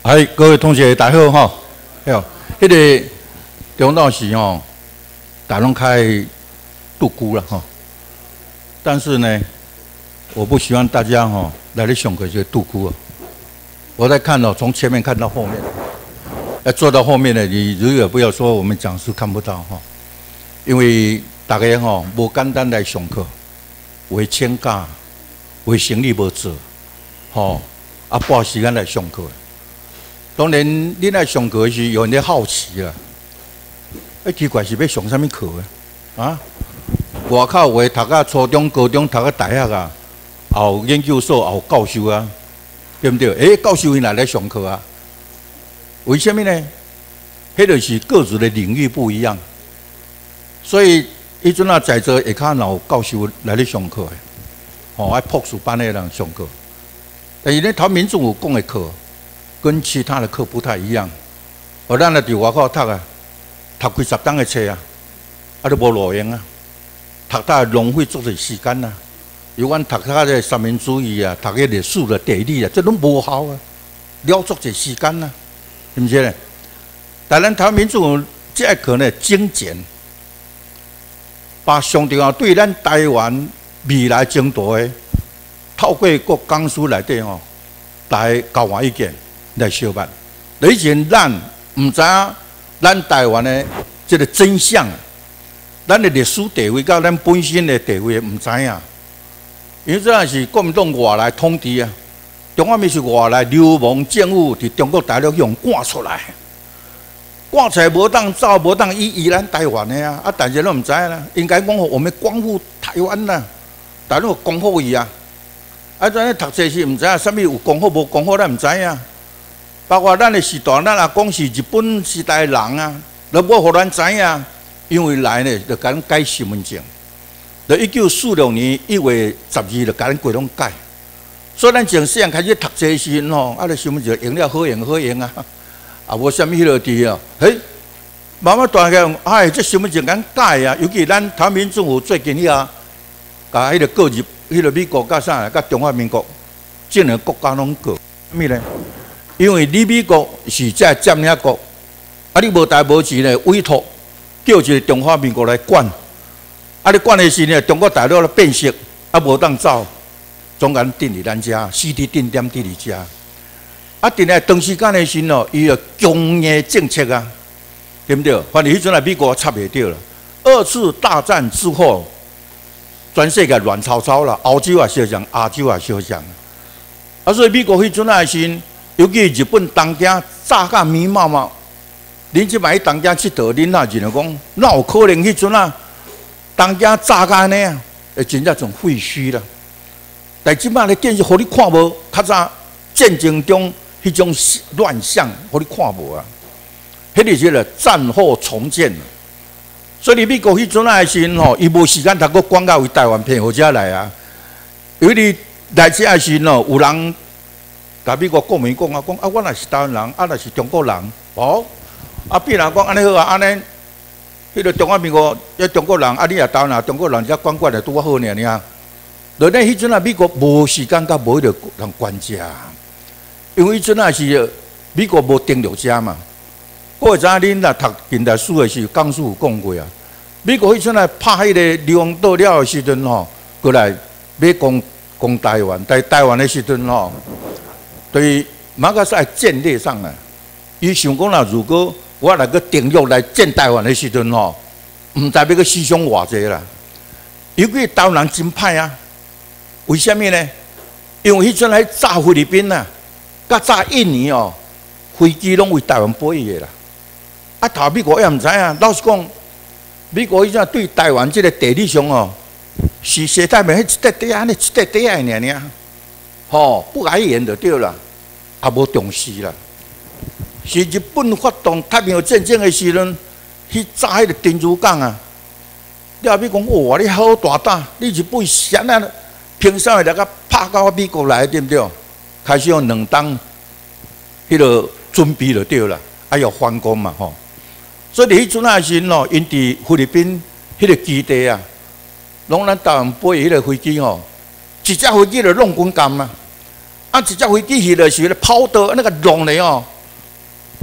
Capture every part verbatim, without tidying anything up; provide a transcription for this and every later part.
嗨，各位同学，大家好哈！哎呦，迄个中道时吼，大拢开度孤了哈。但是呢，我不希望大家哈来咧上课就度孤啊。我在看哦，从前面看到后面，要坐到后面呢，你如果不要说我们讲师看不到哈，因为大家哈无简单来上课，为请假，为生理无做，吼啊半时间来上课。 当然，你来上课时有人在好奇啦。哎，奇怪是要上什么课啊？啊，外口话读啊初中、高中，读啊大学啊，也有研究所，也有教授啊，对不对？哎，教授伊哪来上课啊？为什么呢？迄就是各自的领域不一样，所以伊阵啊在座下骹有教授来咧上课的，吼、哦，爱博士班的人上课，但是咧头民主有讲的课。 跟其他的课不太一样，我咱来伫外口读啊，读几十档的册啊，啊都无路用啊，读到浪费足侪时间啊。有阮读他的三民主义啊，读个历史的地理啊，这拢无效啊，了足侪时间啊，是不是呢？但咱台湾民主这课呢精简，把上重要对咱台湾未来前途的，透过各讲师内底吼，来交换意见。 来相办，以前咱唔知影咱台湾的这个真相，咱的历史地位甲咱本身的地位唔知影，因为这是国民党外来统治啊，中华民是外来流氓政府伫中国大陆用赶出来，赶出来无当走，无当依依咱台湾的啊，啊，但是咱唔知啦，应该讲我们光复台湾啦，大陆讲好伊啊，啊，咱咧读册是唔知影，啥物有讲好无讲好，咱唔知影。 包括咱的时代，咱也讲是日本时代的人啊，都无互咱知影，因为来呢就甲咱改身份证，就一九四六年一月十二就甲咱规拢改，所以咱从细汉开始读册时吼，啊，个身份证用了好用好用啊，啊无啥物迄落滴啊，嘿，慢慢大个，哎，这身份证敢改啊，尤其咱台湾民政府最近遐，甲迄个过入迄个美国甲啥，甲中华民国，这两个国家拢过，啥物呢？ 因为你美国是在占领国，啊，你无代无志呢委托叫一个中华民国来管，啊，你管的是呢中国大陆的变色，啊，无当走，总共定伫咱遮，四地定点伫伫遮，啊，定来长时间的时哦，伊个强硬政策啊，对不对？反正迄阵啊，美国插袂着了。二次大战之后，全世界乱糟糟啦，欧洲也相像，亚洲也相像，啊，所以美国迄阵啊是。 尤其日本东京炸甲面毛毛，恁即摆去东京佚佗，恁哪认为讲，哪有可能迄阵啊？东京炸甲安尼啊，会真正种废墟啦。但即摆咧电视，互你看无，较早战争中迄种乱象，互你看无啊。迄个是咧战后重建，所以美国迄阵啊时吼，伊无时间通个广告为台湾骗互遮来啊。因为你来遮时吼，有人。 甲美国国民讲啊，讲啊，我若是台湾人，啊，若是中国人，哦，啊，别人讲安尼好啊，安尼，迄个中华民国，迄中国人，啊，你也台湾人，中国人，遮管管的拄好尔尔。就咧迄阵啊，美国无时间甲无迄个人管遮，因为迄阵啊是美国无登陆遮嘛。我会知影恁若读近代史的时候，讲师有讲过啊，美国迄阵啊拍迄个硫磺岛了的时阵吼，过来要攻攻台湾，在台湾的时阵吼。 对马克思在战略上啊，伊想讲啦，如果我来个登陆来建台湾的时阵吼，唔代表个思想偌济啦。尤其台湾人真歹啊，为什么呢？因为迄阵来炸菲律宾啊，甲炸印尼哦，飞机拢为台湾飞的啦。啊，头美国也唔知啊，老实讲，美国迄阵对台湾这个地理上哦，是西太平洋迄一块地安尼一块地安尼尔，吼不碍眼就对啦。 也无重视啦，是日本发动太平洋战争的时阵，去炸迄个珍珠港啊！你后壁讲哇，你好大胆，你日本谁啊？凭啥会来个拍到美国来，对不对？开始用两当，迄个准备就对啦，啊要反攻嘛吼。所以迄阵啊时吼，因伫菲律宾迄个基地啊，拢咱台湾飞迄个飞机吼，一只飞机就弄滚干嘛。 啊！一只飞机去的时候，跑到那个浪咧哦，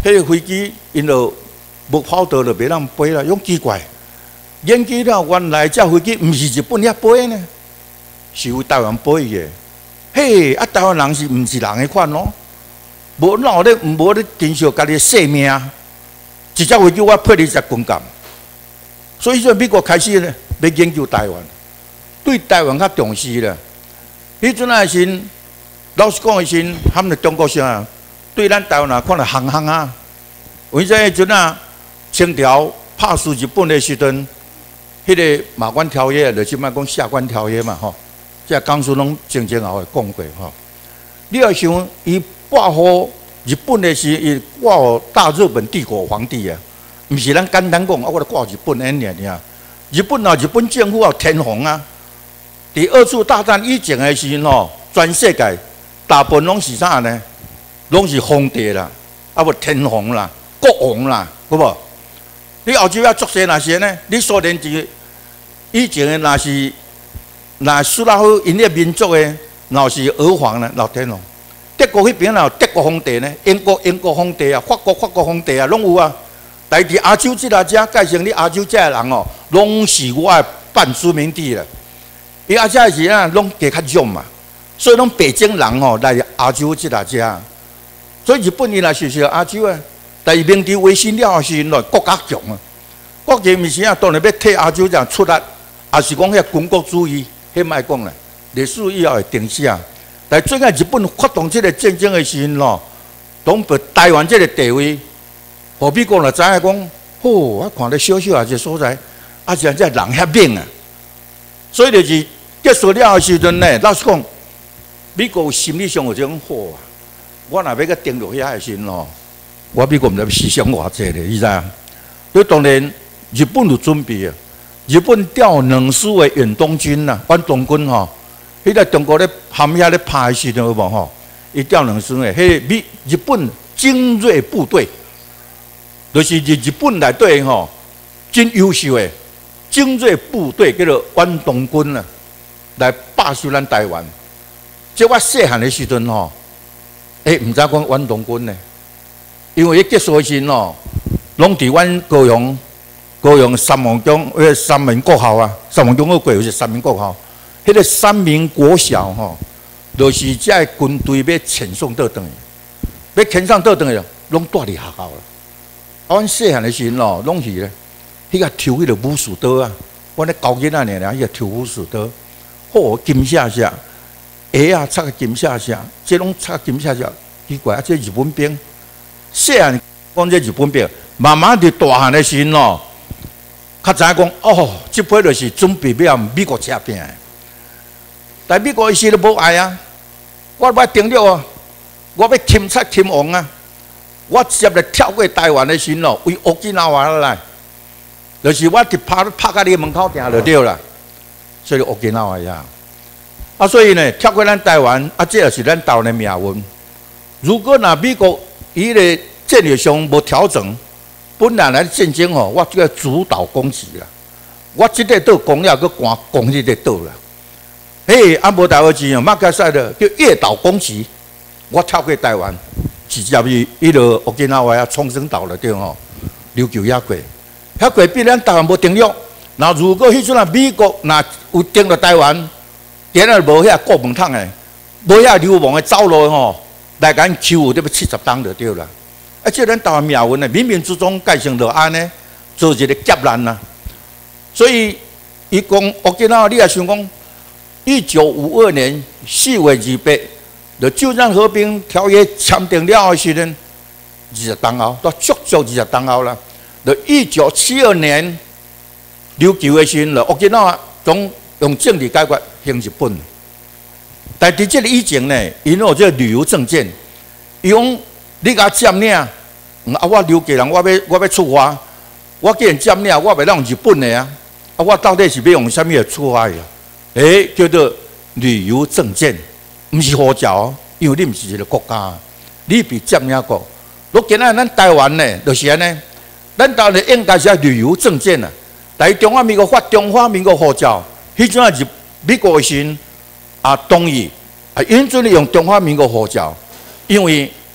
迄个飞机因就无跑道就袂当飞啦，用奇怪。研究了，原来这飞机毋是日本遐飞呢，是由台湾飞嘅。嘿，啊，台湾人是毋是人嘅款咯？无哪有咧，无咧珍惜家己嘅性命。一只飞机我配你一只军舰，所以说美国开始咧要研究台湾，对台湾较重视啦。迄阵啊时，老实讲诶时，他们中国啥对咱台湾啊看来行行啊。为这迄阵啊，清朝拍输日本诶时阵。迄个马关条约，就是卖讲下关条约嘛，吼，即江苏拢前前后后讲过，吼。你要想，伊挂予日本的是伊挂予大日本帝国皇帝啊，毋是咱简单讲，啊，我咧挂日本安尼尔。日本啊，日本政府啊天皇啊，伫二次大战以前的时阵吼，全世界大部分拢是啥呢？拢是皇帝啦，啊无天皇啦、国王啦，有无？你后洲要作些哪些呢？你苏联是以前的那是那斯拉夫因个民族的，若是俄皇呢，老天皇。德国迄边有德国皇帝呢，英国英国皇帝啊，法国法国皇帝啊，拢有啊。但是亚洲这个遮，介绍你亚洲这个人哦，拢是我的半殖民地了。伊亚洲是啊，拢加较弱嘛，所以拢北京人哦来亚洲这个遮。所以日本伊若是是亚洲啊。但是明治维新了后时，来国家强啊！国家毋是啊，当然要替亚洲人出力，也是讲遐军国主义，迄莫讲啦。历史以后会定写。但最近日本发动这个战争的时阵咯，当把台湾这个地位，何必讲了？知影讲，哦，我看咧小小啊一个所在，啊，现在人遐猛啊！所以就是结束了后时阵呢，老实讲，美国心理上有种好啊。我若要甲登陆遐的时阵咯。我美国毋知思想偌济咧，你知影？所以当然，日本有准备啊。日本调两师的远东军呐，远东军吼，迄个中国咧含遐咧拍的时阵有无吼？伊调两师诶，迄美日本精锐部队，就是日日本内底吼真优秀诶精锐部队，叫做远东军啊，来霸守咱台湾。即我细汉的时阵吼，诶，毋知讲远东军呢？因为伊结束的时吼，拢伫阮高雄，高雄三王宫，迄三民国校啊，三王宫个过有是三民国校，迄个三民国小吼，就是遮军队要遣送倒转去，要遣送倒转去，拢住伫学校啦。啊，阮细汉的时吼，拢是咧，迄个抽迄个武士刀啊，阮咧高囡仔尔啦，迄个抽武士刀，好金闪闪，鞋啊擦个金闪闪，这拢擦金闪闪，奇怪啊，这日本兵。细汉讲这日本兵，慢慢伫大汉的时阵咯，较知影讲哦，这批就是准备要美国车兵的。但美国伊时都无爱啊，我要登陆啊，我要侵杀侵王啊，我直接来跳过台湾的时咯，为乌吉那瓦来，就是我直拍拍到你门口行就对啦，所以乌吉那瓦呀。啊，所以呢，跳过咱台湾，啊，这也是咱台湾的命运。如果若美国伊个战略上无调整，本来来战争吼，我就要主导攻击啦。我即个岛攻了，佮攻攻迄个岛啦。嘿，啊无台湾字哦，马加赛的叫越岛攻击。我跳过台湾，直接去迄落乌吉那瓦啊，冲绳岛了对吼，琉球也过，遐过比咱台湾无登陆。那如果迄阵啊，美国若有登陆台湾，点啊无遐国门桶诶，无遐流氓诶走路吼。来甲咱抽有得要七十档就对啦，啊！即咱台湾命运呢，冥冥之中改成就安尼，做一个劫难呐。所以伊讲，我见到你也想讲，一九五二年四月二八，就九江和平条约签订了后时阵，二十档后，都足足二十档后啦。就一九七二年琉球的时阵，就我见到总用政治解决兴日本。但伫这个以前呢，因有这旅游证件，伊讲你甲占领，啊我留家人，我要我要出发，我既然占领，我袂当用日本的啊，啊我到底是要用啥物来出发的？诶、欸，叫做旅游证件，毋是护照哦，因为你毋是一个国家，你比占领国。如今仔咱台湾呢，就是安尼，咱台湾应该是旅游证件啊，但是中华民国发中华民国护照，迄阵啊是美国的时啊同意啊，因准用中华民国护照，因为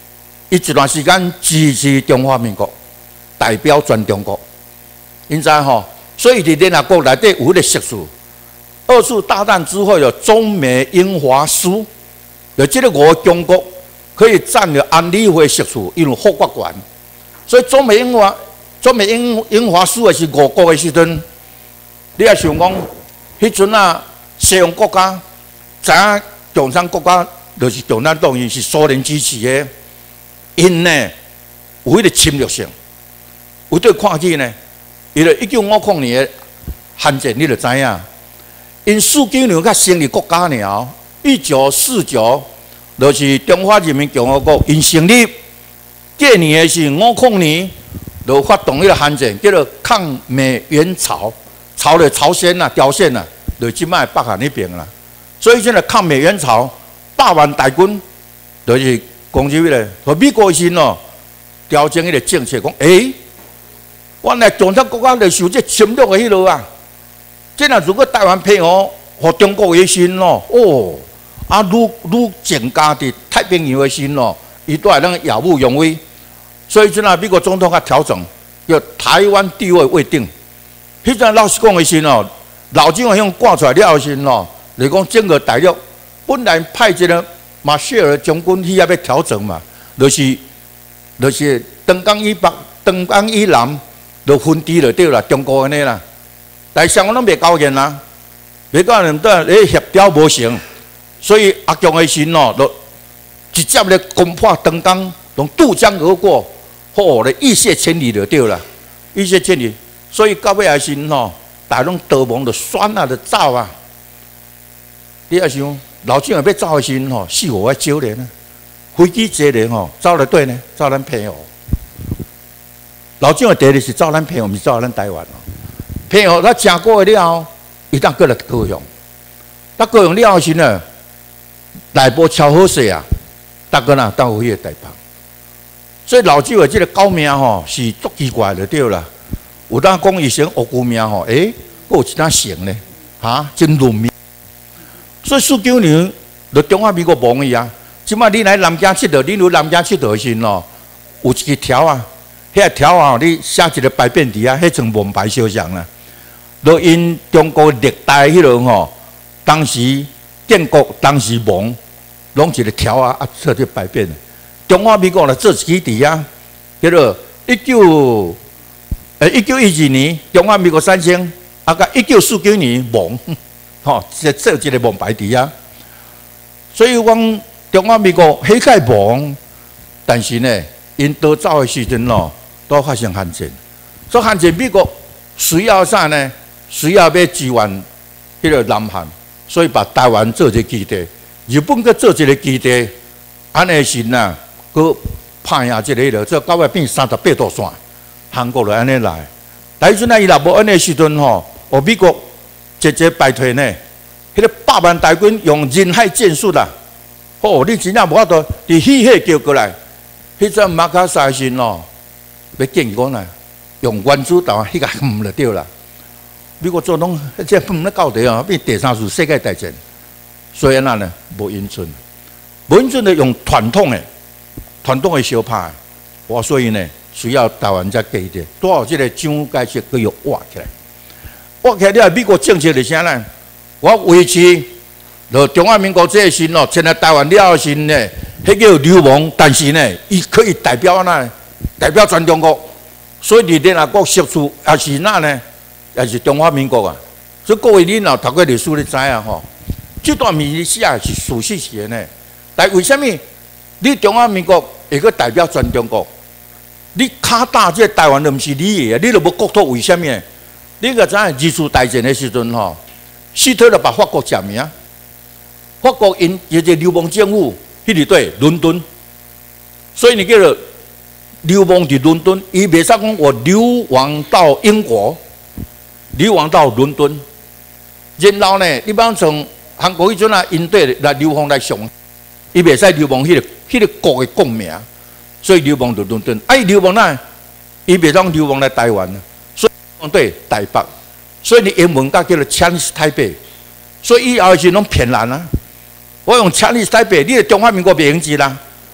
伊一段时间支持中华民国，代表全中国。因知吼，所以伫联合国内底有迄个习俗。二次大战之后有中美英华苏，有这个五个强国可以占了安理会习俗，因为法国权。所以中美英华、中美英英华苏的是五国的时阵，你也想讲，迄阵啊，西方国家知影共产国家就是共产党，伊是苏联支持的，因呢有迄个侵略性，有对看起呢，伊个一九五零年的汉奸，你就知影。因四九年才成立国家了，一九四九就是中华人民共和国因成立，隔年的是五零年，就发动迄个汉奸，叫做抗美援朝，朝了朝鲜啊、朝鲜啊，就即摆北韩那边啦。所以现在抗美援朝，百万大军就是攻击咧，和美国先咯调整迄个政策，讲诶、欸，原来共产国家就受这侵略的迄落啊。即若如果台湾配合和中国的心咯，哦，啊，愈愈增加伫太平洋的心咯，伊都系咱耀武扬威。所以即若美国总统较调整，叫台湾地位未定。迄阵老实讲的心咯，老蒋向挂出来了后心咯，来讲整个大陆本来派一个马歇尔将军去遐要调整嘛，就是就是东江以北、东江以南，就分治就对啦，中国安尼啦。但是双方拢袂交言啦，袂交言都咧协调无成，所以阿强的心咯，就直接咧攻破东江，从渡江而过，吼咧一泻千里就对啦，一泻千里。所以到尾的时吼，大拢逃亡就选啊，就走啊。你也想，老蒋要走的时吼，四五个少年啊，飞机坐咧吼，走来对呢，走咱澎湖。老蒋的第一是走咱澎湖，毋是走咱台湾哦。澎湖他正过了后，伊当过来高雄，他高雄了后时呢，内部超好势啊，大个呐当有迄个台北。所以老蒋的这个高命吼是足奇怪的对啦。有当讲以前乌龟命吼，诶，有一当成呢，哈，真论命。所以四九年，就中华民国亡伊啊。即摆你来南京佚佗，你如南京佚佗时咯，有一支条啊，迄个条啊，你写一个牌匾伫啊，迄层门牌肖像啦。就因中国历代迄落吼，当时建国当时亡，拢一个条啊啊做这牌匾。中华民国来做一支伫啊，叫做一九诶一九一二年中华民国产生，啊甲一九四九年亡，吼，即做一个门牌伫啊。所以讲中华民国迄届亡，但是呢，因逃走的时阵咯，都发生汉奸，所以汉奸美国需要啥呢？需要要支援迄个南韩，所以把台湾做一个基地，日本搁做一个基地，安尼时呐，搁拍赢即个迄落，做到尾变三十八度线，韩国就安尼来。但是呢，伊若无安尼时阵吼，哦美国节节败退呢，迄个百万大军用人海战术啦，哦，你真正无法度伫虚火叫过来，迄阵马卡萨时咯，要建议讲啦，用原子弹迄个唔就对啦。美国总统即唔咧到底啊，变第三次世界大战，所以安那呢无因准，无因准的用传统的传统的小拍，哇，所以呢需要台湾才给的，多少这个蒋介石佢要挖起来，挖起来了，美国政策是啥呢？我维持就中华民国这个时咯，现在台湾了时呢，迄叫流亡，但是呢，伊可以代表那代表全中国，所以你联合国协助也是那呢？也是中华民国啊，所以各位恁若读过历史，你知啊吼，这段历史啊是属实是呢。但为什么你中华民国会去代表全中国？你卡打这台湾都毋是你的，你都无国土，为什么？你个知影二次大战的时阵吼，希特勒把法国占领，法国因一个流亡政府，迄里对伦敦，所以你叫做流亡伫伦敦，伊袂使讲我流亡到英国。流亡到伦敦，然后呢，你帮从韩国迄阵啊，因队来流亡来上，伊袂使流亡迄、那个迄、那个国的国名，所以流亡到伦敦。啊，伊流亡哪？伊袂当流亡来台湾，所以对台北，所以你英文甲叫做 Chinese Taipei， 所以以后是拢骗人啊！我用 Chinese Taipei， 你的中华民国袂用字啦，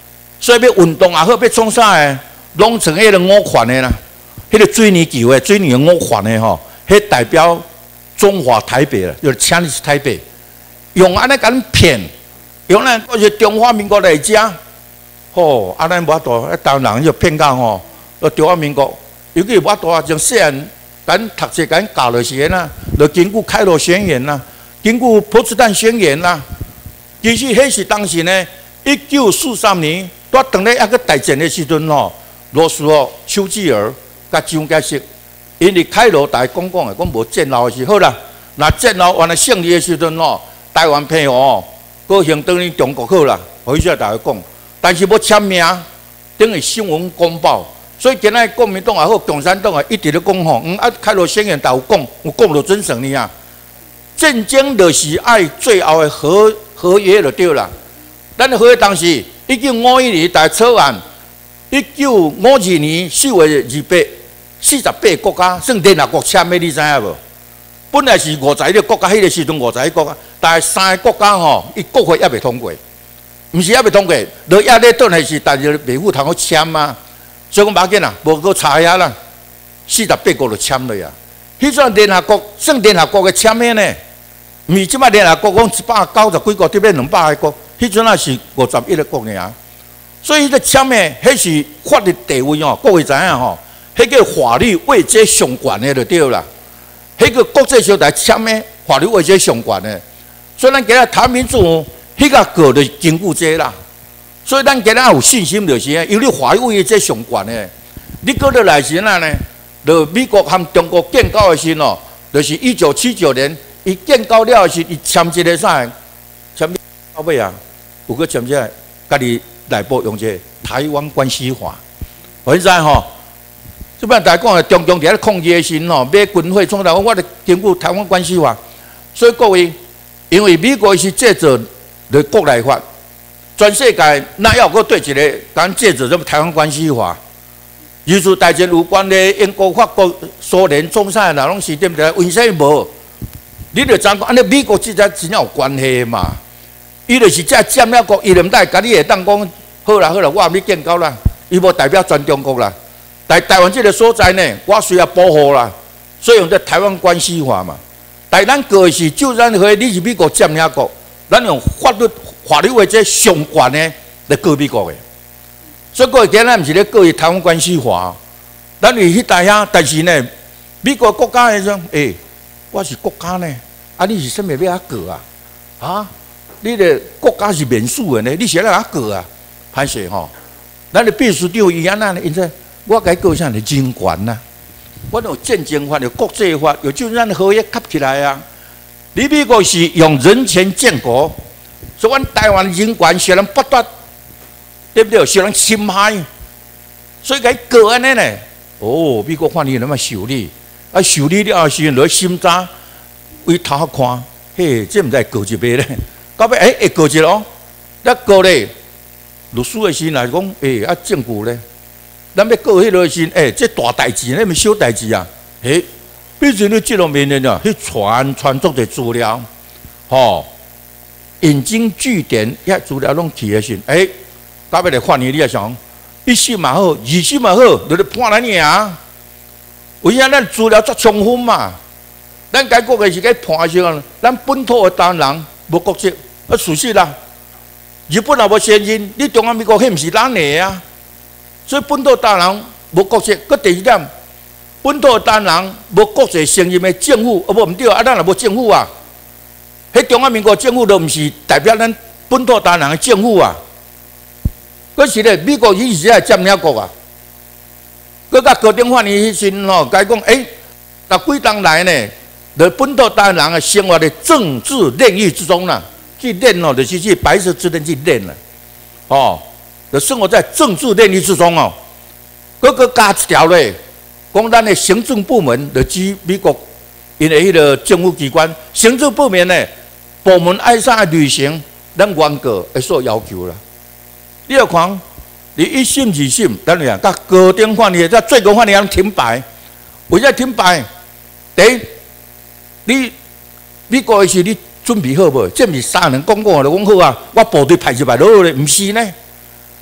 所以要运动也好，要创啥诶，拢成迄个五环的啦，迄个水泥球的、水泥的五环的吼，迄代表中华台北啦，就是请你是台北，用安尼甲恁骗，用咱我是中华民国来食，吼，啊咱无法度，台湾人就骗到吼，中华民国，尤其无法度啊，从细汉咱读册甲恁教落是啦，就根据开罗宣言啦，根据波茨坦宣言啦，其实迄是当时呢，一九四三年。我当咧一个大战的时阵吼，罗斯福、丘吉尔甲蒋介石，因为开罗大讲讲的，讲无战后的时好啦。那战后完了胜利的时阵吼，台湾澎湖高兴等于中国好啦，回去大家讲。但是要签名，等于新闻公报。所以今仔国民党也好，共产党也一直咧讲吼，嗯啊，开罗宣言有讲，有讲就准成呢啊。战争就是爱最后的合合约就对啦。咱的合约当时。一九五一年大草案，一九五二年四月二八，四十八国家算联合国签的，你知影无？本来是五十一个国家，迄个时阵五十一个国家，但系三个国家吼，伊国会也未通过，毋是也未通过，落压咧倒来是，但是未赴通去签嘛，所以讲马紧啦，无搁查遐啦，四十八国就签了呀。迄阵联合国算联合国嘅签的呢，毋是即摆联合国讲一百九十几国，对面两百个国。迄阵啊是五十一个国呢，所以迄个签的，迄是法律地位哦，各位知影吼，迄个法律位阶上悬的就对啦。迄个国际上台签的法律位阶上悬的，所以咱今日谈民主，迄个过就根据这啦。所以咱今日有信心就是，因为法律位阶上悬的，你过落来时啊呢，就美国和中国建交的时哦，就是一九七九年，伊建交了时，伊签一个啥？签到尾啊？有个签只，家己内部用这台湾关系法，我知吼。即摆大家讲的中共伫咧抗议的时吼，买军火创台湾，我哋根据台湾关系法。所以各位，因为美国是借着的国内法，全世界哪有个对一个讲借着什么台湾关系法？如此大战有关的英国、法国、苏联、中山哪拢是对不对？为啥无？你就知讲，安尼美国之间真有关系嘛？伊就是只占了国，伊就毋得甲你会当讲好啦好啦，我毋要建交啦，伊无代表全中国啦。但台湾这个所在呢，我需要保护啦，所以用这台湾关系法嘛。但咱过是，就咱和你是美国占领国，咱用法律法律为这上悬的来告美国的。所以各位今日毋是咧告伊台湾关系法，咱是迄代遐，但是呢，美国国家迄种，诶、欸，我是国家呢，啊，你是啥物要告啊？啊？你的国家是免诉的呢，你是来哪告啊？歹势吼，咱的秘书长伊安那呢？因说，我该告啥？人权呐，我有战争法，有国际法，有就咱合约合起来啊。你美国是用人权建国，所以阮台湾人权是人剥夺，对不对？是人侵害，所以该告安尼呢？哦，美国法律那么受理，啊受理了后时，来审查，为头看，嘿，这毋知告一遍咧。到尾诶，会告一个哦，那告咧，律师的时来讲，诶、欸，啊证据咧，咱要告迄个时，诶、欸，这大代志，那么小代志啊，诶、欸，毕竟你这种面呢，去传传足的资料，吼，引经据典，遐资料拢起的时，诶、欸，到尾来法院你也想，一审嘛好，二审嘛好，就咧判咱赢。为啥咱资料足充分嘛？咱该国的是该判的时候，咱本土的台湾人。无国籍，啊，事实啦。日本也无承认，你中华民国迄毋是咱的啊。所以本土台湾人无国籍，佮第二点，本土台湾人无国际承认的政府，啊无毋对啊，咱也无政府啊。迄中华民国政府都毋是代表咱本土台湾人的政府啊。嗰时咧，美国伊是来占领国啊。佮甲高等法院迄时吼，甲伊讲，诶、欸，那几当来呢？在本土台湾人的生活的政治炼狱之中啦，去炼哦，就是去白色之炼去炼了，哦，就生活在政治炼狱之中哦。嗰个加一条咧，讲咱的行政部门就指美国因为迄个政府机关，行政部门呢部门爱啥履行咱原告的所要求啦。你要看，你一审二审，咱俩甲高等法院、甲最高法院停摆，为啥停摆？第一。你美国的是你准备好无？这毋是三人讲讲就讲好啊！我部队派入来落咧，毋是呢？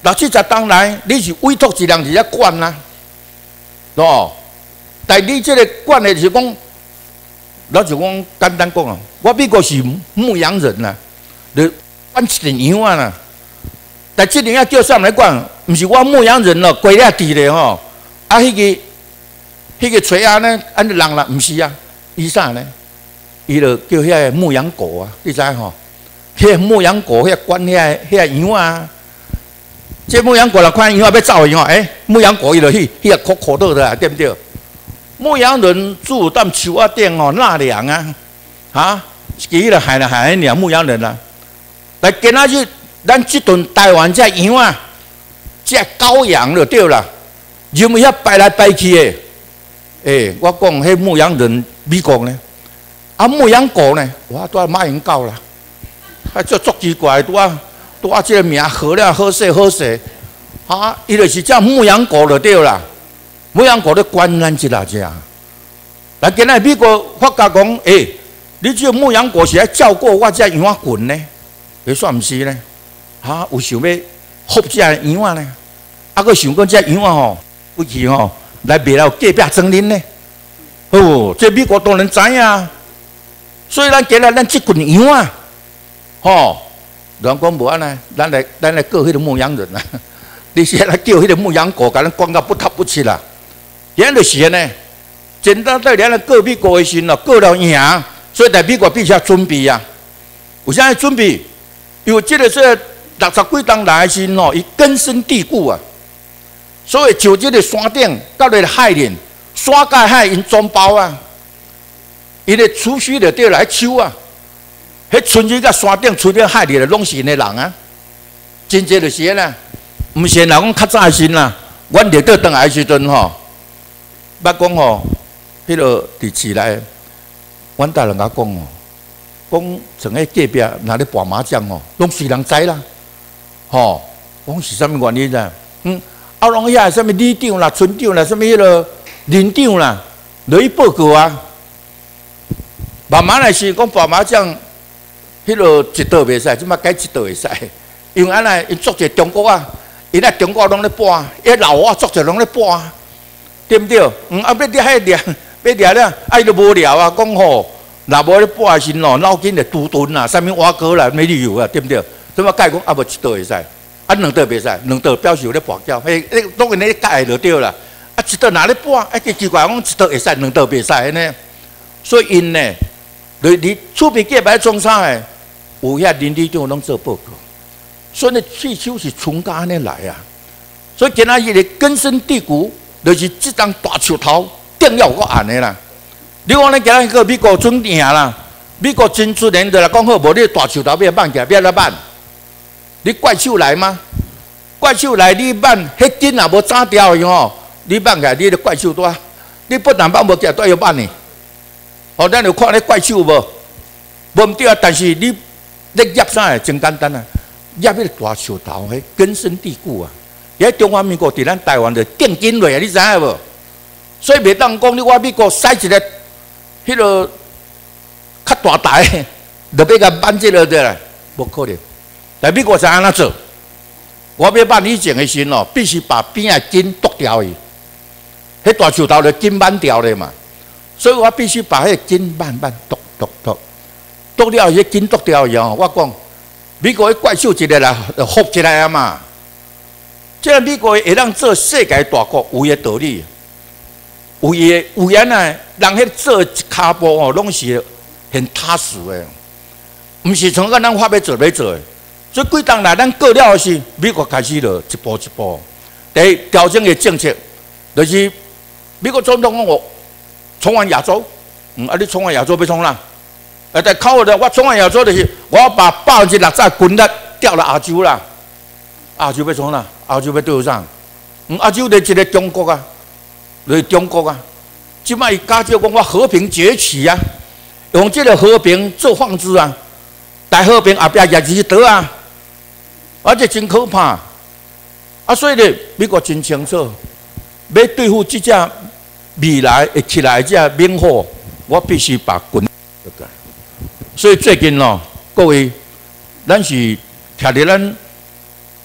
六七十当来，你是委托一人伫遐管啊，哦。但你这个管的是讲，老就讲简单讲啊，我美国是牧羊人呐、啊，就管一阵羊啊啦。但这样叫上来管，唔是我牧羊人咯，规了地咧吼。啊，迄、那个、迄个锤啊呢，安尼人啦，唔是啊，伊啥呢？伊就叫遐个牧羊狗啊，你知吼？迄个牧羊狗遐管遐遐羊啊。这牧羊狗若看羊要走去吼，诶、欸，牧羊狗伊就去迄个苦苦倒的啊，对不对？牧羊人住踮树仔顶吼，纳凉啊，哈，伊就害了害了牧羊人啊。来今仔日，咱即顿台湾这羊啊，这羔羊就对啦，因为遐摆来摆去的，诶、欸，我讲迄牧羊人美国呢，啊牧羊狗呢，哇，都马英九啦，啊，这足奇怪，拄啊。拄啊，这个名好了，好势好势，啊，伊就是叫牧羊狗就对啦。牧羊狗咧管咱即大只。来，今仔美国发觉讲，诶、欸，你这牧羊狗是来照顾我这羊仔群呢？也算毋是呢？啊，有想要福这羊仔呢？啊，佮想讲这羊仔吼，回去吼来卖了隔壁庄恁呢？哦，这美国当然知影，所以咱今仔咱即群羊仔，吼。人讲无安尼，咱来咱来告迄个牧羊人啊！你现在叫迄个牧羊狗，甲咱管到不ทั不切啦。原来就是呢，简单在咱来告美国的时咯，告了赢，所以在美国必须要准备啊。有啥要准备？因为这个说六十几当来的时吼，伊根深蒂固啊。所以就这个山顶到了海面，山甲海因装包啊，伊的储蓄就对来抽啊。迄村子甲山顶、厝顶、海里的拢是因的人啊，真济就是啦，毋是人讲较早的时啦，阮入倒转来的时阵吼，捌讲吼，迄落伫市内，阮大人甲讲哦，讲从迄隔壁哪咧博麻将哦，拢是人知啦，吼，讲是啥物原因啊？嗯，啊，拢遐啥物里长啦、村长啦、啥物迄落林长啦，落去报告啊，慢慢来是讲博麻将。迄落一道袂使，即摆改一道会使，因为安尼因做者中国啊，因咧中国拢咧播，伊老外做者拢咧播，对毋对？嗯，啊，要掠迄掠，要掠了，啊，伊就无聊啊，讲吼，若无咧播时咯，脑筋就拄钝啦，啥物挖哥啦，没理由啊，对毋对？所以我改讲啊，无一道会使，啊，两道袂使，两道表示有咧博缴，迄迄当然咧改就对啦，啊，一道哪咧播？啊，奇怪，讲一道会使，两道袂使安尼，所以因呢，你你厝边隔壁种啥诶？有遐邻里长拢做报告，所以呢，气球是从家安尼来啊。所以今仔日的根深蒂固，就是这张大树头顶要有个按的啦。你讲咱今仔个美国准定啦，美国真出人就来讲好，无你大树头要挽起来，要来挽。你怪兽来吗？怪兽来，你挽迄根也无炸掉的吼，你挽起来，你的怪兽多，你不但挽无起来，都要挽呢。哦，咱就看你怪兽无，无毋对啊，但是你。你叶啥诶？真简单啊！叶迄个大树头，迄根深蒂固啊！伫中华民国伫咱台湾就建紧落啊！你知影无？所以袂当讲你我美国使一个迄个较大台，就要甲挽即落的啦，无可能。但美国是安怎做？我要挽以前的时哦，必须把边仔根剁掉伊，迄大树头就根挽掉咧嘛。所以我必须把迄根慢慢剁剁剁。剁了迄根剁掉以后，我讲美国的怪兽一个来就复起来啊嘛。即个美国会当做世界大国有伊道理，有伊有影啊，人迄做一骹步哦，拢是很踏实的，毋是从个咱发要做要做的。所以几当来咱过了是美国开始了一步一步，第一调整的政策，就是美国总统讲我冲完亚洲，嗯啊你冲完亚洲要冲啦。啊！但靠我的，我从来要做的是，我要把百分之六十军力调到亚洲啦。亚洲要从哪？亚洲要对上。嗯，亚洲的一个中国啊，就是中国啊。即摆伊加少讲我和平崛起啊，用这个和平做放置啊，但和平后壁也是得啊，而且真可怕。啊，所以呢，美国真清楚，要对付这只未来会起来这猛火，我必须把军。所以最近哦，各位，咱是徛伫咱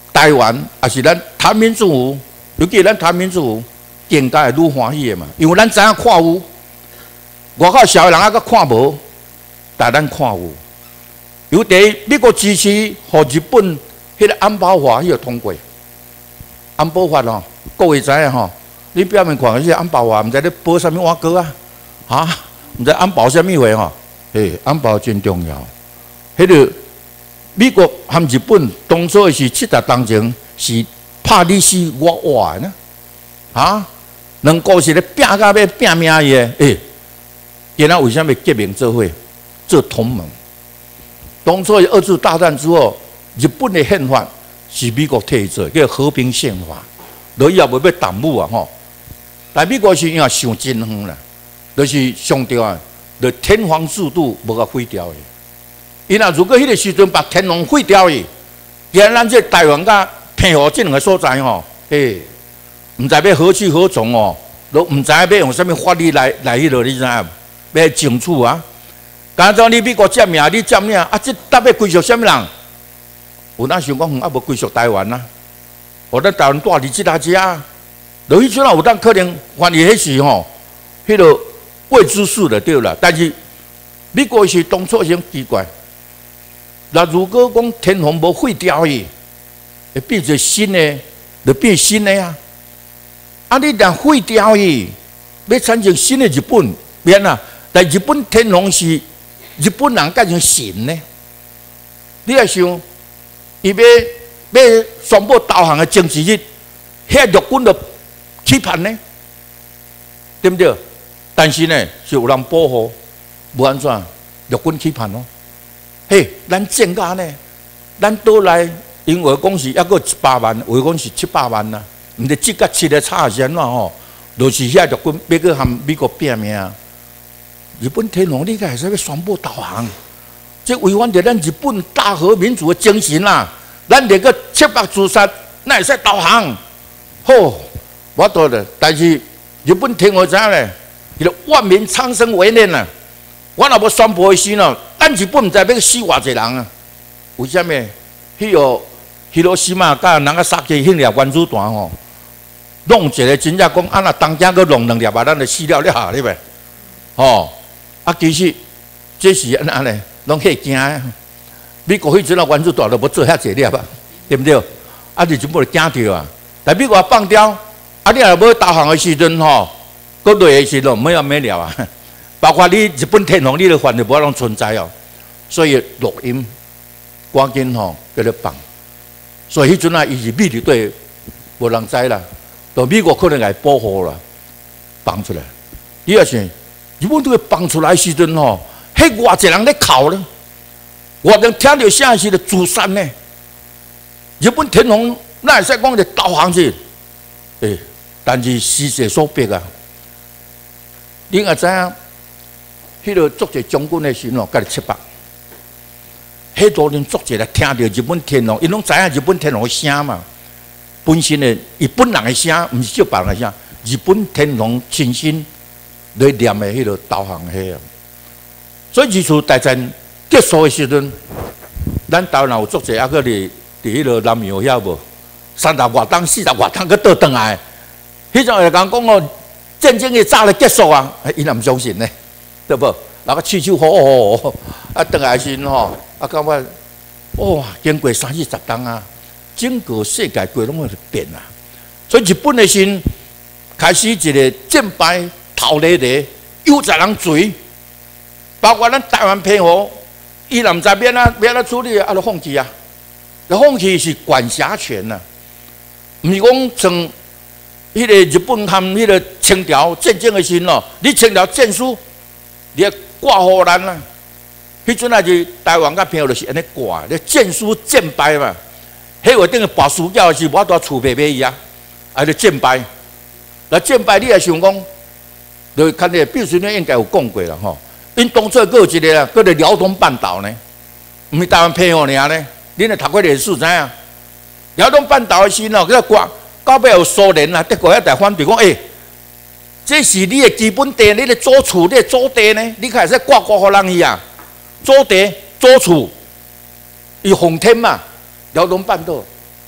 台湾也是咱台民政府，尤其咱台民政府更加会愈欢喜的嘛，因为咱知影看有，外口社会人啊阁看无，但咱看有。尤其美国支持，互日本迄个安保法迄个通过。安保法吼，各位知影吼，你表面看迄个安保法，毋知咧保啥物碗糕啊？哈，毋知安保啥物话吼？诶，安保真重要。迄个美国和日本当初是七十当前是拍你死我活的呢，啊，两国是咧拼到要拼命的，诶，今仔为什么结盟做伙做同盟？当初二次大战之后，日本的宪法是美国替伊做，叫和平宪法，所以也袂要耽误啊吼。但美国是因为想真远啦，就是上吊啊，就天皇制度无甲废掉的。伊若如果迄个时阵把天皇废掉去，既然咱这台湾甲澎湖这两个所在吼，诶，毋知要何去何从哦，都毋知要用啥物法律来来迄落，你知影？要争取啊！刚才你美国占领，你占领啊，这搭要归属啥物人？有咱想讲，啊无归属台湾啊？我咱台湾住伫即搭遮，就迄阵啊有当可能反正迄时吼，迄个未知数就对啦。但是美国是当初是奇怪。那如果讲天皇无废掉去，会变做新的，就变新的啊！啊，你若废掉去，要产生新的日本，免啊！但日本天皇是日本人改成神呢？你要想，伊要要宣布投降的前一日，遐日军就起叛呢，对不对？但是呢，是有人保护，无安怎，日军起叛咯。嘿，咱政家呢？咱倒来，因为讲是抑个一百万，为讲是七百万呐。毋是七甲七的差是安怎吼？就是遐日军要去和美国拼命。日本天皇，你个是要宣布投降？这违反着咱日本大和民主的精神啦！咱连个切腹自杀，那会使投降？吼，我倒了。但是日本天皇知影咧？伊就万民苍生为念啦。我若要宣布的时喏，咱日本毋知要死偌济人啊？为什么？迄个希罗西玛甲人家杀鸡迄粒原子弹吼，弄一个真正讲，啊若当家搁弄两粒啊，咱就死了了，你袂？吼，啊其实这是安安尼，拢吓惊啊！美国迄阵啊原子弹都无做遐济粒啊，对不对？啊日本就惊着啊！但美国放掉，啊你若要投降的时阵吼，搁落的时阵没有没了啊！包括你日本天皇，你都犯就无能存在哦。所以录音赶紧吼叫你放。所以迄阵啊，伊是美丽队无人知啦，到美国可能来保护啦，放出来。你要想，日本队放出来时阵吼，迄偌济人咧哭咧，我能听到声时就自杀呢。日本天皇哪会使讲就投降去？诶、欸，但是时势所逼啊，你也知影。迄个作者将军的时咯，甲你七百，迄多人作者来听到日本天皇，因拢知影日本天皇的声嘛，本身的伊本人的声，毋是照别人的声，日本天皇亲身来念的迄个投降迄个。所以二次大战结束的时阵，咱台湾有作者还搁伫伫迄个南洋遐无，三十外冬、四十外冬，搁倒转来，迄种会讲讲哦，战争嘅早咧结束啊，伊也毋相信呢。对不？那个气球好好好，啊，等来时吼，啊，感觉哇，经过三四十冬啊，整个世界规拢会变啊。所以日本的心开始一个战败、逃离的，又在人追，包括咱台湾澎湖，伊若毋知要哪要哪处理啊，就放弃啊。就放弃是管辖权呐、啊，毋是讲像迄个日本和迄个清朝战争的时咯，你清朝战书。你挂互咱啊！迄阵啊是台湾甲澎湖就是安尼挂，你战输战败嘛。迄话等于跋输教是无多储备买伊啊，啊就战败。那战败你也想讲，就看你毕书尽应该有讲过啦吼。因当初佫有一个啊，佫个辽东半岛呢，毋是台湾澎湖尔呢。恁咧读过历史知影？辽东半岛的时咯，佮挂到尾有苏联啊、德国遐在反对讲，诶、欸。这是你的基本地，你的祖厝，你的祖地呢？你开始挂挂互人去啊？祖地、祖厝，伊奉天嘛，辽东半岛，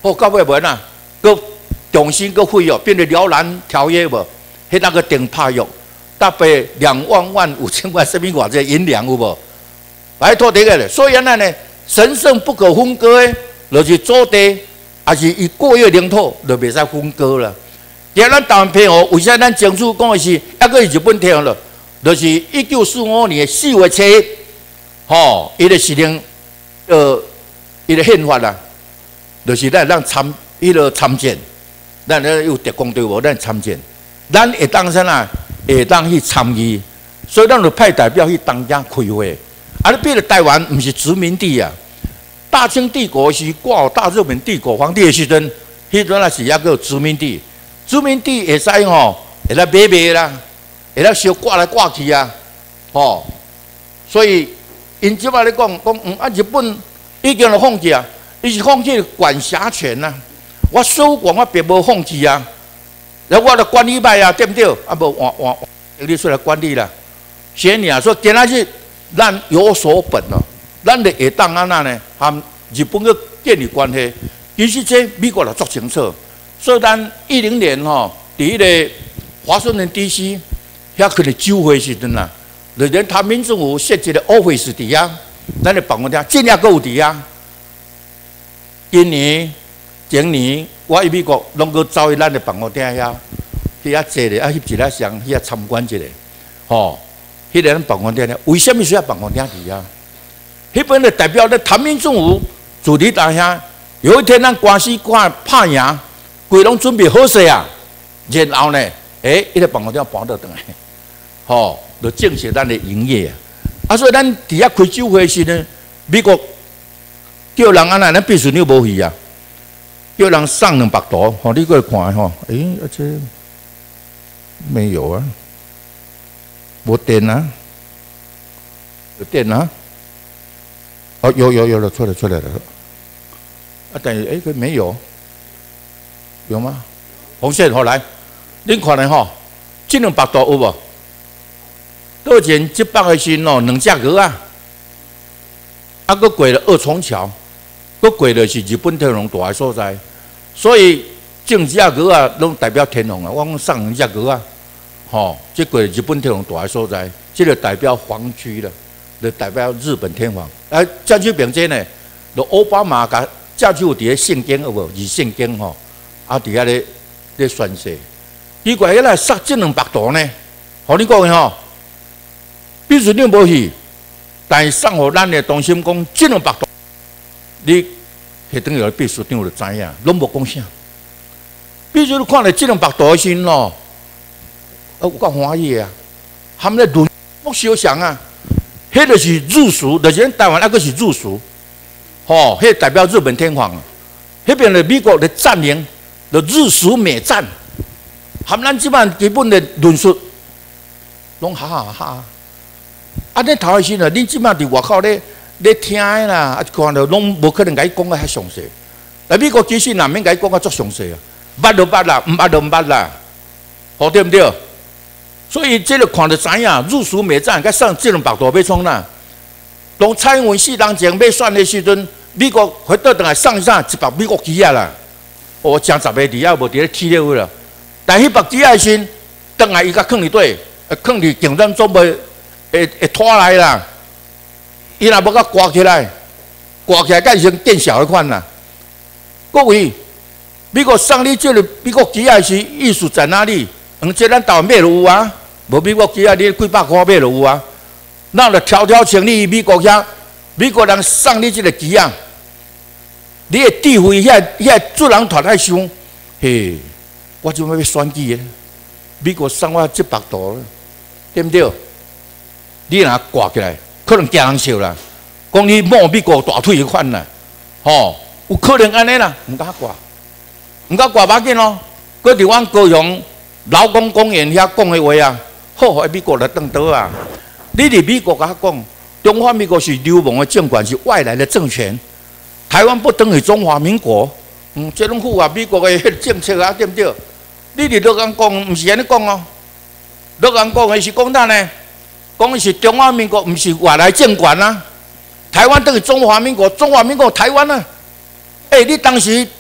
好到尾无呐，佮重新佮废哦，变成辽南条约无？迄那个顶拍约，大概两万万五千万什么偌济银两有无？拜托这个咧，所以安尼呢，神圣不可分割的，就是土地，还是伊过越领土，就袂使分割了。今咱台湾澎湖，为啥咱政府讲的是，抑个日本天了？就是一九四五年四月七日，吼，伊个是令，呃，伊个宪法啦，就是咱让参，伊个参战，咱咧有特工队伍，咱参战，咱会当啥啊？会当去参与，所以咱就派代表去当家开会。啊，你变了台湾，毋是殖民地啊！大清帝国是挂大日本帝国皇帝的时阵，迄阵那是一个殖民地。殖民地会使吼，会来买卖啦，会来小挂来挂去啊，吼。所以因即摆咧讲讲，嗯啊，日本已经来放弃啊，伊是放弃管辖权呐、啊。我守国我并无放弃啊，然后我来管理歹啊，对不对？啊，无换换你出来管理啦。所以你啊，说今仔日咱有所本哦，咱的会当安那呢，和日本个建立关系，其实这美国来做清楚。所以咱一零年吼，伫迄个华盛顿 D C 遐去咧酒会时阵啦，就连台民政府设一个 office 伫遐，咱的办公厅真正够有伫遐。今年、前年我去美国，拢个走去咱的办公厅遐，去遐坐咧，啊翕一粒相，去遐参观一下，吼，迄个咱办公厅咧，为什么需要办公厅伫遐？迄边的代表咧，台民政府主理大遐，有一天咱官司看拍赢。规拢准备好势啊，然后呢，诶，伊个办公厅搬倒转来，吼，就正式咱的营业啊。啊，所以咱伫遐开酒会时呢，美国叫人安那，咱必须你无去啊，叫人送两百度，吼，你过来看吼，诶，而且没有啊，无电啊，有电啊，哦，有有有了，出来出来了，啊，但是诶，佢没有。有吗？红线后来，恁看咧吼，这两百度有无？倒前这百个时哦，两只鹅啊，啊，佮过了二重桥，佮过了是日本天皇大个所在，所以正只鹅啊，拢代表天皇啊。我讲送两只鹅啊，吼，这过了日本天皇大个所在，这个代表皇居了，就代表日本天皇。啊，占据并且呢，就奥巴马甲占据伫咧圣经有无？是圣经吼。啊！伫遐咧咧宣誓，奇怪，迄来杀这两百度呢？互你讲的吼，比如你无去，但是送互咱的中心讲这两百度，你迄等于秘书长就知影，拢无讲啥。比如你看了这两百度的时咯，啊，有够欢喜啊！他们咧论不相像啊，迄个是日属，就是咱台湾那个是日属，吼，迄代表日本天皇，迄边的美国的占领。就日属美战，含咱即摆基本的论述，拢哈哈哈。啊，恁头一时呢，恁即摆伫外口咧咧听的啦，啊，看到拢无可能甲伊讲个遐详细。但美国其实难免甲伊讲个足详细啊，捌就捌啦，毋捌就毋捌啦，好对毋对？所以这个看就知影，日属美战，甲上这两百度要创哪？当蔡英文四当前要选的时阵，美国回倒转来上上一百美国机啊啦。我讲十个底下无伫咧踢咧位了，但迄百几啊先，等来伊甲囥伫对，囥伫竞争总会会会拖来啦。伊若要甲挂起来，挂起来改成变小一款啦。各位，美国送你这个美国机啊是艺术在哪里？嗯，这咱台湾买就有啊，无美国机啊，你几百块买就有啊。那就条条请你美国遐，美国人送你这个机啊。你的地位遐遐主人团爱想，嘿，我就要选举的，美国送我一百度，对不对？你若挂起来，可能惊人笑啦，讲你摸美国大腿一款啦，吼，有可能安尼啦，唔敢挂，唔敢挂把紧咯。佮伫阮高雄劳工公园遐讲的话啊，好，互美国来当倒啊。你伫美国甲讲，中华民国是流氓的政权，是外来的政权。台湾不等于中华民国，嗯，这拢符合美国的迄政策啊，对不对？你伫乐安讲，毋是安尼讲哦。乐安讲的是讲哪呢？讲的是中华民国，毋是外来政权啊。台湾等于中华民国，中华民国台湾啊。哎、欸，你当时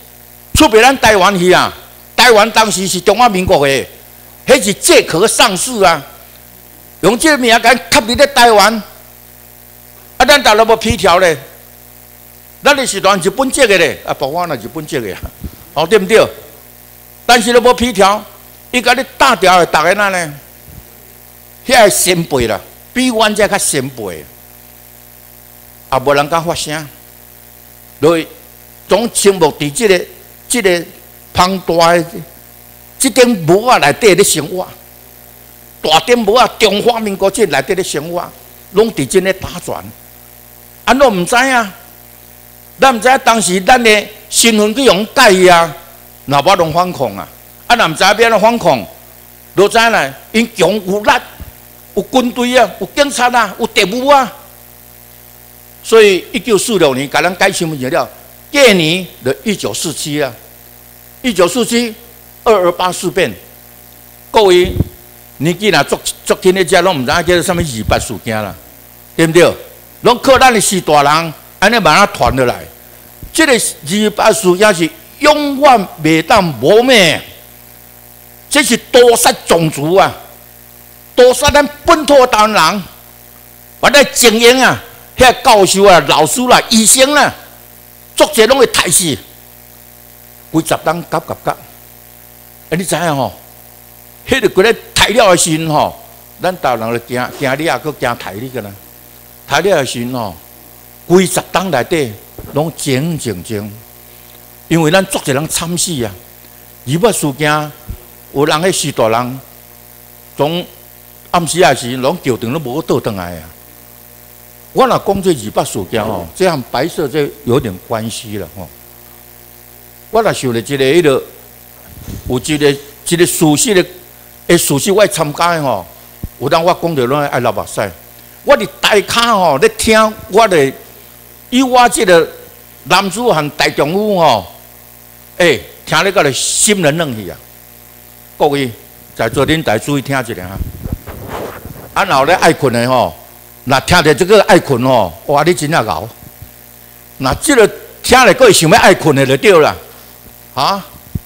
出卖咱台湾去啊！台湾当时是中华民国的，迄是借壳上市啊，用这个名甲吸入咧台湾，啊，咱大陆无批条咧，咱的是传日本籍的咧，啊，包括那日本籍的，哦，对不对？但是咧无批条，伊甲你打掉的，逐个那呢，遐个先辈啦，比阮遮较先辈，也无人敢发声，所以总침묵伫即个。这个庞大的这顶帽啊，内底咧生活，大顶帽啊，中华民国这内底咧生活，拢伫真咧打转，啊，拢唔知啊，咱唔知当时咱的身份去用改啊，那无拢反抗啊，啊，若唔知要安怎反抗，都知啦，因强有力，有军队啊，有警察啊，有特务啊，所以一九四六年，甲咱改身份证了。隔年的一九四七啊，一九四七二二八事变，各位年纪若足足轻的遮，拢唔知影叫做什么二八事件啦，对不对？拢靠咱的四大人安尼慢慢传落来。这个二八事件是永远袂当磨灭，这是屠杀种族啊，屠杀咱本土台湾人，我咧精英啊，遐教授啊、老师啦、医生啦。作者拢会杀死，几十人夹夹夹。哎，你知影吼？迄个几个杀了的时阵吼，咱台湾人就惊惊你啊，佮惊杀你个啦。杀了的时阵吼，几十人内底拢静静静，因为咱作者人惨死啊。二八事件有人迄四大人，从暗时啊时拢叫定都无倒转来啊。我若讲这二八事件吼，这和白色这有点关系了吼。我若想了一个迄个，有一个一个事实的，诶事实我参加的吼，有当我讲着拢爱流目屎。我伫台骹吼咧听我的，以我这个男子汉大丈夫吼，诶、欸，听咧个咧心冷冷去啊。各位在座恁大注意听一下哈。啊，然后咧爱困的吼。那听着这个爱困哦，哇！你真正熬。那这个听了，佫会想要爱困的就对啦，啊！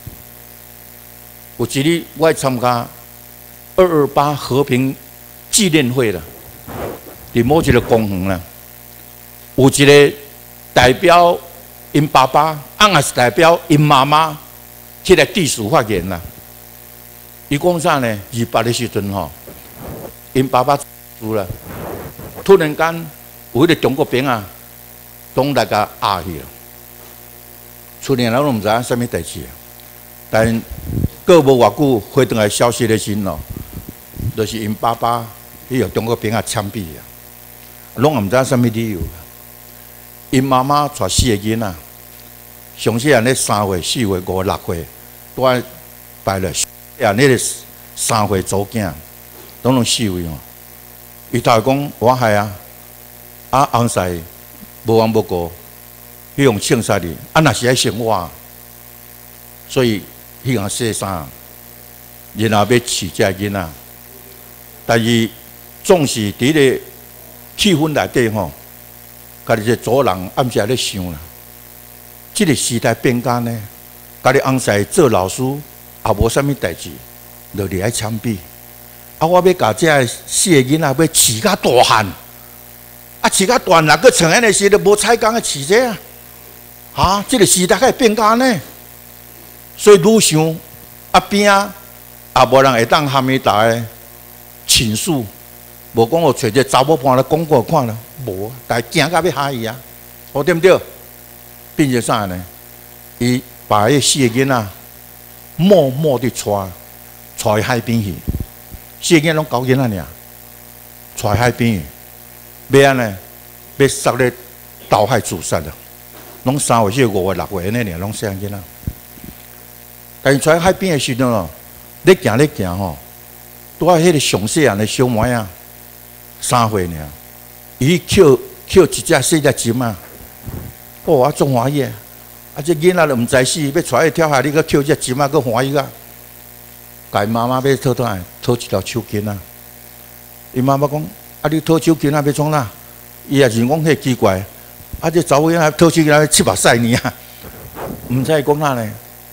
有一日我参加二二八和平纪念会啦，伫某一个公园啦，有一个代表因爸爸，啊也是代表因妈妈，去来地主发言啦。伊讲啥呢？二八的时阵吼，因爸爸死了。突然间，有迄个中国兵啊，拢来甲压去了。厝里人拢毋知影啥物代志啊。但过无偌久，回转来消息的时候，就是因爸爸迄个中国兵啊枪毙啊，拢毋知影啥物理由。因妈妈带四个囡仔，上细汉咧三岁、四岁、五岁、六岁，拄仔拜了，啊，那个三岁祖囝，拢拢四位哦。伊头讲我害啊，啊翁婿无缘无故，去用枪杀你，啊若是爱生我，所以迄样说啥，然后要饲这囡仔，但是总是伫个气氛内底吼，家己这族人暗时咧想啦，即个时代变迁呢，家己翁婿做老师也无啥物代志，就离开枪毙。啊！我要甲这四个囡仔要饲甲大汉，啊，饲甲大汉，若个像安尼时，就无采工个饲这啊！啊，这个时代开始变迁呢，所以愈想啊边啊，也无人会当含伊大个情绪，无讲我找一个查某伴来讲过看啦，无，但系惊甲要害伊啊，好对毋对？并且啥呢？伊把迄四个囡仔默默地带带海边去。四个囡拢九囡仔尔，带海边，要安尼，要杀咧岛海自杀啦。拢三岁、四岁、五岁、六岁安尼尔，拢细囡仔。但是带海边的时阵哦，咧行咧行吼，拄啊迄个上细汉的小妹啊，三岁尔，伊捡捡一只细只金啊，哦，我足欢喜啊！啊，这囡仔都毋知死，要带伊跳下，你搁捡只金啊，搁欢喜啊！甲妈妈要讨倒来，讨一条手巾啊！伊妈妈讲：啊，你讨手巾啊，要创哪？伊也是讲迄奇怪，啊，这查某囡仔讨手巾啊，七八岁呢啊！毋知伊讲哪呢？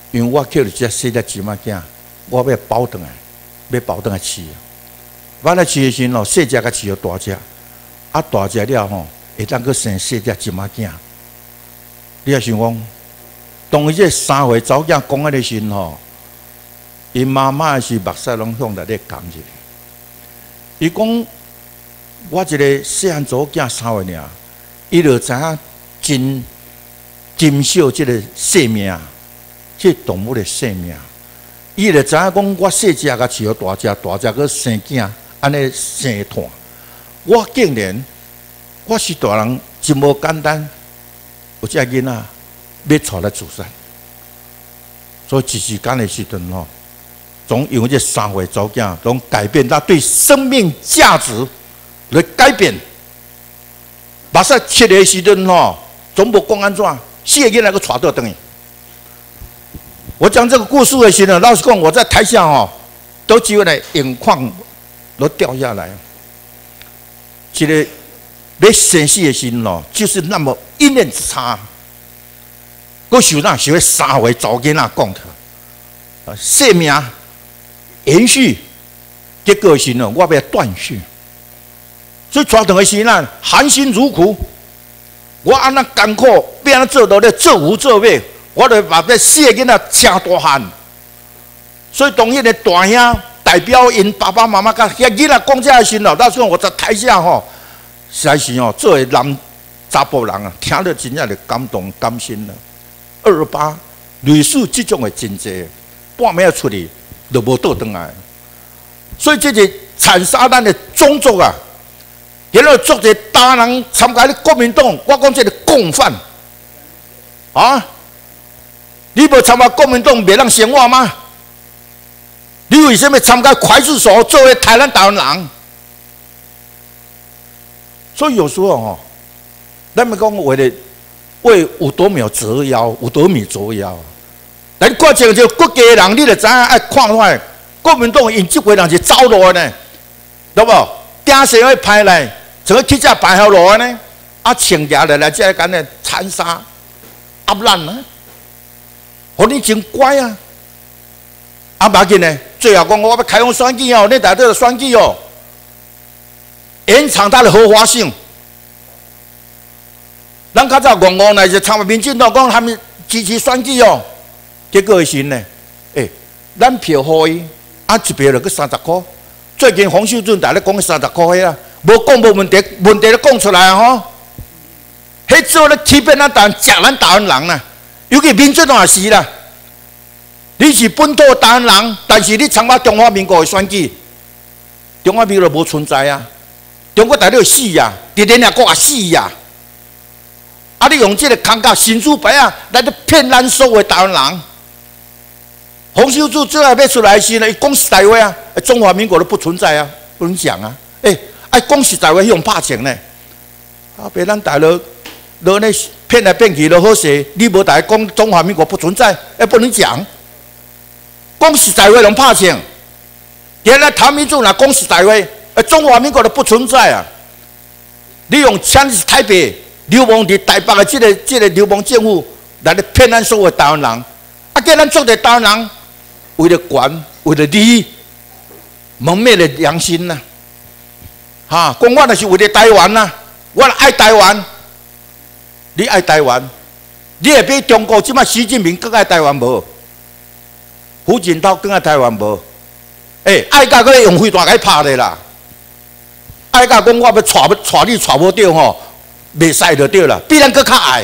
因为我捡了只细粒芝麻囝，我要包回来，要包回来饲。我来饲的时候，细只甲饲到大只，啊大只了吼，会当去生细只芝麻囝。你也想讲，当伊这三岁查某囝讲安尼时吼，伊妈妈是目屎拢向内咧干去。伊讲，我一个细汉查某囝三岁尔，伊就知影真珍惜这个生命，这个动物的生命。伊就知影讲，我细只甲饲到大只，大只去生囝，安尼生会团。我竟然，我是大人，真无简单。有只囡仔要带来自杀，所以一时间的时阵吼，总因为这三岁查某囝，拢改变他对生命价值来改变。目屎切的时阵吼，总无讲安怎，四个囡仔个带倒转去。我讲这个故事的时候，老实讲，我在台下吼，都几乎呢眼眶都掉下来。一个要生死的心咯，就是那么一念之差。我想那想三岁查某囡仔讲的，生命延续，结果是呢，我要断续。所以传统的时呢，含辛茹苦，我安那艰苦，要安怎做到咧？做无做尾，我就把这四个囡仔请大汉。所以当迄个大兄代表因爸爸妈妈甲遐囡仔讲这个时候，那时候我在台下吼。实在是哦，作为男查甫人啊，听了真正就感动甘心了。二二八类似这种的真济，半暝出去就无倒转来。所以这个惨杀咱的种族啊，然后做者大人参加咧国民党，我讲这个共犯啊，你无参加国民党，袂当生活吗？你为什么参加刽子手作为台湾台湾人？所以有时候吼，咱们讲为了为五斗米折腰，五斗米折腰。咱过前就国家人，你就知影爱看坏国民党因这回人是走路呢，对不？顶时会派来，怎个去只排好路呢？啊，请假来来这干呢残杀压烂呢？互你真乖啊！啊，马紧呢，最后讲我要开放选举哦，你在这选举哦。延长它的合法性。咱较早戆戆来是参与民进党讲他们支持选举哦，结果是呢，诶、欸，咱票互伊，啊一票就去三十块。最近洪秀柱在咧讲三十块迄啦，无讲无问题，问题都讲出来吼。迄做咧欺骗咱台湾、食咱台湾人啦，尤其民进党也是啦。你是本土台湾人，但是你参加中华民国的选举，中华民国无存在啊。中国大陆死呀，伫联合国也死呀。啊，你用这个空甲新主牌啊，来去骗咱所有台湾人。洪秀柱最后要出来时呢，伊讲实在话啊，中华民国都不存在啊，不能讲啊。诶、欸，爱讲实在话，用拍钱呢。啊，被咱大陆落那骗来骗去都好势，你无大讲中华民国不存在，哎，不能讲。讲实在话，用拍钱。原来台民主若讲实在话。中华民国都不存在啊！你用枪是台北流氓伫台北的这个这个流氓政府来咧骗咱所有台湾人，啊，叫咱做个台湾人，为了权，为了利益，蒙昧了良心呐、啊！哈，讲我那是为了台湾呐、啊，我爱台湾，你爱台湾，你会比中国即摆习近平更爱台湾无？胡锦涛更爱台湾无？诶、欸，爱甲佫用飞弹来拍的啦！爱甲讲我要带要带你带无着吼，袂使就对啦，比咱佫较爱。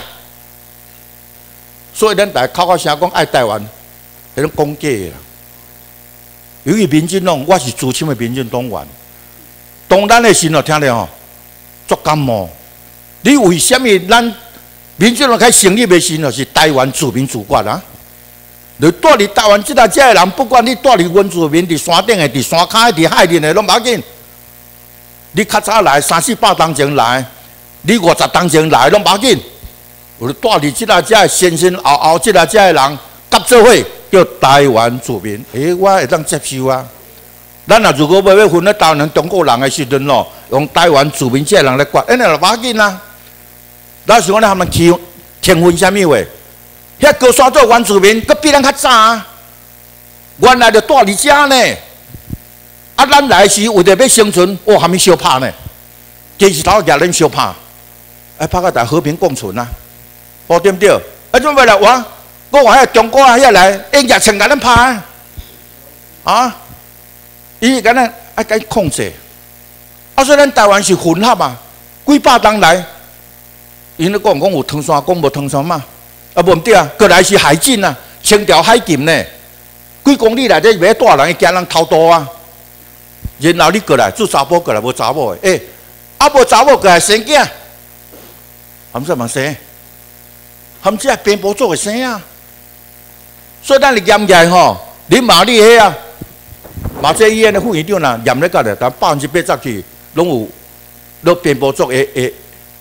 所以咱大口口声讲爱台湾，迄种讲假啦。由于民进党，我是资深的民进党员，当咱的时候听了吼，足感冒。你为什么咱民进党开成立的时候是台湾自民自决啊？你住伫台湾即搭遮个人，不管你住伫原住民、伫山顶的、伫山骹的、伫海面的，拢无要紧。你较早来三四百当前来，你五十当前来拢无要紧。有住伫即搭遮先先后后即搭遮个人，合做伙叫台湾自民。诶、欸，我会当接受啊。咱若如果要要分咧台湾人、中国人的时阵咯，用台湾自民遮个人来管，安尼就无要紧啊。那时候咧他们去天分啥物话？ 遐高山做原住民，佮比咱较早啊。原来就住伫遮呢。啊，咱来时为着要生存，哦，还没相拍呢。电视头举咱相拍，哎，拍到大和平共存啊，哦，对不对？啊，怎么来我？我话遐中国啊，遐来，因也请甲咱拍啊，伊甲咱爱甲控制。啊，所以咱台湾是混合啊，几百人来，因咧讲讲有唐山，讲无唐山嘛，啊，无毋对啊，过来是海禁啊，清朝海禁呢，几公里内底袂大人，惊人偷渡啊。然后你过来，做查甫过来无查某诶，欸，啊无查某过来生囝，含什么生？含只边坡做诶生啊。所以咱嚟验起来吼，你马里迄啊，马街医院的副院长啦，验咧个咧，但百分之八十去拢有落边坡做诶诶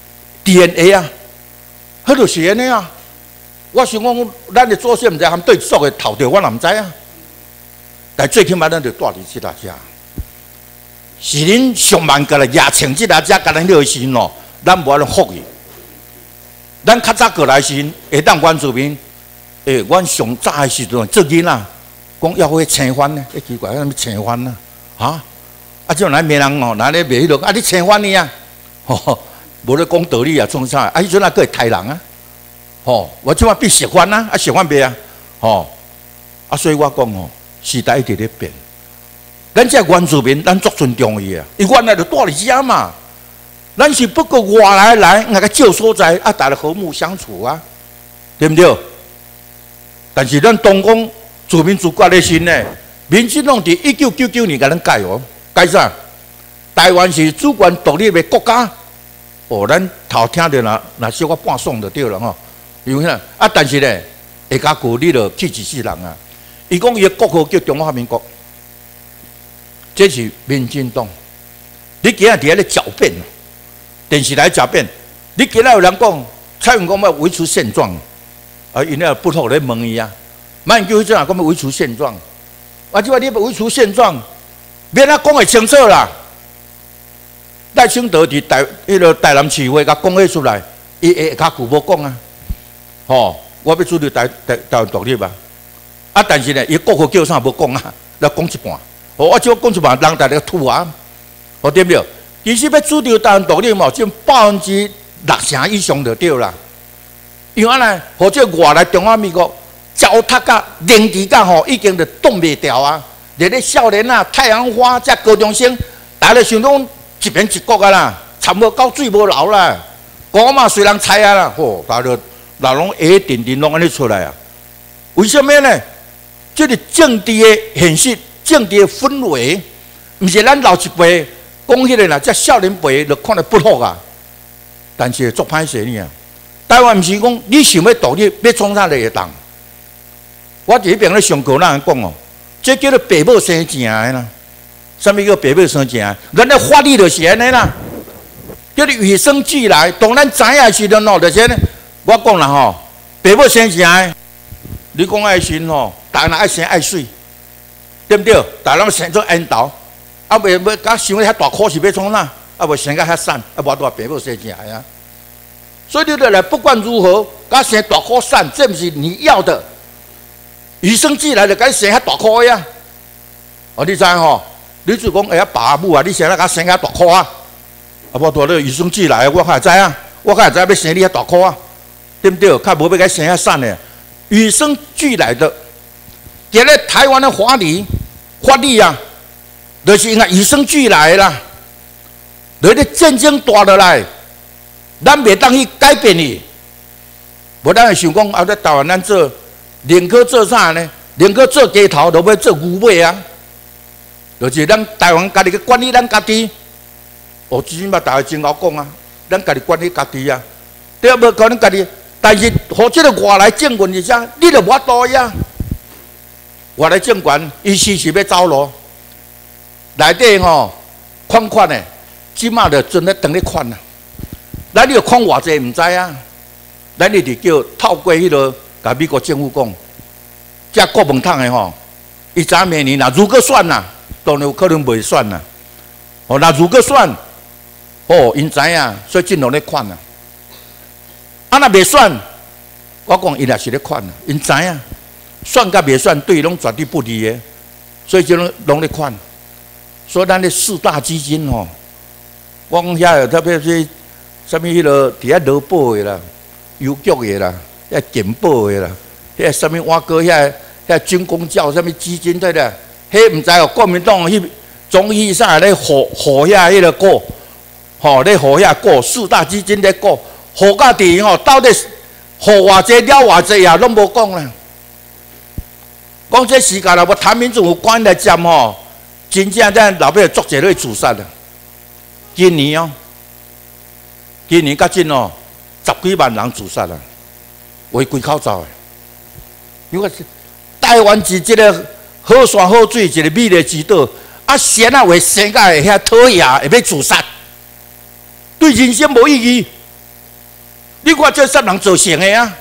D N A 啊，迄就是安尼啊。我想讲，咱的祖先毋知含对属诶头着，我也毋知啊。但最起码咱着住伫即搭遮。是恁上万过来野请即个遮，甲咱热心咯，咱无安尼福伊。咱较早过来时，会当原住民，诶，阮上早诶时阵做囡仔，讲要去青番呢，诶奇怪，啥物青番啊？啊，啊，即种来闽人哦，哪咧卖迄落，啊，你青番呢啊？吼，无咧讲道理啊，创啥？啊，迄阵啊，佫会杀人啊？吼，我即摆变食番啊，啊，食番卖啊？吼，啊，所以我讲吼，时代一直咧变。咱这原住民，咱足尊重伊啊！伊原来就住伫遮嘛，咱是不过外来来那个旧所在啊，大家和睦相处啊，对不对？但是咱东宫自民自决的时呢，民进党伫一九九九年甲咱改哦，改啥？台湾是主权独立的国家，哦，咱头听着啦，那小可半爽就对了吼。因为啥？啊，但是呢，下家鼓励了去一世人啊，伊讲伊的国号叫中华民国。这是民进党，你今日伫遐咧狡辩，电视台狡辩。你今日有人讲蔡英文讲要维持现状，啊，因咧不好咧问伊啊，慢叫伊怎啊讲要维持现状？啊，即摆你要维持现状，免啊讲会清楚啦。赖清德伫台迄个台南市会甲讲迄出来，伊下骹句无讲啊，吼，我要主张台台台湾独立啊，啊，但是呢，伊国号叫啥无讲啊，来讲一半。哦，我只讲一半，人大家吐啊，哦对不对？其实要主张台湾独立嘛，只百分之六成以上就对啦。因为安尼，或者外来中华民国糟蹋甲凌迟甲吼，已经就挡袂掉啊。连咧少年啊、太阳花、遮高中生，大家想讲一边一国啊啦，惨无到水无流啦。国嘛虽然拆啊啦，吼，大家就老拢下定定拢安尼出来啊。为什么呢？这个政治的现实。政治的氛围，毋是咱老一辈讲迄个啦，遮少年辈就看得不好啊。但是做歹势呢啊，台湾毋是讲你想要独立，要创啥就会当。我伫迄边咧上课，咱讲哦，这叫做爸母生正的啦。啥物叫爸母生正？咱咧法律就是安尼啦，叫你与生俱来。当咱知影时阵哦，就是安尼。我讲啦吼，爸母生正的，你讲爱生吼，当然爱生爱水。对不对？大人生做缘投，啊袂要甲想遐大苦是要创啥？啊袂生甲遐散，啊无大爸母生正的啊。所以你就来，不管如何，甲生大苦散，这不是你要的。与生俱来就甲生遐大苦的呀。哦，你知吼？你就讲哎呀爸母啊，你生来甲生遐大苦啊？啊无大咧与生俱来，我较会知啊，我较会知要生你遐大苦啊，对不对？较无要甲生遐散的，与生俱来的。今日台湾的法律，法律啊，就是因为与生俱来啦，就是咧战争大落来，咱袂当去改变伊。无咱会想讲啊，在台湾咱做宁可做啥呢？宁可做鸡头，都要做牛尾啊。就是咱台湾家己去管理咱家己。哦，之前捌大家真敖讲啊，咱家己管理家己啊，对啊，无可能家己。但是，和这个外来政权是啥？你就无法度呀。外来政权，伊时时要走路，内底吼款款的，即马就准咧等咧款啦。咱你要看偌济毋知啊，咱你就叫透过迄落，甲美国政府讲，遮国民党的吼，伊知明年啦，如果选啦，当然有可能袂选啦。哦，那如果选，哦，因知影，所以尽量咧款啦。啊，若袂选， 我讲伊也是咧款啊，因知影算甲袂算对拢绝对不利的，所以就拢拢咧款。所以咱咧四大基金吼，我讲遐特别是啥物迄落伫遐劳保的啦、邮局的啦、遐健保的啦、遐啥物我哥遐遐军工教啥物基金对的，迄毋知哦，国民党迄总议啥咧护护遐迄个股，吼咧护遐股四大基金咧股，护甲伫吼到底护偌济了偌济啊，拢无讲啦。讲这时间啦，无谈民主有关来占吼，真正咱老爸作者都会自杀啦。今年哦，今年较真哦，十几万人自杀啦，为几口罩的。如果是台湾是一个好山好水，一个美丽之岛，啊，谁啊会生甲会遐讨厌，会要自杀，对人生无意义。你看这啥人造成的啊？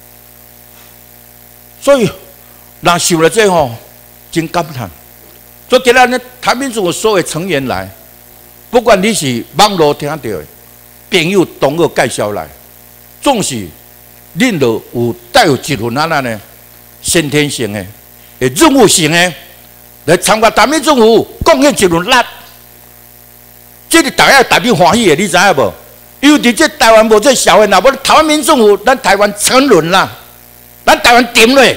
所以。人想了这吼，真感叹。所以今日呢，谈民主所有成员来，不管你是网络听到的朋友、同学介绍来，总是恁都有带有一份啊那呢先天性的、诶任务性的来参加谈民主有贡献一份力，这个大家大家欢喜的，你知影无？因为伫这台湾无这社会，若无台湾民主有，咱台湾沉沦啦，咱台湾沉落。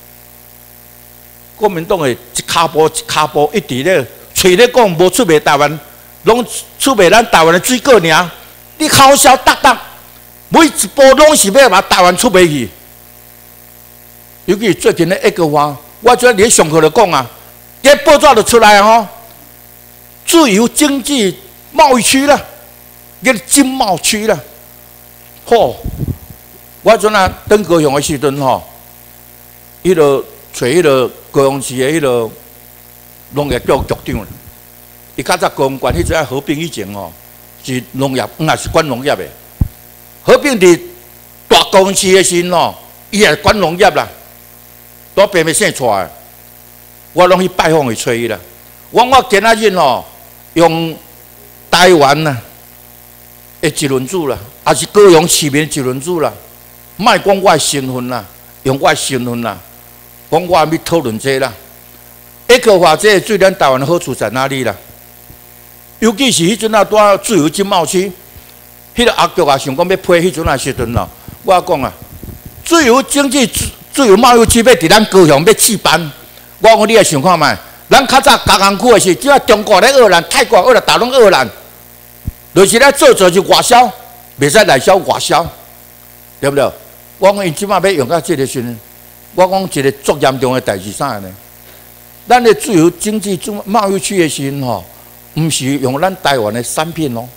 国民党的一骹步一骹步一直咧，嘴咧讲无出卖台湾，拢出卖咱台湾的水果尔。你口笑答答，每一步拢是要把台湾出卖去。尤其最近的一个话，我昨日上课就讲啊，这报纸就出来啊吼，自由经济贸易区啦，叫经贸区啦。吼，我阵啊，登高雄的时阵吼，迄个找迄个。高雄市的迄个农业局局长，伊较早高雄县迄阵合并以前吼，是农业，毋也是管农业的。合并伫大高雄市的时吼，伊也管农业啦。都变变生出来，我拢去拜访去找伊啦。我我今仔日吼，用台湾呐的一轮子啦，也是高雄市民一轮子啦，莫讲我的身份啦，用我的身份啦。讲我要讨论这啦，一颗化这对咱台湾的好处在哪里啦？尤其是迄阵啊，在自由经贸区，迄个阿局啊，想讲要批迄阵啊时阵咯，我讲啊，自由经济自自由贸易区要伫咱高雄要试办，我讲你也想看卖，咱较早加工区的是，即摆中国咧恶人，泰国恶人，大陆恶人，就是咧做做就外销，袂使内销外销，对不对？我讲因即摆要用到这个时阵。我讲一个足严重的代志啥呢？咱的自由经济贸易区的时吼，毋是用咱台湾的产品咯，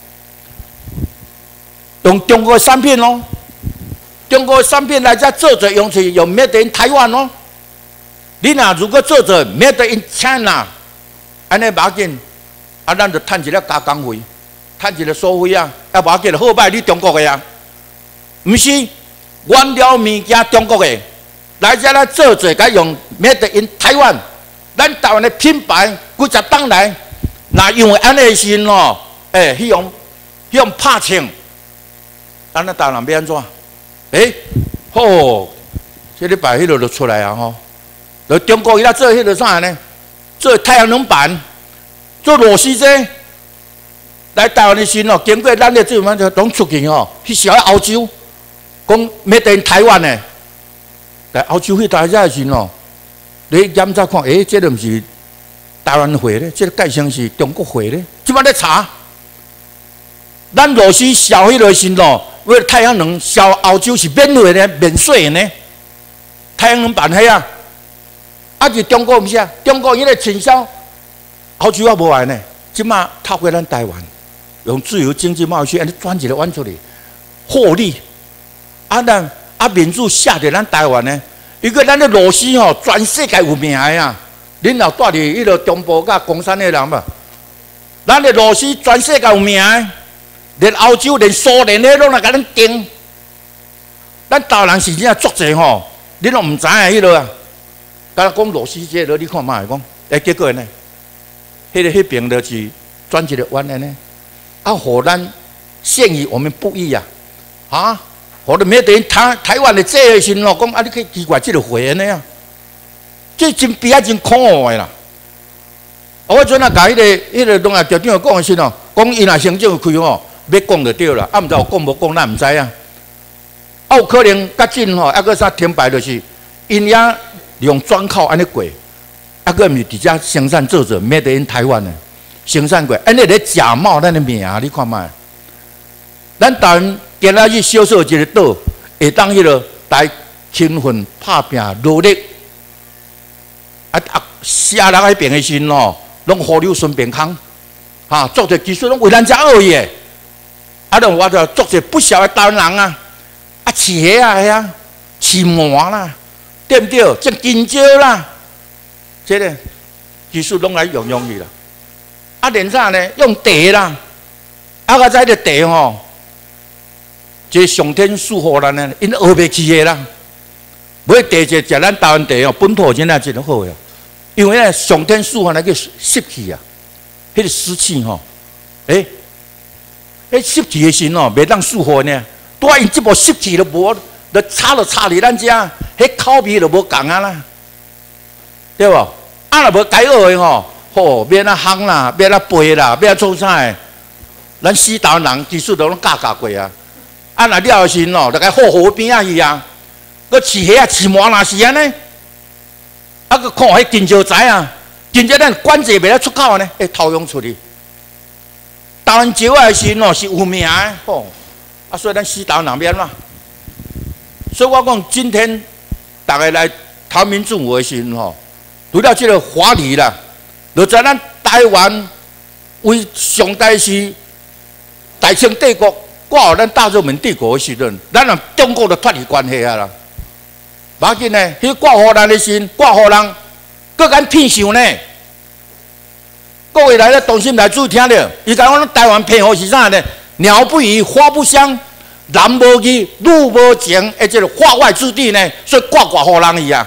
用中国的产品咯，中国的产品来遮做做用是用 made in 台湾咯。你若如果做做 made in China， 安尼无要紧，啊，咱就趁一个加工费，趁一个收费啊，啊无要紧，好歹你中国的啊，毋是原料物件中国的。来遮来做做，甲用 made in 台湾，咱台湾的品牌，几十档来，若用的安尼时吼，诶，迄种迄种拍枪，咱那台湾要安怎？诶，吼，这礼拜迄落就出来啊吼，就中国伊拉做迄个啥呢？做太阳能板，做螺丝这，来台湾的时吼，经过咱的这方就拢出去吼，去销欧洲，讲 made in 台湾的。来欧洲去大家时咯，你检查看，诶、欸，这个毋是台湾货咧，这个改成是中国货咧。即摆咧查，咱螺丝销迄个时咯，为太阳能销欧洲是免费的、免税的呢。太阳能板迄啊，啊是中国毋是啊？中国伊咧倾销欧洲啊无来呢。即摆透过咱台湾，用自由经济贸易区安尼转一个弯出去，获利。啊，咱。啊，民主下伫咱台湾呢，因为咱的螺丝吼，全世界有名的啊。恁若住伫迄个中部甲公山的人嘛，咱的螺丝全世界有名的，连欧洲、连苏联咧拢来甲咱订。咱台湾人是真正足济吼，恁拢毋知影迄落啊。甲讲螺丝这落，你看嘛，讲，诶，结果呢，迄、那个迄边就是转一个弯的呢，啊，互咱限于我们不义啊，啊。 我都没等台台湾的这个时候讲啊，你去奇怪这个会员的呀，这真比较真可恶的啦。我阵啊，甲迄个迄个农业局长讲的时哦，讲伊若行政开吼，要讲就对啦，啊，毋知有讲无讲，咱毋知啊。啊，有可能较紧吼，啊个啥停摆就是因遐用转口安尼过，啊个毋是伫遮生产做者 made in 台湾的生产过，安尼咧假冒咱的名，你看卖。咱台湾今仔日小小一个岛，会当迄落来勤奋拍拼努力，啊啊，下人迄边的时吼，拢互流顺便康，哈，做者技术拢为咱遮学的，啊，拢我着做者不少的台湾人啊，啊，饲虾啊，遐饲麻啦，对不对？种金蕉啦，这个技术拢来用用去啦。啊，连啥呢？用茶啦，啊个在个茶吼。这上天赐予咱呢，因学袂起的啦。买地就食咱台湾地哦，本土真啊真好呀。因为呢，上天赐予那个湿气啊，迄个湿气吼，诶，迄湿气的时哦，袂当赐予呢。拄啊，因这部湿气都无，都差了差哩咱遮，迄口味都无共啊啦，对无？啊，若无改学的吼，吼，免啊烘啦，免啊背啦，免啊做啥的，咱四台湾人技术都拢教教过啊。啊，若了时哦，就该好好边仔去啊，佮饲虾啊、饲麻若是安尼，啊，佮看迄金蕉仔啊，金蕉咱管制袂了出口呢，会偷用出去。台湾蕉啊时哦是有名的，吼，啊，所以咱四台湾人免啦。所以我讲今天大家来谈民主的时吼，除了这个法律啦，就在咱台湾为上代是大清帝国。挂互咱大日本帝国的时阵，咱同中国就脱离关系啊啦。无要紧呢，迄挂互咱的时，挂互人，搁敢骗想呢？各位来了，动心来注意听着，伊讲咱台湾骗互是啥呢？鸟不语，花不香，人无义，女无情，而且化外之地呢，所以挂挂互人去啊。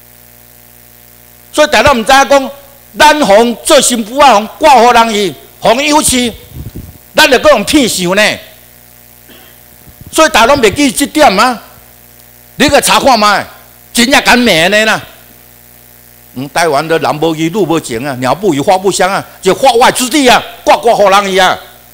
所以大家毋知影讲，咱红做新妇啊，红挂互人去，红有气，咱就搁用骗想呢。所以大家拢袂记这点啊！你个查看卖，真正敢名的啦。嗯，台湾的人无义，女无情啊，鸟不语，花不香啊，就化外之地啊，挂挂互人去啊。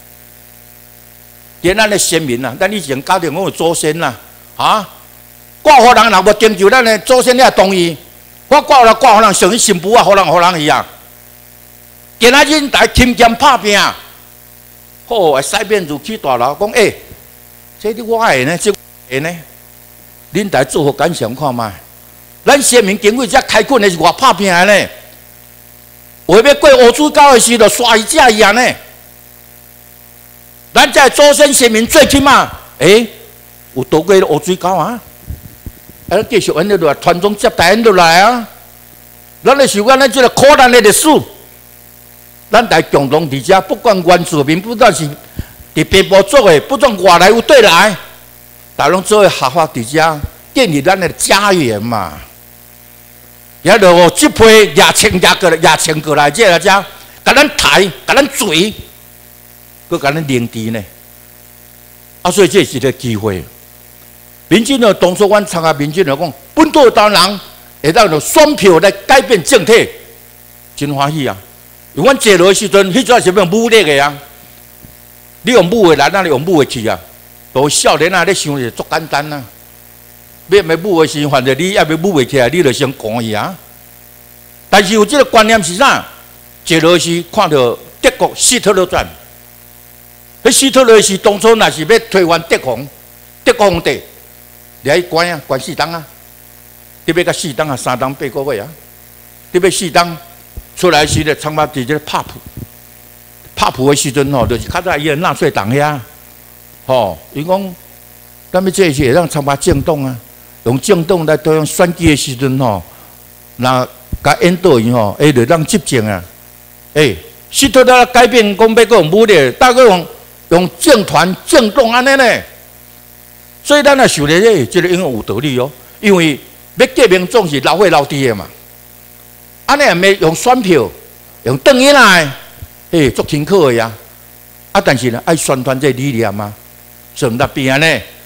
连咱的先民啊，咱以前家庭讲祖先啦，啊，挂互人若无征求咱的祖先了同意，我挂互人挂互人，属于新妇啊，互人互人去啊。今仔日来勤俭拍拼，好，西边如起大楼，讲诶。欸这啲我的呢，这个呢，恁大做好感想看卖。咱先民经过这开垦的是偌拍拼的呢，为要过乌水沟的时候，刷一架一样呢。咱这祖先先民最起码，诶、欸，有渡过乌水沟啊，啊，继续安尼落来，传宗接代安落来啊。咱的是讲咱这个苦难的历史，咱来共同伫遮，不管原住民，不管是。伫北部做诶，不准外来有对来，大拢做诶合法伫遮建立咱诶家园嘛。然后即批也请也过来，也请过来，这来遮，甲咱抬，甲咱嘴，佮甲咱领地呢。啊，所以这是一个机会。民进党当初阮参加民进党讲，本土当人会当用选票来改变政体，真欢喜啊！因为阮坐落时阵，迄阵是用武力诶啊。你用武的来，那你用武的去啊？都少年啊，你想是足简单啊。要要武的时，反正你要要武的起来，你就先讲伊啊。但是有这个观念是啥？坐落时看到德国希特勒传，迄希特勒是当初若是要推翻德皇，德国皇帝，你爱关啊，关四档啊。你要甲四档啊，三档八个月啊。你要四档出来时咧，参加伫这个拍普。拍普的时阵吼，就是较早伊个纳粹党遐，吼，伊讲，咱们这是会让参加政党啊，用政党来对用选举的时阵吼，那甲引导伊吼，哎，就让执政啊，哎，希特勒改变讲要用武力，大概用用政团政党安尼呢，所以咱也想咧，诶，这个应该有道理哦，因为要革命总是老岁老弟的嘛，安尼也没用选票，用转起来。诶，足辛苦的呀！啊，但是呢，爱宣传这理念嘛，从那边呢，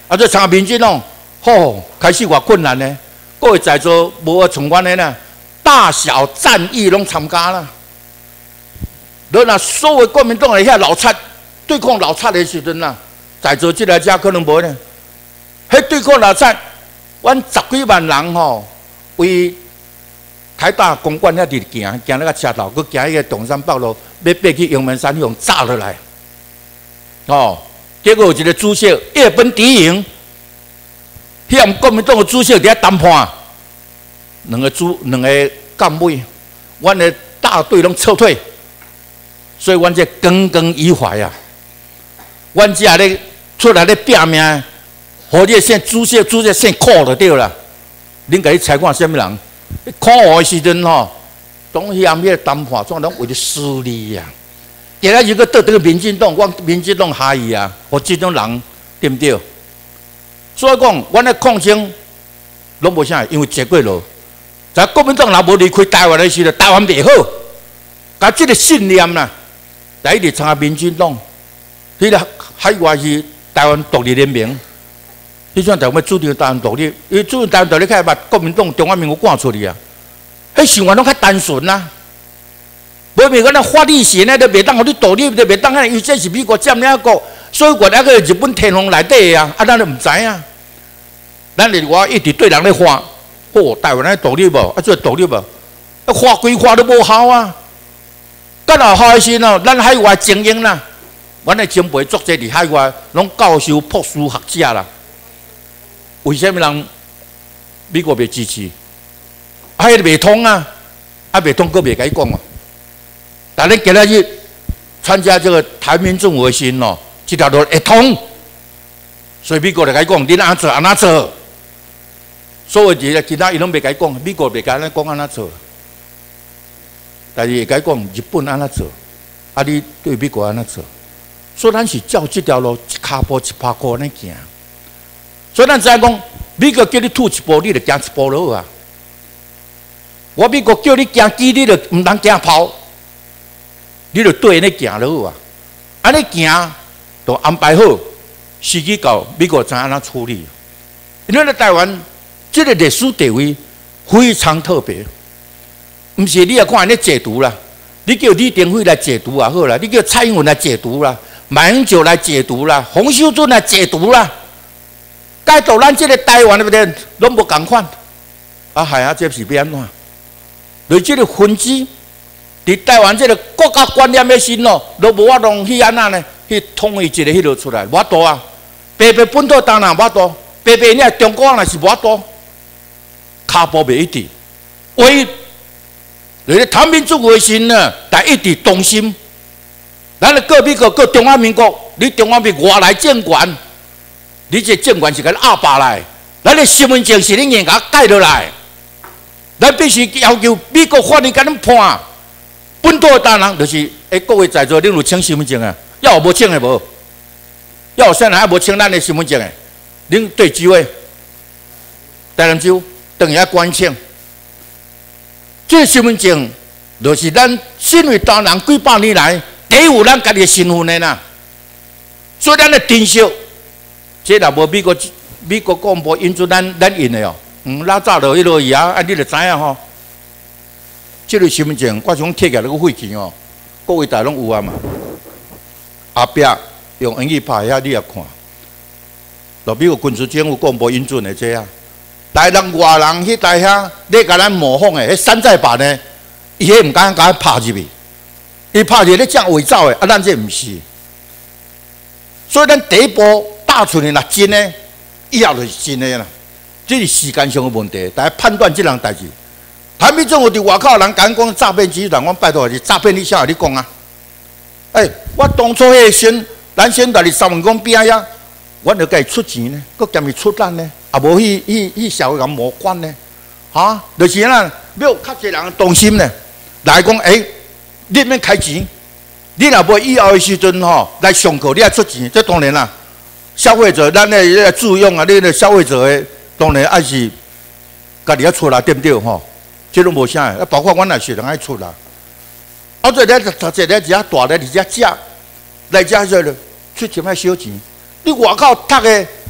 啊，这参加民进党，吼，开始偌困难呢。各位在座无像阮的呢，大小战役拢参加啦。你若所有国民党的遐老贼对抗老贼的时阵呐，在座即个遮可能无呢。迄对抗老贼，阮十几万人吼，为台大公馆遐直行，行那个车头，佮行迄个中山北路，要爬去阳明山去，用炸落来。哦，结果有一个主席夜奔敌营，向国民党的主席伫遐谈判，两个主两个干委，阮的大队拢撤退，所以阮这耿耿于怀啊。阮只咧出来咧拼命，互你先主席主席先苦就对啦。恁家己猜看什么人？苦的时阵吼，总嫌迄个谈判，总拢为了私利呀。今仔日个倒这个民进党，我民进党下伊啊，我这种人对不对？所以讲，阮的抗争拢无啥，因为结过路。在国民党若无离开台湾的时候，台湾袂好。甲这个信念啦，来一直参加民进党，迄个海外是台湾独立联盟，迄种台湾主张台湾独立，因为主张台湾独立，开把国民党中华民国赶出去啊。迄想法拢较单纯啦。无袂个那法律线咧，都袂当互你独立，都袂当啊！伊这是美国占领国，所以我那个日本天皇内底啊，啊，咱都毋知影。咱咧我一直对人咧话，嚯、哦，台湾咧独立无？啊，做独立无？啊，话规话都无效啊！干若效的时喏，咱海外精英啦，阮的前辈作者伫海外拢教授博士学者啦。为什么人美国袂支持？啊，迄个袂通啊！啊，袂通，佫袂甲伊讲啊！但恁今仔日参加这个台民政府的时哦，这条路会通，所以美国就甲伊讲，恁安做安那做。所有其其他伊拢袂甲伊讲，美国袂甲咱讲安那做，但是会甲伊讲日本安那做，啊你对美国安那做，所以咱是照这条路一骹步一拍箍安尼行。所以咱知影讲，美国叫你吐一步，你就行一步就好啊。我美国叫你行机，你就毋通行跑。你就对安尼行就好啊，安尼行就安排好，时机到，美国知安怎处理。因为咱台湾这个历史地位非常特别，毋是你也看安尼解读啦，你叫李登辉来解读也好啦，你叫蔡英文来解读啦，马英九来解读啦，洪秀柱来解读啦，该到咱这个台湾对不对？拢无共款，啊，系啊，这是要安怎？对这个分支。伫台湾这个国家观念的时咯，都无法通去安那呢？去统一一个迄落出来，无法度啊！白白本土当然无法度，白白你中国人是无法度，骹步袂一致。唯一你台民主的时呢，但一直同心。咱的各美国、各中华民国，你中华民国外来政权，你这政权是甲压巴来，咱的身份证是恁硬甲改落来，咱必须要求美国法律甲恁判。本土的当然就是，诶、欸，各位在座，恁有签身份证啊？要有无签的无？要有啥人还无签咱的身份证的？恁对几位？台南州等于要关签。这身份证就是咱身为台南几百年来第一有咱家己的身份的啦。所以咱的珍惜，这若无美国美国公布印出咱咱印的哦，嗯，老早就迄落去啊，啊，你就知影吼。这个身份证，我想摕起来那个费钱哦，各位大拢有啊嘛。后壁用英语拍遐，你也看。就比如军事政府公布印准的这啊，台人外人去台遐，你甲咱模仿的，迄山寨版的，伊迄唔敢甲拍入去，伊拍入去你这样伪造的，啊，咱这唔是。所以咱第一步打出来若真的，以后就是真的啦。这是时间上的问题，大家判断这样代志。台民政府伫外口人讲讲诈骗集团，我拜托你诈骗你啥？你讲啊？哎、欸，我当初迄个选，咱选到你三万公边呀，我就该出钱呢，佮兼伊出力呢，也无去去去社会咁无关呢，哈，就是咱要较侪人动心呢，来讲哎，你免开钱，你若无以后的时阵吼来上课，你要出钱，这当然啦。消费者咱的个自用啊，你个消费者的当然还是家己要出啦，对不对吼？这拢无啥的，包括阮也是人爱出啦。啊，这咧读这咧只大咧，只食来遮做了出钱爱小钱。你外口读的一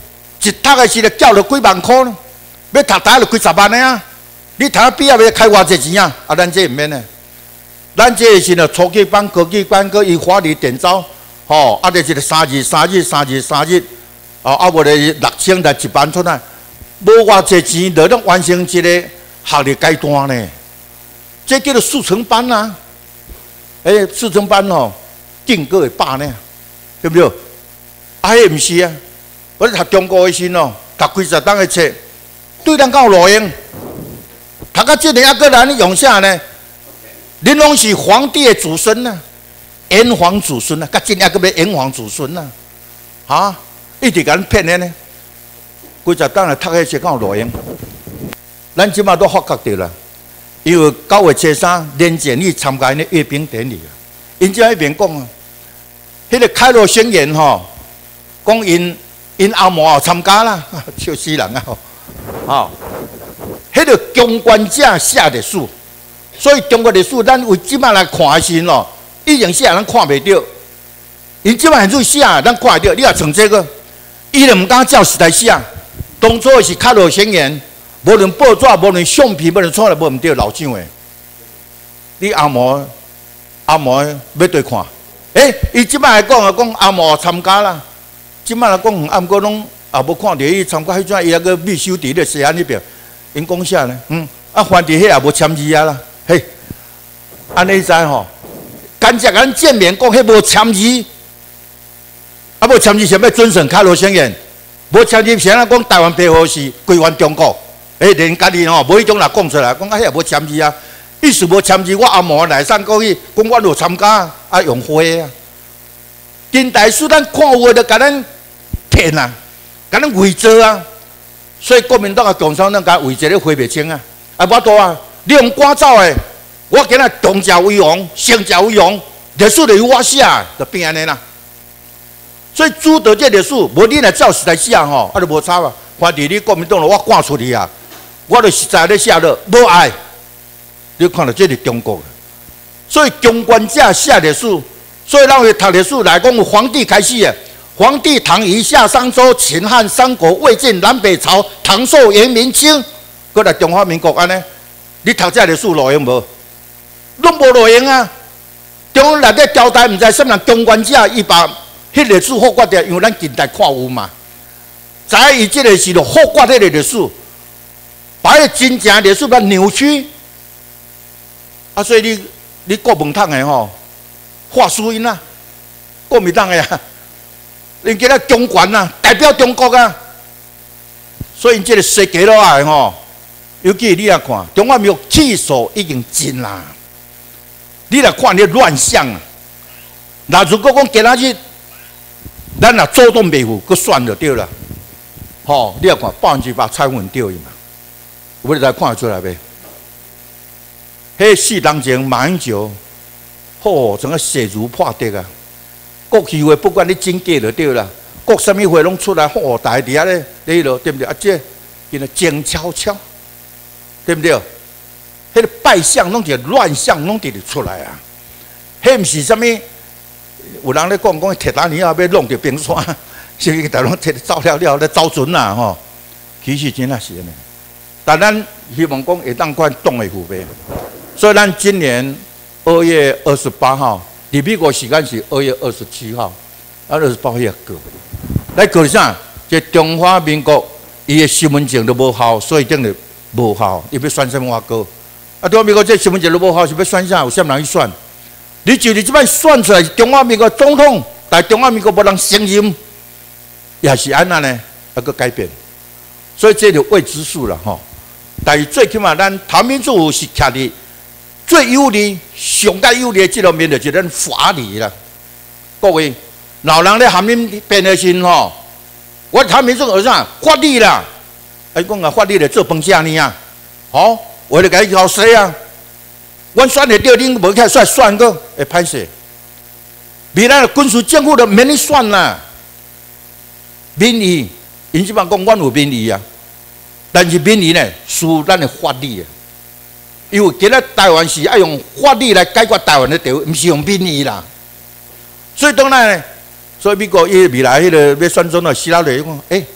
一读的时候缴了几万块呢？要读大学就几十万的啊！你读到毕业要开偌济钱啊？啊，咱这唔免呢。咱这是呢初级班、高级班，搁以法律证照，吼、哦，啊，就是个三日、三日、三日、三日，哦，啊，无咧六千才一万出来，无偌济钱就能完成一个学历阶段呢。这叫做速成班啊！哎、欸，速成班吼，定个会百呢，对不对？啊，迄毋是啊！我咧读中国的时哦，读几十档的册，对咱够有路用。读到这个还搁咱用啥呢？恁拢是皇帝的祖孙呐、啊，炎黄祖孙呐、啊，甲今还搁要炎黄祖孙呐、啊，啊，一直甲咱骗的呢。几十档来读迄些够有路用。咱即马都发觉到了，因为九月初三连检去参加那阅兵典礼啊，因即迄边讲啊，迄、那个开罗宣言吼，讲因因阿嬷也参加啦，笑死人啊！吼，迄个强权者写历史。所以中国历史，咱为即摆来看的时咯，以前写咱看袂到，因即摆去写，咱看会到。你也从这个，伊就毋敢照时代写。当初是开罗宣言，无论报纸，无论相片，无论错来无毋对老蒋的。你阿嬷阿嬷要对看，诶、欸，伊即摆来讲啊，讲阿嬷参加啦。即摆来讲，啊，毋过拢也无看到伊参加迄阵，伊那个秘书伫咧西安那边，因讲啥呢？嗯，啊，反正迄也无签字啊啦。嘿，安尼知吼？干只咱见面讲，迄无签字，啊无签字是要遵守开罗宣言，无签字是安讲台湾白河是归还中国。诶，连家己吼无迄种人讲出来，讲啊迄也无签字啊，意思无签字，我阿嬷来上过去，讲我有参加，啊用花啊。近代史咱看有诶，就甲咱骗啊，甲咱伪造啊，所以国民党啊、共产党甲伪造咧花袂清啊，啊无多啊。你用赶走诶，我今仔强者为王，胜者为王，历史就由我写，就变安尼啦。所以朱德这历史，无你来照时来写吼，啊就无差啊。反正你国民党我赶出去啊，我就实在咧写了，无爱。你看到这是中国，所以强权者写历史，所以咱会读历史来讲，皇帝开始诶，皇帝唐虞夏商周秦汉三国魏晋南北朝唐宋元明清，搁来中华民国安尼。你读这历史路用无？拢无路用啊！中央内底交代，毋知什么人强权者，伊把迄历史复决掉，因为咱近代看有嘛。知影伊即个是着复决迄个历史，把迄真正历史把扭曲。啊，所以你你国民党的吼，华书因啊，国民党的啊，人家咧中权啊，代表中国啊，所以因即个世界落来吼。尤其你来看，中华民国气数已经尽啦。你来看，你乱象啊！那如果讲今仔日，咱若做都袂赴，佮算就对了。吼、哦，你来看百分之百蔡英文对伊嘛？有你来看得出来袂？迄四当前马英九，吼、哦，整个势如破竹啊！国旗会不管你真假就对啦，国什么会拢出来，吼、哦，大伫遐咧，你咯对不对？啊，这叫做静悄悄。对不对？迄个败相拢是乱象，拢直直出来啊！迄毋是啥物？有人咧讲讲铁达尼亚要弄着冰山，是伊大拢摕走了了咧走船啦吼。其实真啊是安尼，但咱希望讲会当款动的虎背。所以咱今年二月二十八号，伫美国时间是二月二十七号，啊二十八号要过。来过啥？这中华民国伊的身份证都无效，所以等于。无效，伊要选什么外国？啊，中华民国这身份证都无效，是要选啥？有啥人去选？你就你即摆选出来中华民国总统，但中华民国无人承认，也是安那呢？那个改变，所以这就未知数了吼。但是最起码咱台民主是徛伫最有利、上界有利的这个面，就是咱法理啦。各位老人咧含恁变的心吼，我台民主学啥法理啦？伊讲啊，法律来做饭食呢啊，好，为了甲伊交税啊，阮选会到，恁无起来选个会歹势。未来军事政府就免你选啦，民意，因即摆讲阮有民意啊，但是民意呢，输咱的法律啊，因为今仔台湾是要用法律来解决台湾的地位，毋是用民意啦。所以当然呢，所以美国伊未来迄个要选总统，希拉里讲，诶、欸。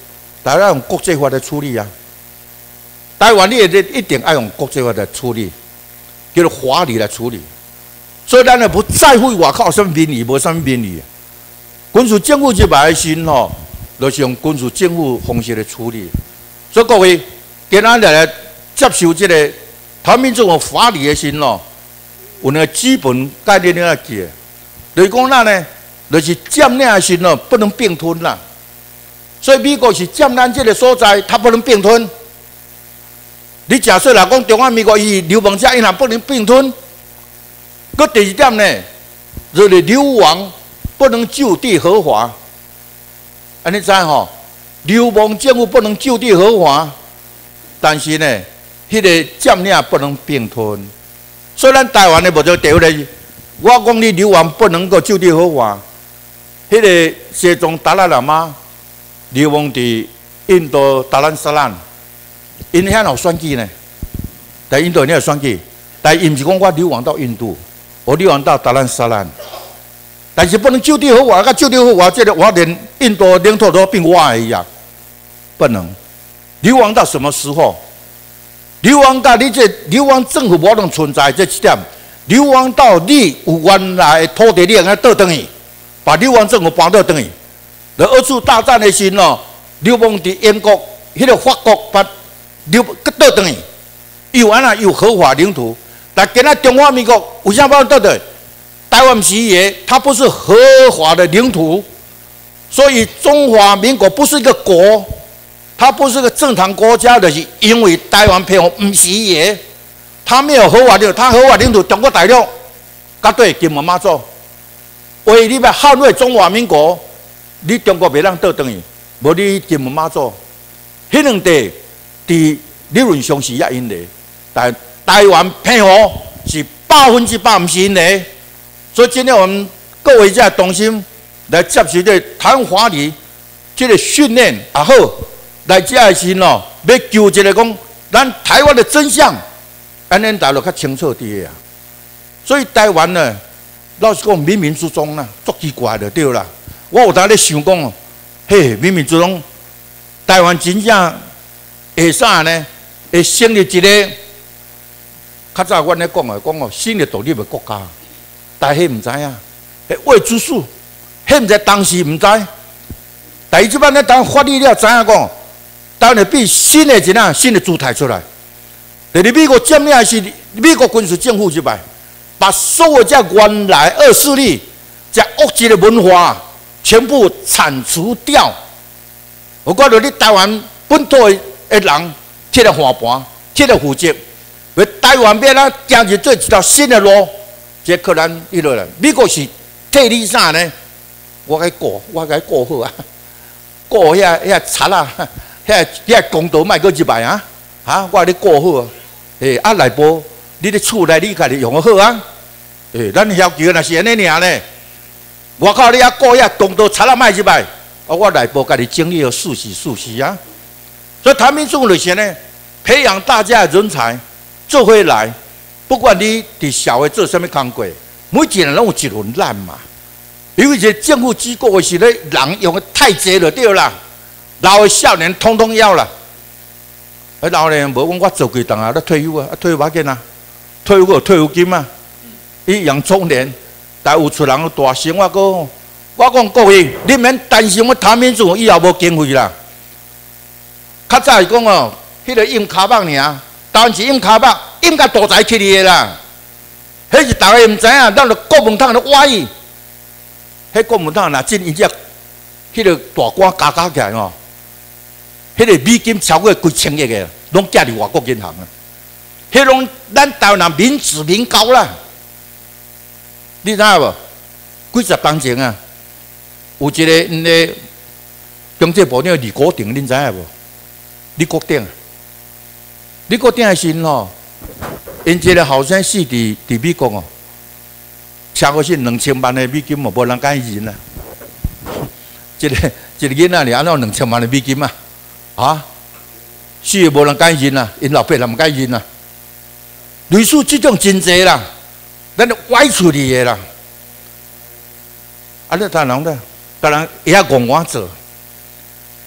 大家用国际法来处理啊。台湾你也一定要用国际法来处理，叫做法理来处理。所以咱也不在乎外口有什么民意，无什么民意。军事政府这摆的时吼，就是用军事政府方式来处理。所以各位，今仔日来接受这个台湾民主的法理的时吼，有那个基本概念你要记。就是讲咱呢，就是占领的时吼，不能并吞啦。所以美国是占咱这个所在，它不能并吞。你假设来讲，中华民国以流氓者，伊若不能并吞。搁第二点呢，就是流亡不能就地合法。安尼知吼？流氓政府不能就地合法，但是呢，迄、那个占领不能并吞。虽然台湾的无条条咧，我讲你流亡不能够就地合法。迄、那个西藏达赖喇嘛流亡伫印度达兰萨兰。因遐有选举呢，在印度你有选举，但伊毋是讲我流亡到印度，我流亡到达兰萨兰，但是不能就地合法，甲就地合法，这个我连印度领土都变我的一样，不能流亡到什么时候？流亡到你这流亡政府无能存在这一点，流亡到你有原来的土地，你应该倒转去，把流亡政府搬倒转去。在二次大战的时候，流亡伫英国，迄、那个法国把流倒转去，有安那有合法领土，但今仔中华民国为啥要倒转？台湾是也，它不是合法的领土，所以中华民国不是一个国，它不是个正常国家的，是因为台湾偏不是也，它没有合法领土，它合法领土中国大陆，甲对金门马祖，为你要捍卫中华民国，你中国袂当倒转去，无你金门马祖，迄两地。伫理论上是也因的，但台湾偏哦是百分之百毋是因的，所以今天我们各位在同心来接受这台湾法律这个训练也好，来这的时咯，要求一个讲咱台湾的真相，安尼大陆较清楚啲啊。所以台湾呢，老实讲冥冥之中呢，足奇怪的对啦。我有当咧想讲，嘿，冥冥之中，台湾真正。会啥呢？会成立一个，较早阮咧讲啊，讲哦，新的独立的国家，但迄毋知影，迄未知数，迄毋知当时毋知。但伊即摆咧当法律了，知影讲，当然比新的一样新的姿态出来。但是美国占领是美国军事政府即摆，把所有这原来恶势力、这恶质的文化全部铲除掉。我觉着你台湾本土的。的人摕来换盘，摕来负责，为台湾要咱行入做一条新的路，这可能迄落来。美国是替你啥呢？我该过，我该过好啊，过遐遐贼啊，遐遐公道卖过一摆啊，啊，我咧过好啊。诶，啊内部你咧厝内你家己用好啊。诶，咱要求若是安尼尔呢，我靠你遐过遐公道贼啊卖一摆，啊我内部家己整理好事实事实啊。所以台民众就是呢，培养大家的人才，做回来。不管你伫社会做什么工作，每一个人拢有一份烂嘛。因为这政府机构的是咧，人用的太济了，对啦。老的少年通通要啦。啊，老年无讲我做几档啊，咧退休啊，退休要紧啊，退休有退休金啊。伊养中年，但有出人大生活个，我讲各位，你免担心我台民众以后无经费啦。较早是讲哦，迄个印卡棒尔，当时印卡棒，印甲大财起哩的啦。迄是大家毋知影，咱着国民党咧歪伊。迄国民党若真伊只，迄个大官加加起来哦，迄个美金超过几千亿个，拢寄伫外国银行啊。迄拢咱台湾民脂民膏啦。你知影无？几十年前啊，有一个因个经济部长李国鼎，恁知影无？李国鼎，李国鼎的时吼，因一个后生婿伫伫美国哦，超过是两千万的美金哦，无人敢认啊！一个一个囡仔哩，安怎两千万的美金啊？啊，是无人敢认啊，因老爸人唔敢认啊。类似这种真济啦，咱歪出去的啦。啊，你当然的，当然也讲我做。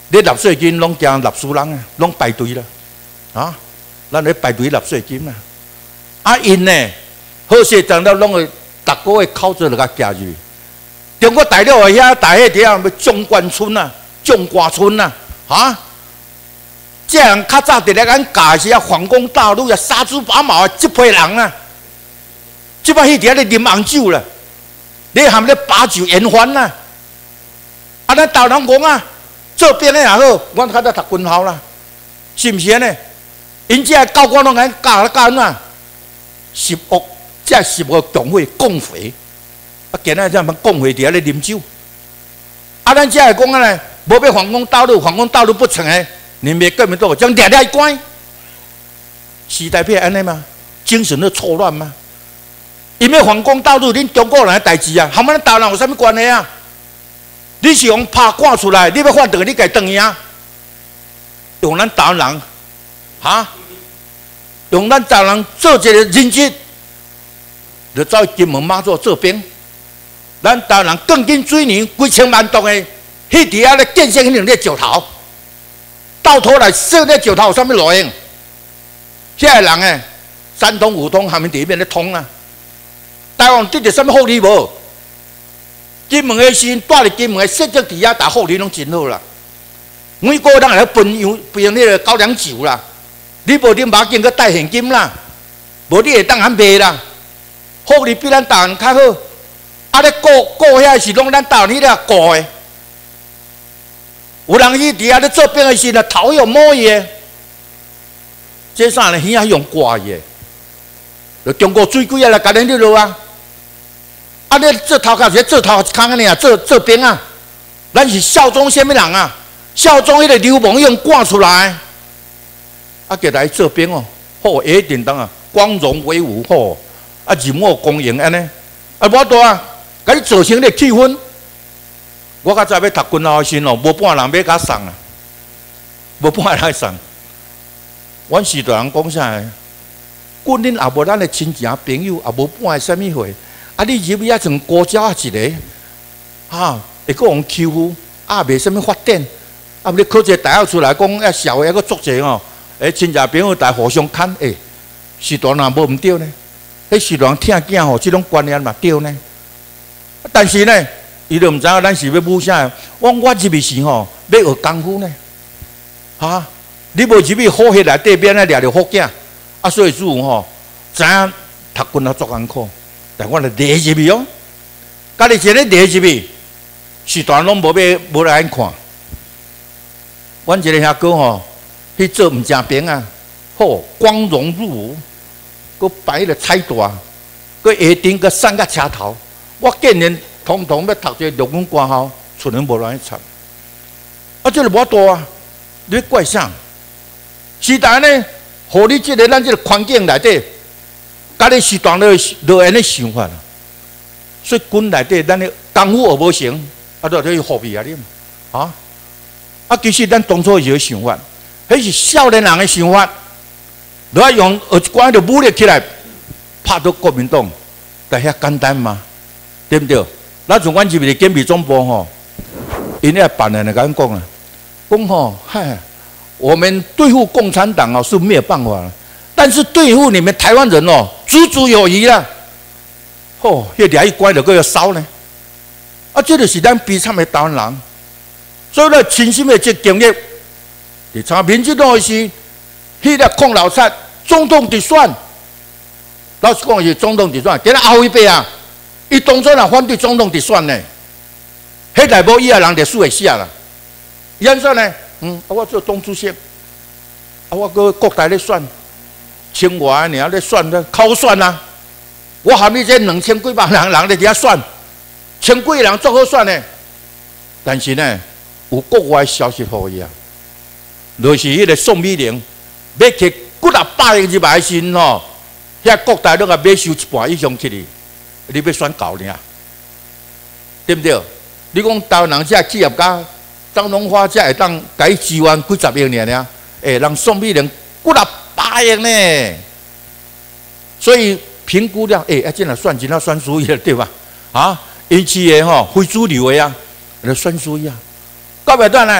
你纳税金拢惊纳输人啊，拢排队啦，啊，咱咧排队纳税金啊，啊因呢，好势等到拢会逐个月靠着就甲寄入。中国大陆遐大迄地方要中关村啊、中瓜村啊，啊，这人较早伫咧咱教时啊，反攻大陆啊，杀猪拔毛啊，这批人啊，即摆迄伫咧啉红酒啦，你含咧把酒言欢呐，啊，咱台人讲啊。做兵的也好，阮较早读军校啦，是毋是安尼？因这教官拢安教咧教哪？十恶，这十恶共匪共匪，啊，今仔这么共匪伫遐咧啉酒，啊，咱这会讲啊咧，无要反攻大陆，反攻大陆不成诶，你灭革命党将掠掠关，时代变安尼嘛？精神的错乱嘛？因要反攻大陆，恁中国人的代志啊，和咱台湾人有啥物关系啊？你是用拍赶出来，你要反倒你家转赢，用咱台湾人，哈，用咱台湾人做一个人质，就走去金门马祖做兵。咱台湾人更紧水泥几千万吨的，迄底下咧建设迄两个石头，到头来设那石头有啥物路用？现在人诶，三通五通，下面地面咧通啊。台湾得到啥物福利无？金门的时，住伫金门的设置底下，大福利拢真好啦。每个人会咧分洋分迄个高粱酒啦，你无啉马经去带现金啦，无你会当通卖啦。福利比咱台湾较好，啊咧顾顾遐是拢咱台湾迄个顾的。有人去底下咧做兵的时，呢头有摸伊的，这啥呢？耳仔用挂伊的，就中国水鬼啊来甲咱迄落啊。啊！你做头壳是做头壳安尼啊，做做兵啊！咱是效忠什么人啊？效忠迄个流氓用赶出来，啊，给来做兵哦，好一定当啊，光荣威武吼，啊，任我公营安尼，啊，无多啊，甲你造成个气氛。我较早要读军校时哦，无半人要甲送啊，无半人送。阮时代人讲啥？军恁也无咱的亲情朋友，也无半个啥物货。啊！你入去啊，像国家一个，哈，会个人欺负，啊，袂啥物发展，啊，你考一个大学出来讲，啊，社会还个作者哦，诶，亲戚朋友大互相看，诶，时代人无毋对呢，迄时代人听囝吼，即种观念嘛对呢。但是呢，伊就毋知影咱是要武啥，我我入去时吼，要学功夫呢，哈，你无入去好迄内底边咧掠着福囝，啊，所以主吼，知影读军校足艰苦。但我来掠入去哦，家己一个掠入去，时段拢无要无来看。阮一个兄哥吼，去做毋正兵啊，好光荣入伍，佮摆迄个彩带，佮下顶佮三个车头。我竟然统统要读一个陆军官校，厝人无人去插。啊，这个无多啊，你怪啥？时代呢，互你即个咱即个环境内底。家己时段咧，就安尼想法啦。所以军内底，咱咧功夫学无成，啊，就去服役啊，你嘛，啊，啊，其实咱当初是个想法，迄是少年人的想法，就要用学一寡就武力起来，拍到国民党，但遐简单嘛，对不对？那从阮入去警备总部吼，因咧办人来甲阮讲啊，讲吼，嗨，我们对付共产党哦是没有办法了。但是对付你们台湾人哦，足足有余啦！哦，迄掠一关就搁要烧呢，啊，这就是咱悲惨的台湾人。所以咧，亲身的这经历，伫参民进党时，迄个抗老贼总统直选，老实讲是总统直选，今仔后一辈啊，伊当初也反对总统直选呢，迄内部以下人就输会死啦。伊安怎呢？嗯，啊，我做党主席，啊，我搁国台咧选。千外尔咧选咧，考选啊！我含你这两千几万人人咧伫遐选，千几个人足好选呢。但是呢，有国外消息互伊啊，就是迄个宋美龄要去几啊百个入来时吼，遐国台拢啊买收一半以上去哩，你要选够尔，对不对？你讲台湾人这企业家张荣华才会当改支援几十亿尔尔，诶，人宋美龄几啊八亿呢，所以评估了，哎、欸，啊，这样算钱要算输赢对吧？啊，因此的吼非主流的啊，来算输赢。到尾段呢，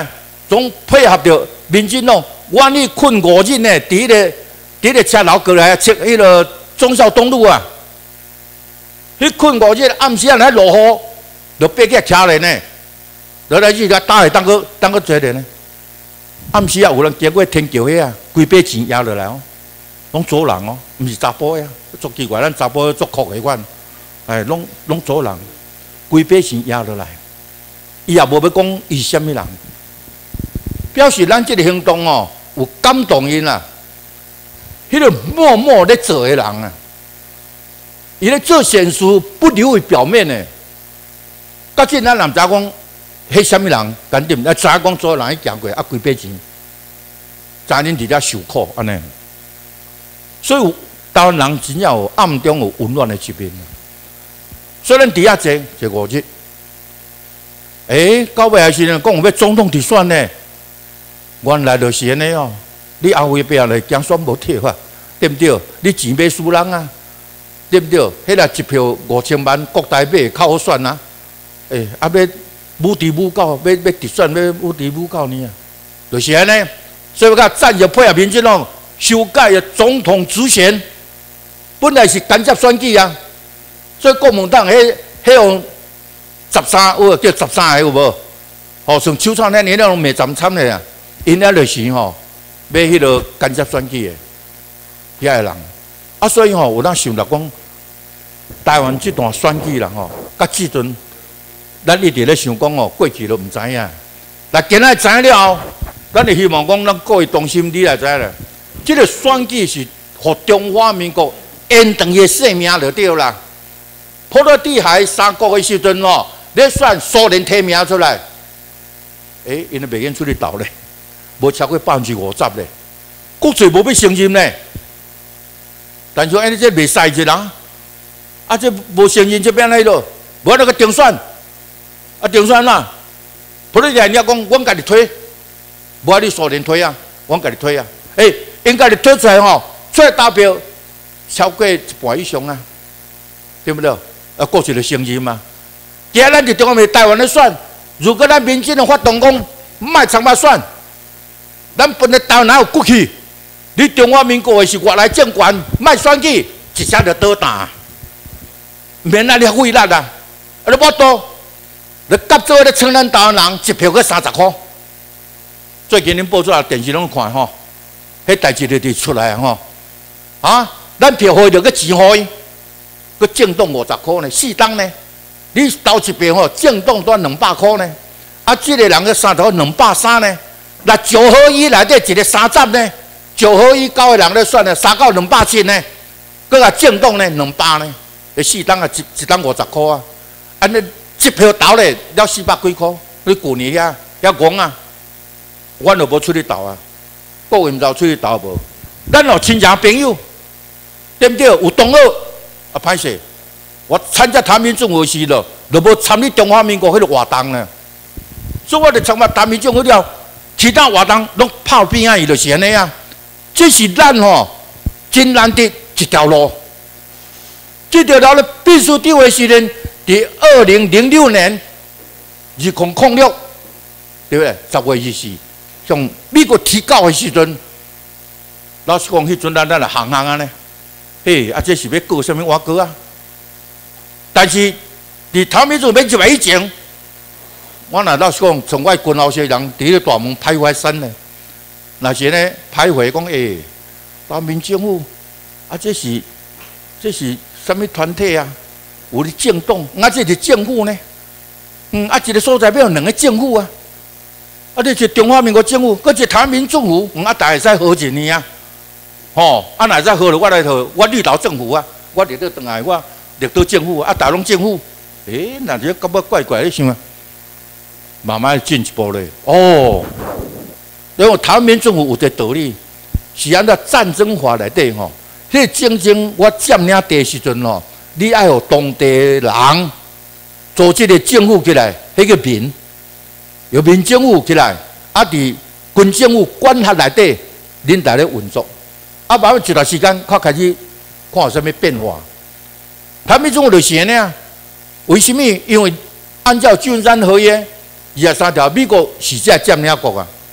总配合着民进党，我你困五日呢，伫个伫个车楼过来，切迄个忠孝东路啊，迄困五日暗时啊来落雨，就爬起来徛咧呢，落来去甲打下，当个当个坐咧呢。暗时啊，有人经过天桥遐啊，规把钱压落来哦，拢左人哦，毋是查甫呀，足奇怪，咱查甫足酷个款，哎，拢拢左人，规把钱压落来，伊也无要讲伊是啥物人，表示咱即个行动哦，有感动因啦。迄个默默咧做的人啊，伊咧做善事不流于表面的，到即咱人知讲。迄什么人？干点？啊，知讲所有人去行过，啊，规笔钱，知恁伫遮受苦安尼。所以台湾人真正有暗中有温暖的一面。虽然伫遐坐坐五日，诶、欸，到尾还是讲有要总统直选呢，原来就是安尼哦。你后尾边来竞选无退法，对不对？你钱买输人啊，对不对？迄个一票五千万国台币较好选啊，诶、欸，啊要。无地无告，要要直选，要无地无告呢啊，就是安尼。所以我讲战略配合民进党修改的总统职权，本来是干涉选举啊。所以国民党迄迄种十三，有叫十三个有无？哦，像邱创那年那种卖早餐的啊，因遐就是吼，要迄个干涉选举的遐个人。啊，所以吼，有当想到讲，台湾这段选举啦吼，甲即阵。咱一直咧想讲哦，过去都唔知影，那今仔知了后，咱就希望讲咱各位同心你来知啦。这个选举是互中华民国延长的生命就对啦。普罗地海三国的时阵哦，咧选苏联提名出来，诶、欸，因为袂愿出去投咧，无超过百分之五十咧，国税无要承认咧。但是安尼这袂使一人，啊，这无承认这边来咯，无那个定选。啊，定选啦！普罗地海人家讲，阮家己推，无爱你苏联推啊，阮家己推啊。诶、欸，因家己推出来吼，出来投票超过一半以上啊，对不对？啊，过去就承认嘛。今仔咱伫中国台湾咧选，如果咱民进党发动讲，卖长白选，咱本来台湾哪有骨气？你中华民国的是外来政权，卖选举，一下就倒弹，免那你费力啊，啊，你无多。你夹做咧称咱台湾人一票个三十块，最近恁报出来电视拢看吼，迄代志就就出来吼，啊，咱票费着个钱互伊，个震动五十块呢，四档呢，你投一票吼，震动都两百块呢，啊，即个人个三头两百三呢，那九合一内底一个三十呢，九合一九个人咧算呢，三到两百七呢，佮个震动呢两百呢，诶，四档啊，一一档五十块啊，安尼。一票投咧了四百几块，你旧年遐遐戆啊，阮就无出去投啊，各位毋知有出去投无？咱有亲戚朋友，对不对？有同学啊，歹势，我参加台民政府时咯，就无参与中华民国迄个活动呢。所以我就参加台民政府了，其他活动拢炮边啊，伊就是安尼啊。这是咱吼真难得一条路，这条路咧必须伫位时阵。伫二零零六年二空空六，对不对？十月二十四，像美国提高的时阵，老实讲，迄阵咱咱来行行啊呢，嘿，啊，这是要过什么瓦过啊？但是伫台民主要入来以前，我若老实讲，从我军后些人伫个大门徘徊山呢，那是呢徘徊讲，诶，台民政府啊，这是这是什么团体啊？有咧政党，啊，这是政府呢，嗯，啊，一个所在要有两个政府啊，啊，这是中华民国政府，搁一台湾民政府，嗯，啊，大会使合一呢啊，吼，啊，若使合了，我来合，我绿岛政府啊，我入到转来，我入到政府啊，大陆政府，诶，那就感觉怪怪的想啊，慢慢进一步咧，哦，因为台湾民政府有一个道理，是按照战争法内底吼，迄个战争我占领地时阵吼。你爱有当地人组织个政府起来，迄个民由民政府起来，啊，伫军政府管辖内底，恁来咧运作，啊，慢慢一段时间，较开始看有啥物变化。台民政府就是安尼啊，为什么？因为按照旧金山合约二十三条，美国是只占领国啊，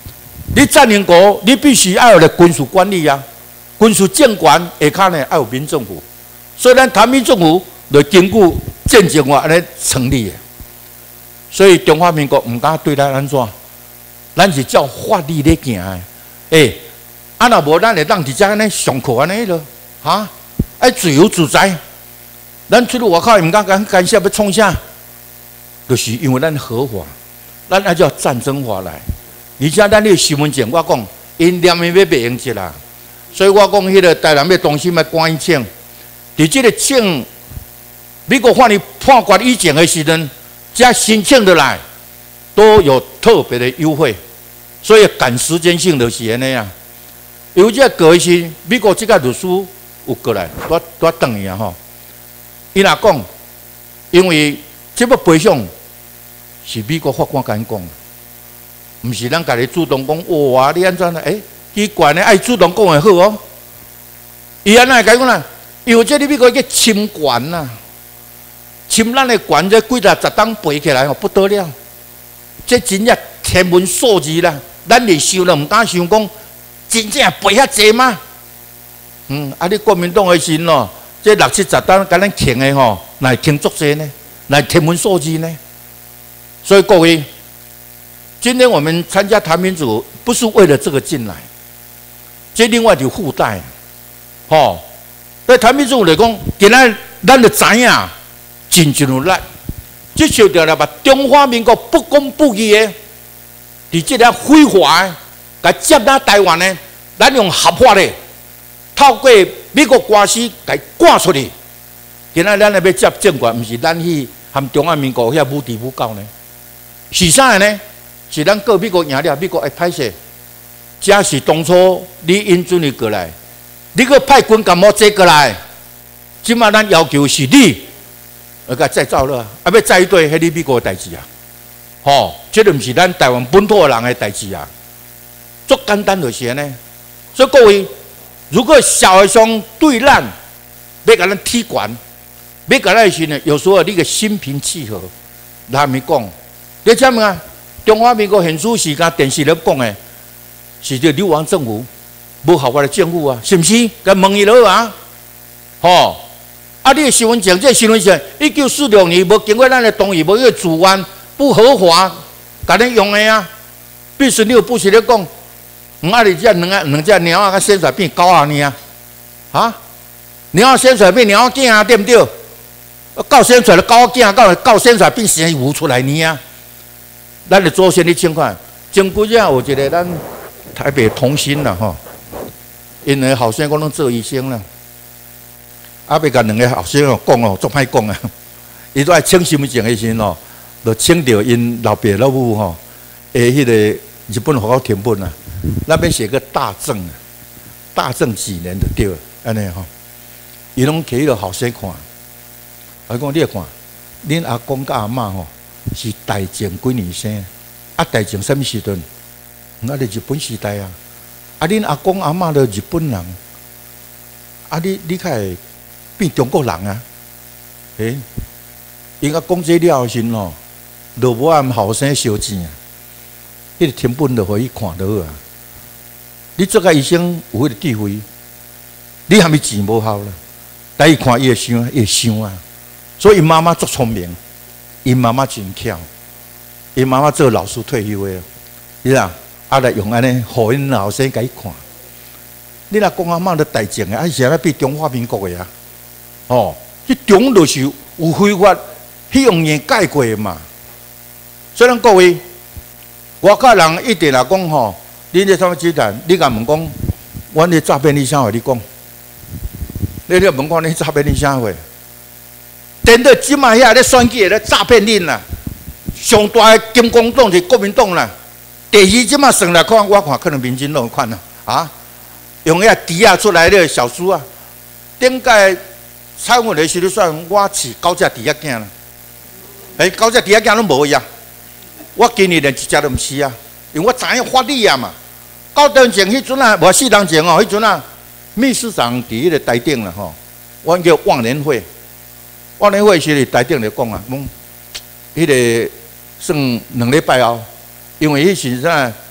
你占领国，你必须要有的军事管理啊，军事政权下骹呢要有民政府。所以咱台民政府就经过战争话安尼成立的。所以中华民国唔敢对咱安怎，咱是照法律咧行的。诶，啊若无咱会当伫遮安尼上课安尼咯，哈，爱自由自在。咱出去外口毋敢干干涉要创啥，就是因为咱合法，咱按照战争法来。而且咱迄身份证，我讲因念的要白用一啦，所以我讲迄个台南要中心要关伊证，伫即个证，美国法律判决以前的时阵，加申请的来都有特别的优惠，所以赶时间性就是安尼啊。有只过时，美国即个律师有过来，拄拄等伊啊吼。伊若讲，因为这要赔偿是美国法官甲因讲，毋是咱家己主动讲，哇，你安怎呢？诶，奇怪呢，爱主动讲会好哦。伊安怎甲伊讲啦？因为这里美国叫侵权呐，侵咱的权，这几十十档赔起来哦，不得了。这真正天文数字啦，咱连想都毋敢想讲，真正赔遐济吗？嗯，啊，你国民党的时咯。这六七十单，跟咱欠的吼，来欠足济呢，来天文数字呢。所以各位，今天我们参加台民主，不是为了这个进来，这另外就附带，吼。对台民主来讲，今仔咱就知影，真正有力，这受到了把中华民国不公不义的，伫这个非法的，甲接纳台湾的，咱用合法的，透过美国官司给赶出去，今仔咱要接政权，毋是咱去含中华民国遐武地武教呢？是啥呢？是咱告美国赢了，美国会歹势。这是当初你引准你过来，你个派军干嘛坐过来？即马咱要求是你，而甲再造了，啊要再对，迄你美国的代志啊！吼，这个毋是咱台湾本土人的代志啊，足简单就是安尼。所以各位。如果社会上对咱要甲咱踢馆，要甲咱时呢，有时候你个心平气和，咱咪讲，你知影啊？中华民国现书时间电视咧讲的，是这流亡政府，无合法的政府啊，是毋是？甲问伊落啊，吼！啊，你的身份证，这身份证一九四六年无经过咱的同意，无个主案不合法，甲恁用的啊，必须你有不是咧讲。嗯，啊！你这两个两只猫啊，甲生出来变狗啊呢啊！啊，猫生出来变猫囝啊，对不对？狗生出来狗囝，狗狗生出来变生牛出来呢啊！咱的祖先你请看，前几日有一个咱台北同心啦吼，因为后生我拢做医生啦，啊，要甲两个后生哦讲哦，足歹讲啊！伊都爱请身份证的时阵哦，就请到因老爸老母吼，诶，迄个日本户口填本啊。那边写个大正啊，大正几年的对了，安尼吼，伊拢摕迄个后生看，我讲你看，恁阿公甲阿嬷吼是大正几年生，啊大正什么时阵？那是日本时代啊，啊恁阿公阿嬷就日本人，啊你你较会变中国人啊？诶，因阿讲这了时吼，就无按后生烧钱啊，迄个填本就互伊看到啊。你做个医生有迄个智慧，你还没钱无效啦。但伊看伊会想，伊会想啊。所以妈妈足聪明，伊妈妈真巧，伊妈妈做老师退休的，你知啊？啊来用安尼，互因后生甲伊看。你若讲阿嬷咧大正的，啊是安尼变中华民国的啊？哦，迄中就是有非法迄用言改过的嘛。虽然各位外口人一定来讲吼。恁这什么集团？你甲问讲，阮咧诈骗你啥话？你讲，你咧问讲你诈骗你啥话？真的即马遐咧选举咧诈骗恁啦！上大的金光党是国民党啦。第二即马算来看，我看可能民进党款啦啊，用遐猪啊出来咧小猪啊，顶届蔡英文的时阵算我饲九只猪仔囝啦，哎，九只猪仔囝拢无呀，我今年连一只都毋饲啊，因为我知影法律啊嘛。九年前迄阵啊，无四年前哦，迄阵啊，秘书长伫迄个台顶啦吼，阮叫忘年会，忘年会时咧台顶咧讲啊，讲迄个算两礼拜后，因为迄时阵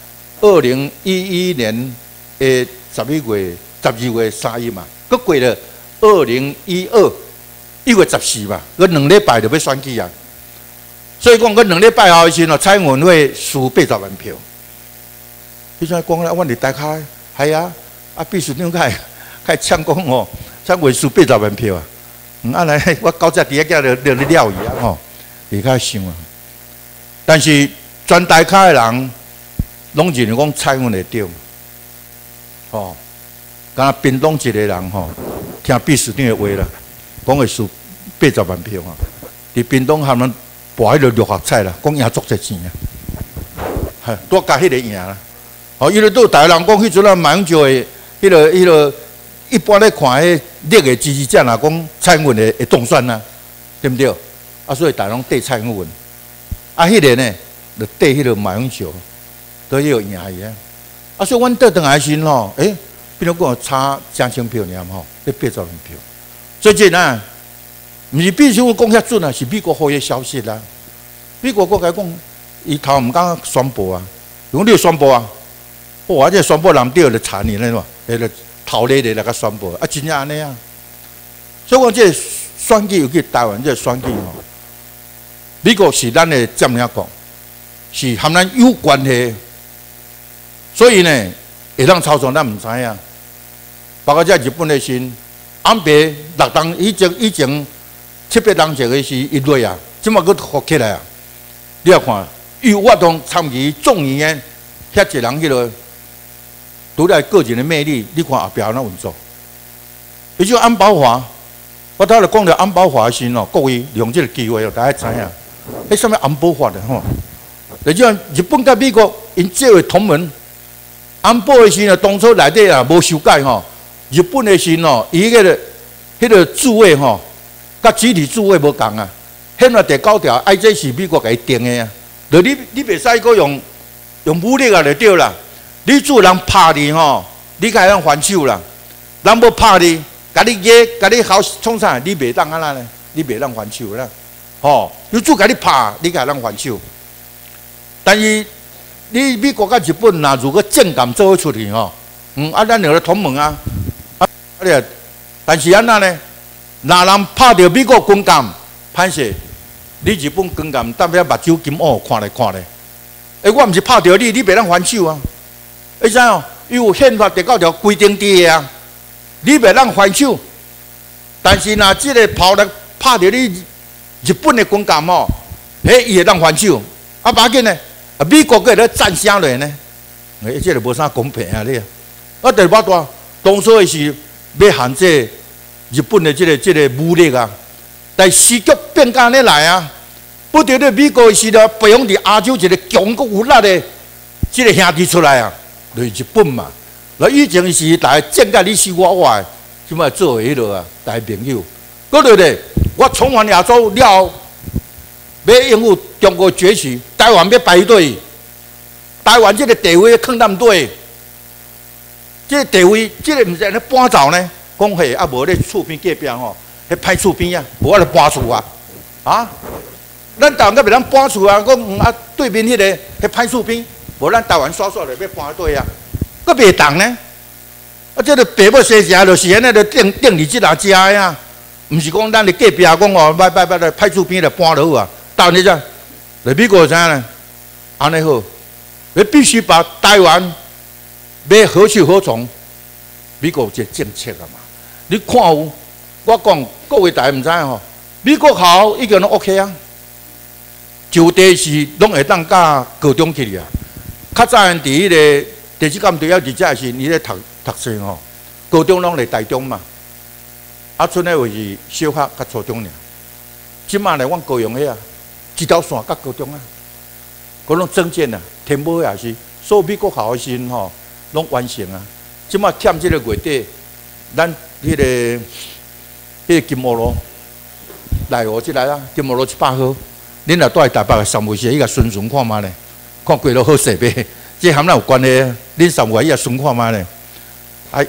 二零一一年的十一月、十二月三日嘛，佮过了二零一二一月十四嘛，佮两礼拜就要选举啊。所以讲，佮两礼拜后的时候，蔡英文会输八十万票。你像讲啦，阮伫台下，系啊，啊秘书长开开呛讲哦，蔡英文输八十万票啊。嗯，啊来，我搞只底下叫了了了伊啊吼，你较想啊。但是全台下的人，拢认为讲蔡英文会对，吼，敢若屏东一个人吼，听秘书长的话啦，讲会输八十万票啊。伫屏东他们博迄个六合彩啦，讲赢足侪钱啊，系多加迄个赢啦。哦，因为都台人讲，迄阵啊马英九的迄个迄个，一般咧看迄绿的支持者啦，讲蔡英文会会当选啊，对不对？啊，所以台人对蔡英文，啊，迄个呢，就对迄个马英九，都有赢伊啊。啊，所以阮倒转来时吼，诶，比如讲差两千票尔吼，要八十万票。最近啊，毋是必须讲遐准啊，是美国好些消息啦。美国国家讲，伊头毋敢宣布啊，讲你宣布啊。哇！这宣布人对就查你了嘛，迄个头咧咧来个宣布，啊，真正安尼啊。所以讲这选举尤其台湾这选举吼，美国是咱的占领国，是和咱有关系，所以呢，会当操纵咱唔知影。包括这日本的先，安倍六当以前以前七八当前的是一类啊，即马佫复起来啊。你要看，有活动参与众议院，遐一人迄个。除了个人的魅力，你看后壁那运作，也就安保法，我头来讲了安保法的时候，各位利用这个机会，大家知影，迄什么安保法的吼？也就日本甲美国因作为同盟，安保的时候当初内底啊无修改吼，日本的时候伊迄个迄个自卫吼，甲集体自卫无共啊，宪法第九条，爱这是美国给伊定的啊，就你你袂使佮用用武力啊就对啦。你主人拍你吼，你该让还手啦。人要拍你，甲你野，甲你好创啥？你袂当安那呢？你袂当还手啦。吼，你主甲你拍，你该让还手。但是你美国甲日本若如果正感做出去吼，嗯，啊，咱有个同盟啊，啊，啊，但是安那呢？若人拍到美国军舰，歹势，你日本军舰当要目睭金乌看来看来，诶，我毋是拍到你，你袂当还手啊。你知哦，有宪法第九条规定伫啊，你袂当还手。但是若即个炮弹拍着你日本的军舰吼，迄伊会当还手。啊，把紧呢，啊美国个咧赞声落呢，诶，即个无啥公平啊！你啊，啊，第八段当初的是要限制日本的即个即个武力啊，但时局变甲安尼来啊，不得咧美国的时候培养伫亚洲一个强国有力的即个兄弟出来啊。就是日本嘛，那以前是大家见甲你死我活的，即摆做为迄落啊，大朋友。嗰落咧，我重返亚洲了后，要应付中国崛起，台湾要排队，台湾这个地位抗咱队，这个地位，这个毋是安尼搬走呢？讲嘿，啊无咧厝边隔壁吼，迄歹厝边啊，无我咧搬厝啊，啊，咱台湾个袂当搬厝啊，讲啊对面迄、那个迄歹厝边。无咱台湾刷刷来要搬对啊，佫袂当呢？啊，这个爸母生下就是安尼，就定定你即哪只呀？毋是讲咱伫隔壁讲哦，摆摆摆来派出边来搬就好啊。但你只，来美国啥呢？安尼好，你必须把台湾要何去何从？美国有一个政策啊嘛。你看有，我讲各位大家毋知吼，美国好已经拢 OK 啊，就地是拢会当甲高中去啊。较早伫迄个第四舰队要伫遮时，伊咧读读书吼，高中拢伫台中嘛，啊，剩诶就是小学甲初中尔。即马咧，阮高雄遐啊，一条线甲高中啊，嗰种证件啊，填补也是，所有美国校诶时吼，拢完成啊。即马欠即个月底，咱迄、那个迄、那个金摩罗来我即来啦，金摩罗一百号，恁若住喺台北诶三维市，伊个顺顺看嘛咧。看过了好势呗，这和咱有关系。恁上回伊也顺看嘛咧，哎，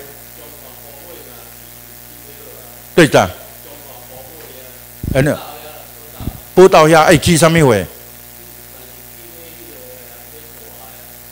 对的。安尼，报道遐爱去啥物货？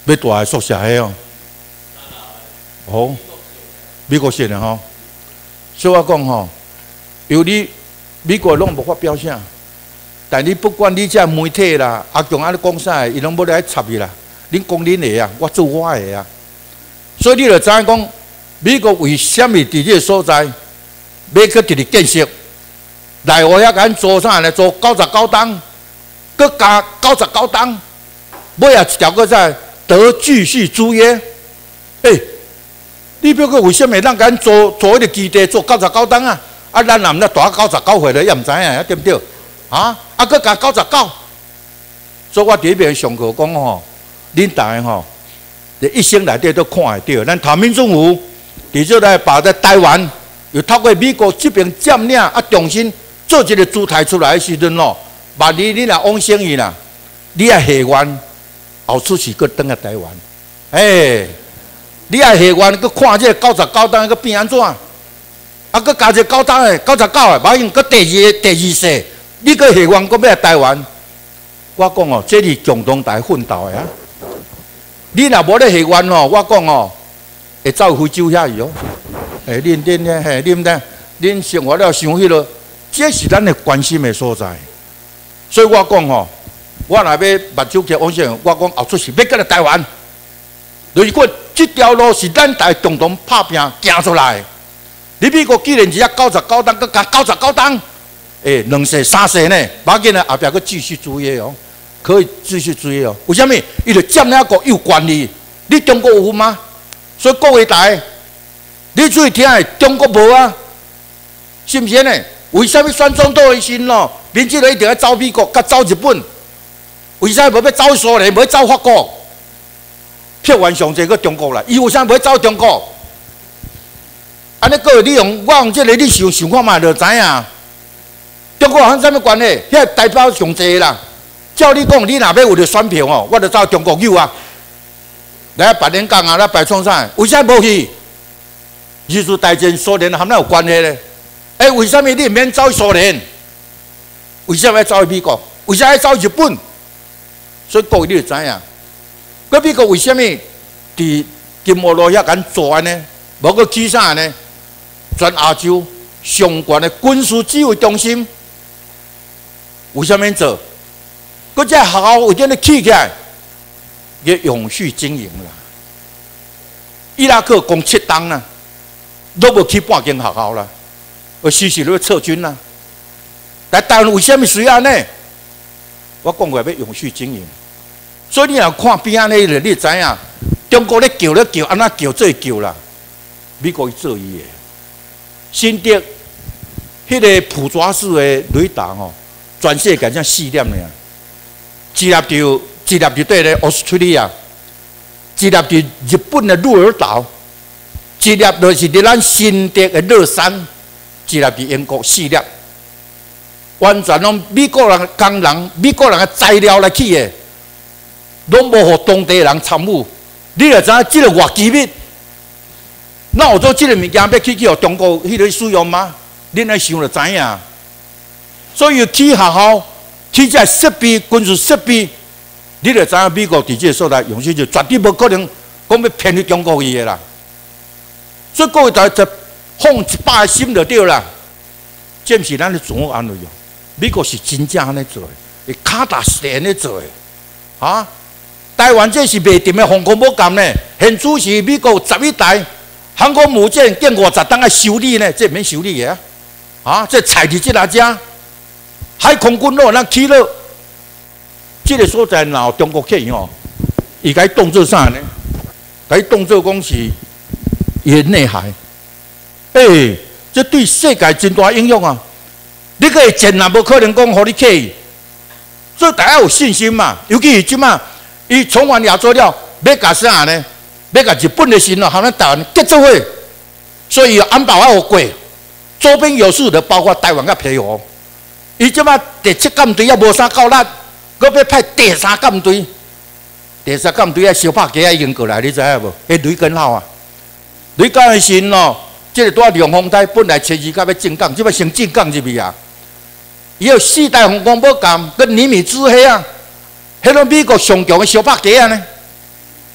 要大个宿舍迄哦。哦，美国式的吼，所以我讲吼，由你美国拢无发表啥，但你不管你遮媒体啦，阿强安尼讲啥，伊拢要来插伊啦。恁讲恁的啊，我做我的啊。所以你就知影讲，美国为虾米伫这个所在要去直直建设？内湖遐敢做啥呢？做九十九档，佮加九十九档，尾啊一条个在得继续租约。诶、欸，你表个为虾米咱敢做做迄个基地做九十九档啊？啊，咱若毋咧大九十九岁了，也毋知影，对不对？啊，啊，佮加九十九，所以我伫迄边上课讲吼，恁逐个吼，一生内底都看会到，咱台民政府伫这来把在台湾，又透过美国这边占领啊，重新。做一个姿态出来的时阵咯，万一你若往生伊啦，你也下愿后出世搁转来台湾，哎，你也下愿搁看这九十九档搁变安怎？啊，搁加一个九档的九十九的，无用搁第二第二世，你搁下愿搁要来台湾？我讲哦，这是共同来奋斗的啊！你若无咧下愿哦，我讲哦，会走非洲遐去哦。哎，恁恁咧，嘿，恁咧，恁生活了想迄落。这是咱的关心的所在，所以我讲吼，我若要目睭去往上，我讲后出是要过来台湾。如果这条路是咱大共同拍拼行出来，你美国既然只要九十九档，佮加九十九档，诶，两世三世呢，马紧呢后壁佮继续租约哦，可以继续租约哦。为什么？伊就占了个有权利，你中国有吗？所以各位大，你注意听下，中国无啊，是毋是呢？为什么选总统的时咯，民进党一定要走美国，甲走日本？为啥无要走苏联，无要走法国？票源上济个中国啦，伊为啥无要走中国？安尼个你用我用这个你想想看嘛，就知影。中国和啥物关系？遐代表上济啦。照你讲，你若要有着选票哦，我就走中国有啊。来白莲港啊，来白创啥？为啥无去？日苏大战苏联和哪有关系呢？哎，为什么你唔免走苏联？为什么要走美国？为什么要走日本？所以各位你就知影，嗰美国为什么伫金门路遐敢做安呢？无个起啥呢？全亚洲上悬的军事指挥中心，为什么做？嗰只学校为点咧起起来？要永续经营啦。伊拉克共七档啦，都无起半间学校啦。而时时都要撤军啦，但台湾为什么需要呢？我讲过要永续经营，所以你若看边仔咧，你知影中国咧叫咧叫，安怎叫做叫啦？美国伊做伊的，新德迄个普抓式的雷达吼，全世界才四点尔，一粒就一粒就对咧 Australia， 一粒就日本的鹿儿岛，一粒就是伫咱新德的乐山。一粒伫英国四粒，完全拢美国人工人、美国人的材料来起的，拢无互当地人参与。你就知影这个偌机密，那有做这个物件要去去互中国迄个使用吗？恁来想就知影。所以起学校、起这设备、军事设备，你就知影美国伫这个所在用起就绝对无可能讲要骗去中国去的啦。所以各位大家。放一百个心就对啦，这毋是咱咧自我安慰哦。美国是真正安尼做的，是卡达实安尼做的。啊，台湾这是袂定的防空母舰呢，现主是美国十一台航空母舰，建五十档来修理呢，这免修理的啊。啊，这踩伫这哪只海空军咯，咱起了，这个所在若有中国客哦，伊该当做啥呢？该当做讲是伊的内海。哎、欸，这对世界真大影响啊！你个会战也无可能讲互你起，所以大家有信心嘛。尤其是即马，伊重返亚洲了，要甲啥呢？要甲日本的心咯，和咱台湾结做伙，所以安保要有过，周边有事的，包括台湾甲澎湖。伊即马第七舰队也无啥够力，佮要派第三舰队，第三舰队啊，小拍机啊已经过来，你知影无？迄雷根号啊，雷根的心咯。这个在龙凤胎本来前期甲要进港，即摆先进港入去啊！伊有四代航空母舰跟尼米兹迄啊，迄个美国上强的小拍机啊呢！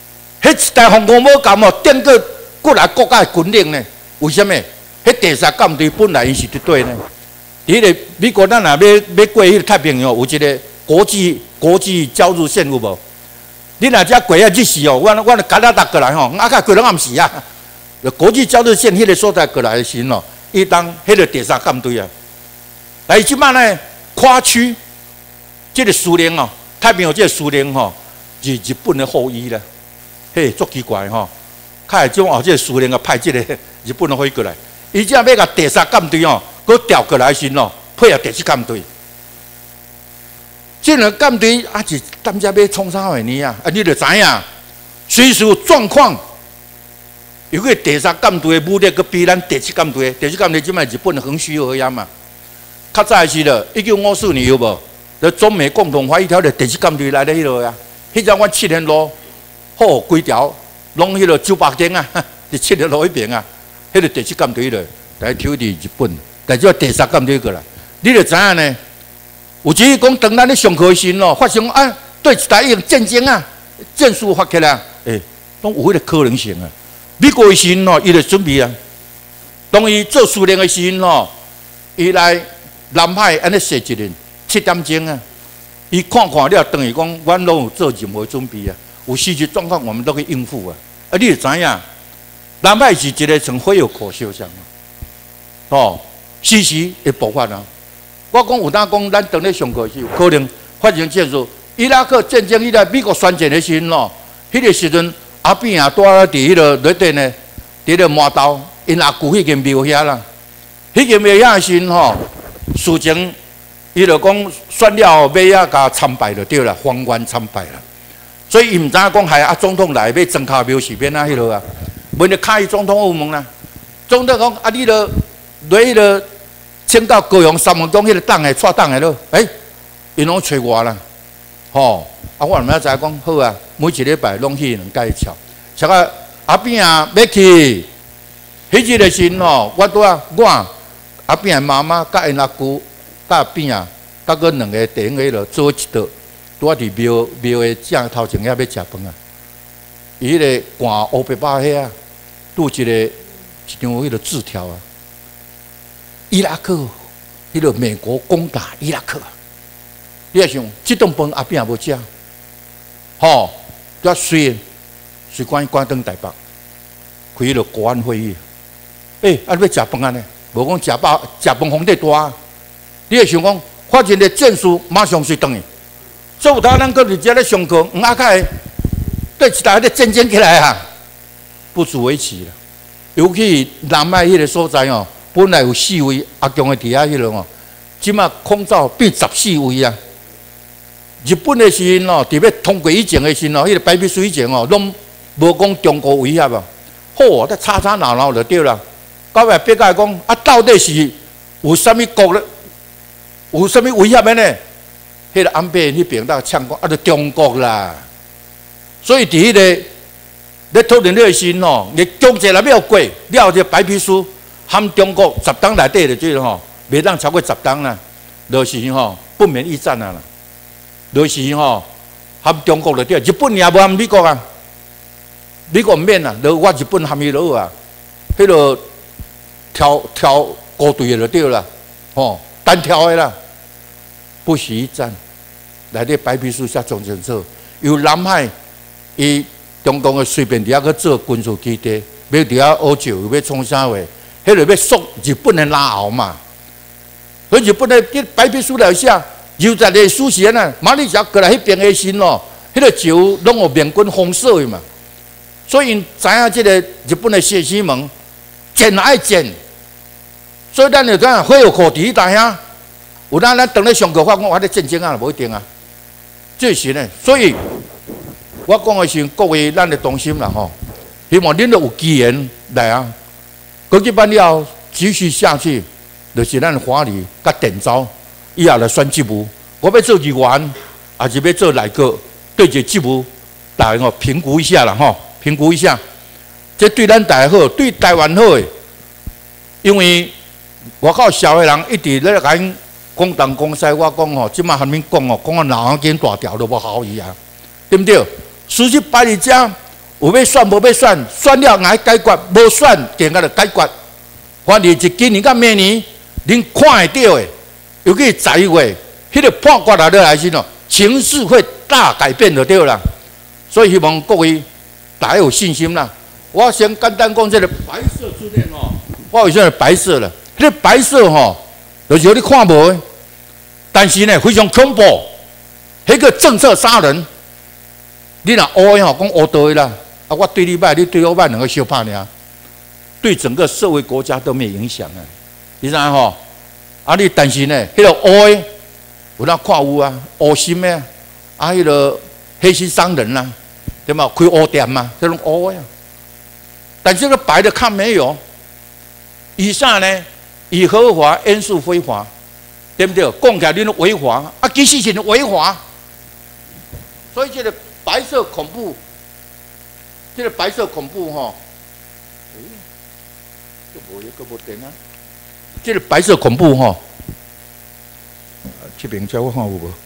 迄一台航空母舰哦，顶过过来国家的军领呢？为什么？迄第三舰队本来因是伫对呢？伫个美国咱若要要过迄个太平洋，有一个国际国际交流线有无？你若遮过啊日时哦，我我加拿大过来吼，啊，甲过拢暗时啊。国际交流线迄个所在过来的时哦，伊当迄个第三舰队啊。来即摆呢，跨区，即个苏联哦，太平洋即个苏联吼，是日本的后裔啦。嘿，足奇怪吼！较会种哦，即个苏联啊派即个日本的飞过来，伊只要甲第三舰队哦，佮调过来时哦，配合第七舰队。即两舰队啊，是踮遮要创啥货呢啊？啊，你着知影，随时有状况。如果第三舰队的武力，佮比咱第七舰队，第七舰队即摆日本横须贺呀嘛。较早时了，一九五四年有无？伫中美共同发一条的第七舰队来咧迄落啊，迄阵阮七年路好规条，拢迄落九百间啊，伫七年路迄边啊，迄个第七舰队咧来抽伫日本，但叫第三舰队过来，你着知影呢？有时讲当咱咧上课时咯，发生啊对一台用战争啊战术发起来，诶、欸，拢有迄个可能性啊。美国的时咯，伊就准备啊，当伊做苏联的时咯，伊来南海安尼设一年七点钟啊，伊看看了，等于讲，阮拢有做任何准备啊，有实际状况我们都可以应付啊。啊，你就知影，南海是一个像火药库烧上啊，哦，时时会爆发啊。我讲有当讲，咱当咧上课时有可能发生战术。伊拉克战争以来，美国宣战的时阵咯，迄个时阵。阿扁啊，住咧伫迄个内底呢，伫咧麻豆，因阿舅迄间庙遐啦。迄间庙遐时吼，事情伊就讲选了尾啊，甲参拜就对啦，方圆参拜啦。所以伊毋知影讲害啊总统来要装卡庙是变啊迄落啊，问着开总统后门啦。总统讲啊，你着落迄个请到高雄三门宫迄个党诶，错党诶咯，诶，因拢找我啦，吼。啊，我毋知影讲好啊，每一礼拜拢去两届桥。像个阿扁啊，要去，迄日的时吼，我拄啊，我阿扁妈妈甲因阿姑，甲阿扁啊，甲个两个弟兄个做一道，拄啊伫庙庙的正头前遐要食饭啊。伊迄个寒乌白巴遐啊，拄一个一张迄个字条啊，伊拉克，迄个美国攻打伊拉克啊。你也想，即顿饭阿扁也无食。吼，遐随随关关灯台北，开迄个国安会议。诶、欸，啊，要食饭啊呢？无讲食饱，食饭皇帝大。你会想讲，发现个战术马上随转去。所以有当咱搁伫遮咧上课，唔阿开对一台咧战争起来啊，不足为奇啦。尤其南海迄个所在哦，本来有四位阿强的伫遐迄落哦，即马空照变十四位啊。日本的时阵哦，特别通过以前的时阵哦，迄个白皮书以前哦，拢无讲中国威胁啊。好，得吵吵闹闹就对啦。到尾别个讲啊，到底是有啥物国咧？有啥物威胁的呢？迄个安倍迄边在呛讲啊，就中国啦。所以伫迄个咧讨论这个时阵哦，你经济若要过，了这白皮书含中国十党内底的即个吼，袂当超过十党啦，就是吼不免一战啊啦。就是吼，含中国就对，日本也无含美国啊，美国毋免啊，就我日本含伊落啊，迄个挑挑部队的就对啦，吼，单挑的啦，不许一战。内底白皮书写总政策，由南海，伊中共的随便伫遐去做军事基地，要伫遐乌石又要创啥话，迄个要缩日本的拉后嘛，所以日本的白皮书来写。就在历史时呢，马里甲过来迄边的时咯，迄个石拢有面军封锁的嘛，所以因知影即个日本的谢西门建爱建，所以咱就讲火药库伫迄搭遐，有当咱当咧上课发讲我咧战争啊，无一定啊，这是呢，所以我讲的是各位咱的同心啦吼，希望恁都有机缘来啊，高级班了继续下去，就是咱华理甲电招。以后来选职务，我要做议员，还是要做内阁？对这职务，大家吼评估一下啦吼，评估一下，这对咱大家好，对台湾好诶。因为外口社会人一直咧甲因讲东讲西，我讲吼，即马还免讲哦，讲啊脑筋大条都无好伊啊，对不对？事实摆伫遮， 有要选无要选，选了爱解决，无选定个就解决。反正是今年甲明年，恁看会到的，尤其十一月，迄个判决来落来时咯，情势会大改变就对啦。所以希望各位大家有信心啦。我先简单讲这个白色书店哦，我为什么白色了？迄个白色吼、哦，就是你看无的，但是呢非常恐怖。迄个政策杀人，你若乌的吼，讲乌道的啦，啊，我对你歹，你对我歹，两个相拍尔。对整个社会国家都没有影响啊！你知影吼？啊，你但是呢，迄个乌的有哪看有啊？乌心的啊，迄个黑心商人啦、啊，对嘛？开乌店嘛，这种乌的。但这个白的看没有。以上呢，以合法因素非法，对不对？讲起来你都违法啊，其实是违法。所以这个白色恐怖，这个白色恐怖吼。无一个无电啊！这个白色恐怖哈，这边叫我看有无？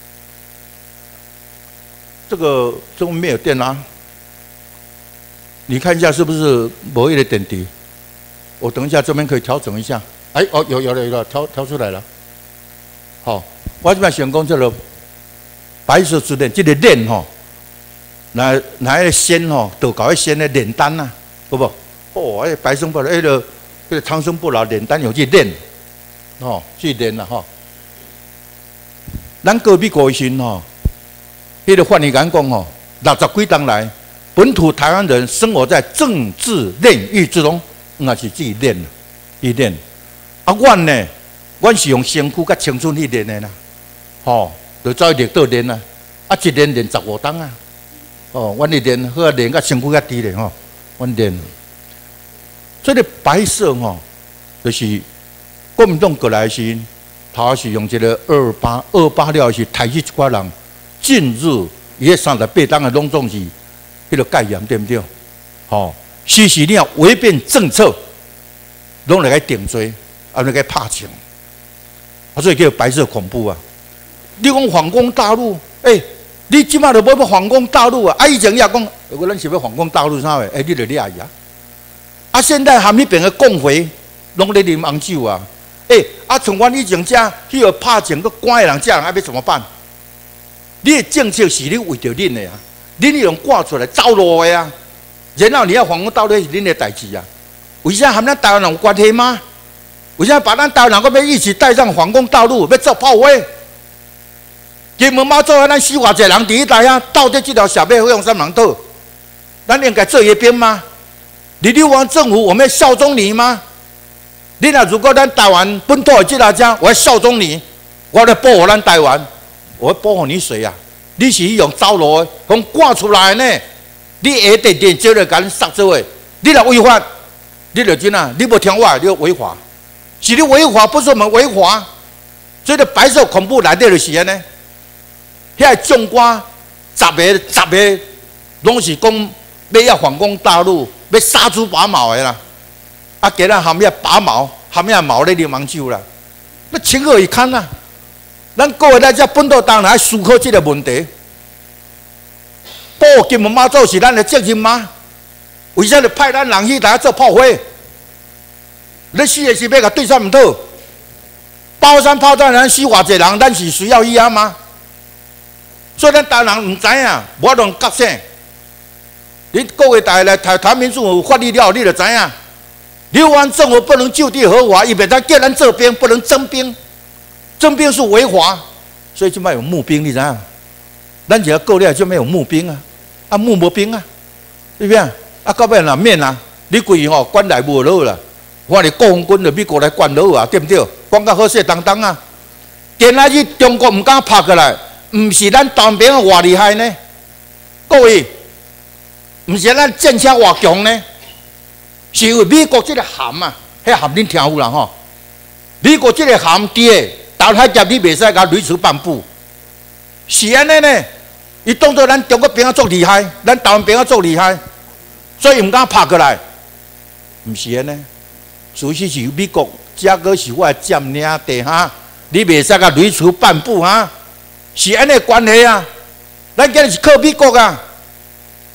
这个这个没有电啊！你看一下是不是某一个点滴？我等一下这边可以调整一下。哎哦，有有了有了，调调出来了。好，我这边想讲这个白色之链，这个链哈，那那个线哈，都搞一线的链单呐，不不。哦，哎，白生不老，哎个，这个长生不老炼丹有去炼，哦，去炼了哈。咱隔壁国时吼，迄个范蠡讲讲吼，六十几年来，本土台湾人生活在政治炼狱之中，那是自己炼的，去炼。啊，阮呢，阮是用身躯甲青春去炼的啦，吼，就走去绿岛炼啊，啊，一炼炼十五档啊，哦，阮一炼好炼甲身躯较低咧吼，阮炼。这个白色吼，就是国民党过来时，他是用这个二八二八了是台去一寡人进入伊个三十八档的拢总是迄个概念，对不对？吼，其实你要违变政策，拢来个定罪，啊，来个拍枪，啊，所以叫白色恐怖啊！你讲反攻大陆，诶、欸，你即马就要要反攻大陆啊！啊，以前也讲，我咱是要反攻大陆啥货？诶、欸，你就厉害呀！啊！现在含迄边的共匪拢咧啉红酒啊！诶、欸，啊，从阮以前遮迄个拍钱个关的人，遮人爱要怎么办？你的政策是你为着恁的啊，恁用挂出来走路的啊，然后你要反攻大陆是恁的代志啊。为啥含咱台湾人有关系吗？为啥把咱台湾人个要一起带上反攻大陆，要做炮灰？金门妈做啊，咱死偌济人伫迄台啊，到底这条小要用啥人倒？咱应该做一边吗？你流亡政府，我们要效忠你吗？你若如果咱台湾本土的这大家，我要效忠你，我要保护咱台湾，我要保护你谁啊？你是用走路的，从挂出来呢？你下点点招来甲杀做的，你若违法，你就怎啊？你无听话，你就违法，是你违法，不是我们违法。所以，个白色恐怖内底就是安尼，遐种瓜十个十个拢是讲要要反攻大陆。要杀猪拔毛的啦，啊，给咱含遐拔毛，含遐毛咧啉红酒啦，那情何以堪呐、啊？咱各位大家本土当然思考这个问题。保护金门妈祖是咱的责任吗？为啥要派咱人去大家做炮灰？你死的是要甲对啥毋妥？包山炮弹咱死偌济人，咱是需要伊啊吗？所以咱台人毋知影，无论觉醒。你各位大家来台台民主有法律了，你就知影，台湾政府不能就地合法，伊袂当叫咱这边不能征兵，征兵是违法，所以就卖有募兵，你知影？咱只要够了就没有募兵啊，啊募无兵啊，对不对？啊到尾若免啊，你规吼管内无落啦，我哋国防军就美国来管落啊，对不对？管到好势当当啊，今仔日中国唔敢拍过来，唔是咱台湾兵偌厉害呢？各位。唔是咱战车偌强呢，是因为美国这个函啊，迄函恁听有啦吼。美国这个函伫诶，台海峡你袂使甲雷池半步，是安尼呢。伊当作咱中国兵啊足厉害，咱台湾兵啊足厉害，所以唔敢拍过来。唔是安尼，除非是美国，这个是我占领地哈，你袂使甲雷池半步哈，是安尼关系啊。咱今日是靠美国啊。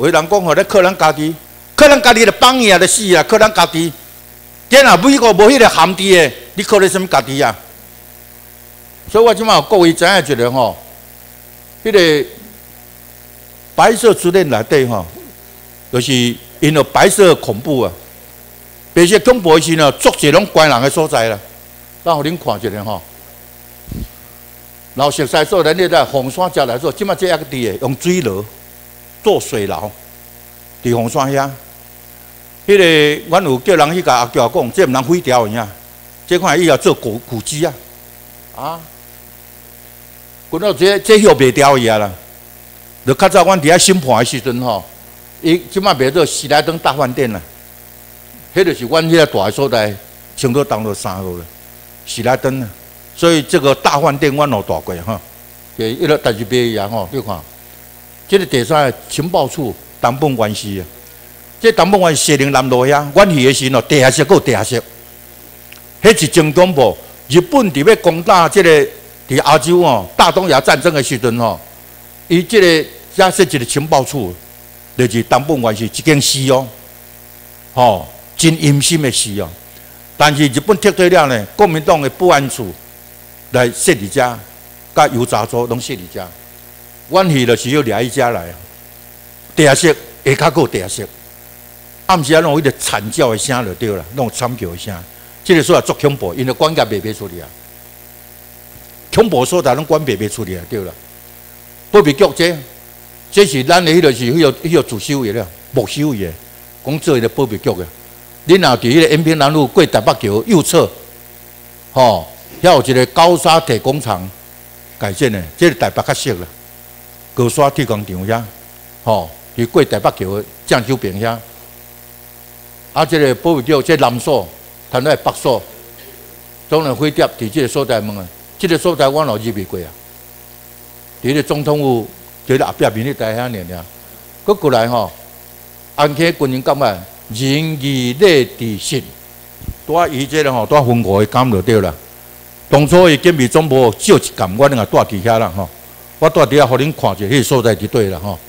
有人讲吼，咧靠咱家己，靠咱家己就放伊啊，就死啊，靠咱家己。今啊美国无迄个含地的，你靠咧什么家己啊？所以我即马各位知影一个吼，迄、那个白色之恋内底吼，就是因为白色恐怖啊，白色恐怖时呢，作者拢关人的所在啦。咱互恁看一下吼。然后熟悉做咱咧在红山遮来做，即马这一个地的用水牢做水牢，伫红山遐。迄、那个阮有叫人去甲阿叫讲，这毋通毁掉伊啊，这看伊要做古古迹啊，啊。阮到这这许袂掉伊啊啦，就较早阮伫遐审判的时阵吼，伊即马卖做喜来登大饭店啦，迄就是阮迄个大个所在，青岛东路三号啦，喜来登啦。所以这个大饭店阮有住过哈，就一个代志别一样吼，你看，这个第三个情报处东本关系啊，这东本关西宁南路遐，阮去的时吼，地下室搁有地下室，迄是真恐怖。日本伫要攻打这个。伫亚洲哦，大东亚战争的时阵吼，伊即个假设一个情报处，就是东本原是一间寺哦，吼，真阴森的寺哦。但是日本撤退了呢，国民党的保安处来设伫遮，甲油炸组拢设伫遮。阮去就是要掠伊遮来，地下室下骹有地下室，暗时啊拢有迄个惨叫的声就对啦，拢有惨叫的声。即、这个所在足恐怖，因为管甲袂袂出去啊。恐怖所在拢管袂袂出去啊，对啦。保庇局这，这是咱的迄个是迄个迄个自修的了，没收的，讲做迄个保庇局的。恁若伫迄个延平南路过台北桥右侧，吼，遐有一个高沙铁工厂改建的，这是台北较熟啦。高沙铁工厂遐，吼，伫过台北桥的正手边遐。啊，这个保庇局这南所，摊在北所，总能飞碟伫这个所在问啊。这个所在我老入去过啊，伫个总统府，伫个后壁面咧待遐尔尔。佮过来吼，安溪军人感觉仁义礼智信，带伊这个吼带分五个感就对啦。当初伊警备总部少一感，我另外带伫遐啦吼，我带伫遐，互恁看者，迄个所在伫对啦吼。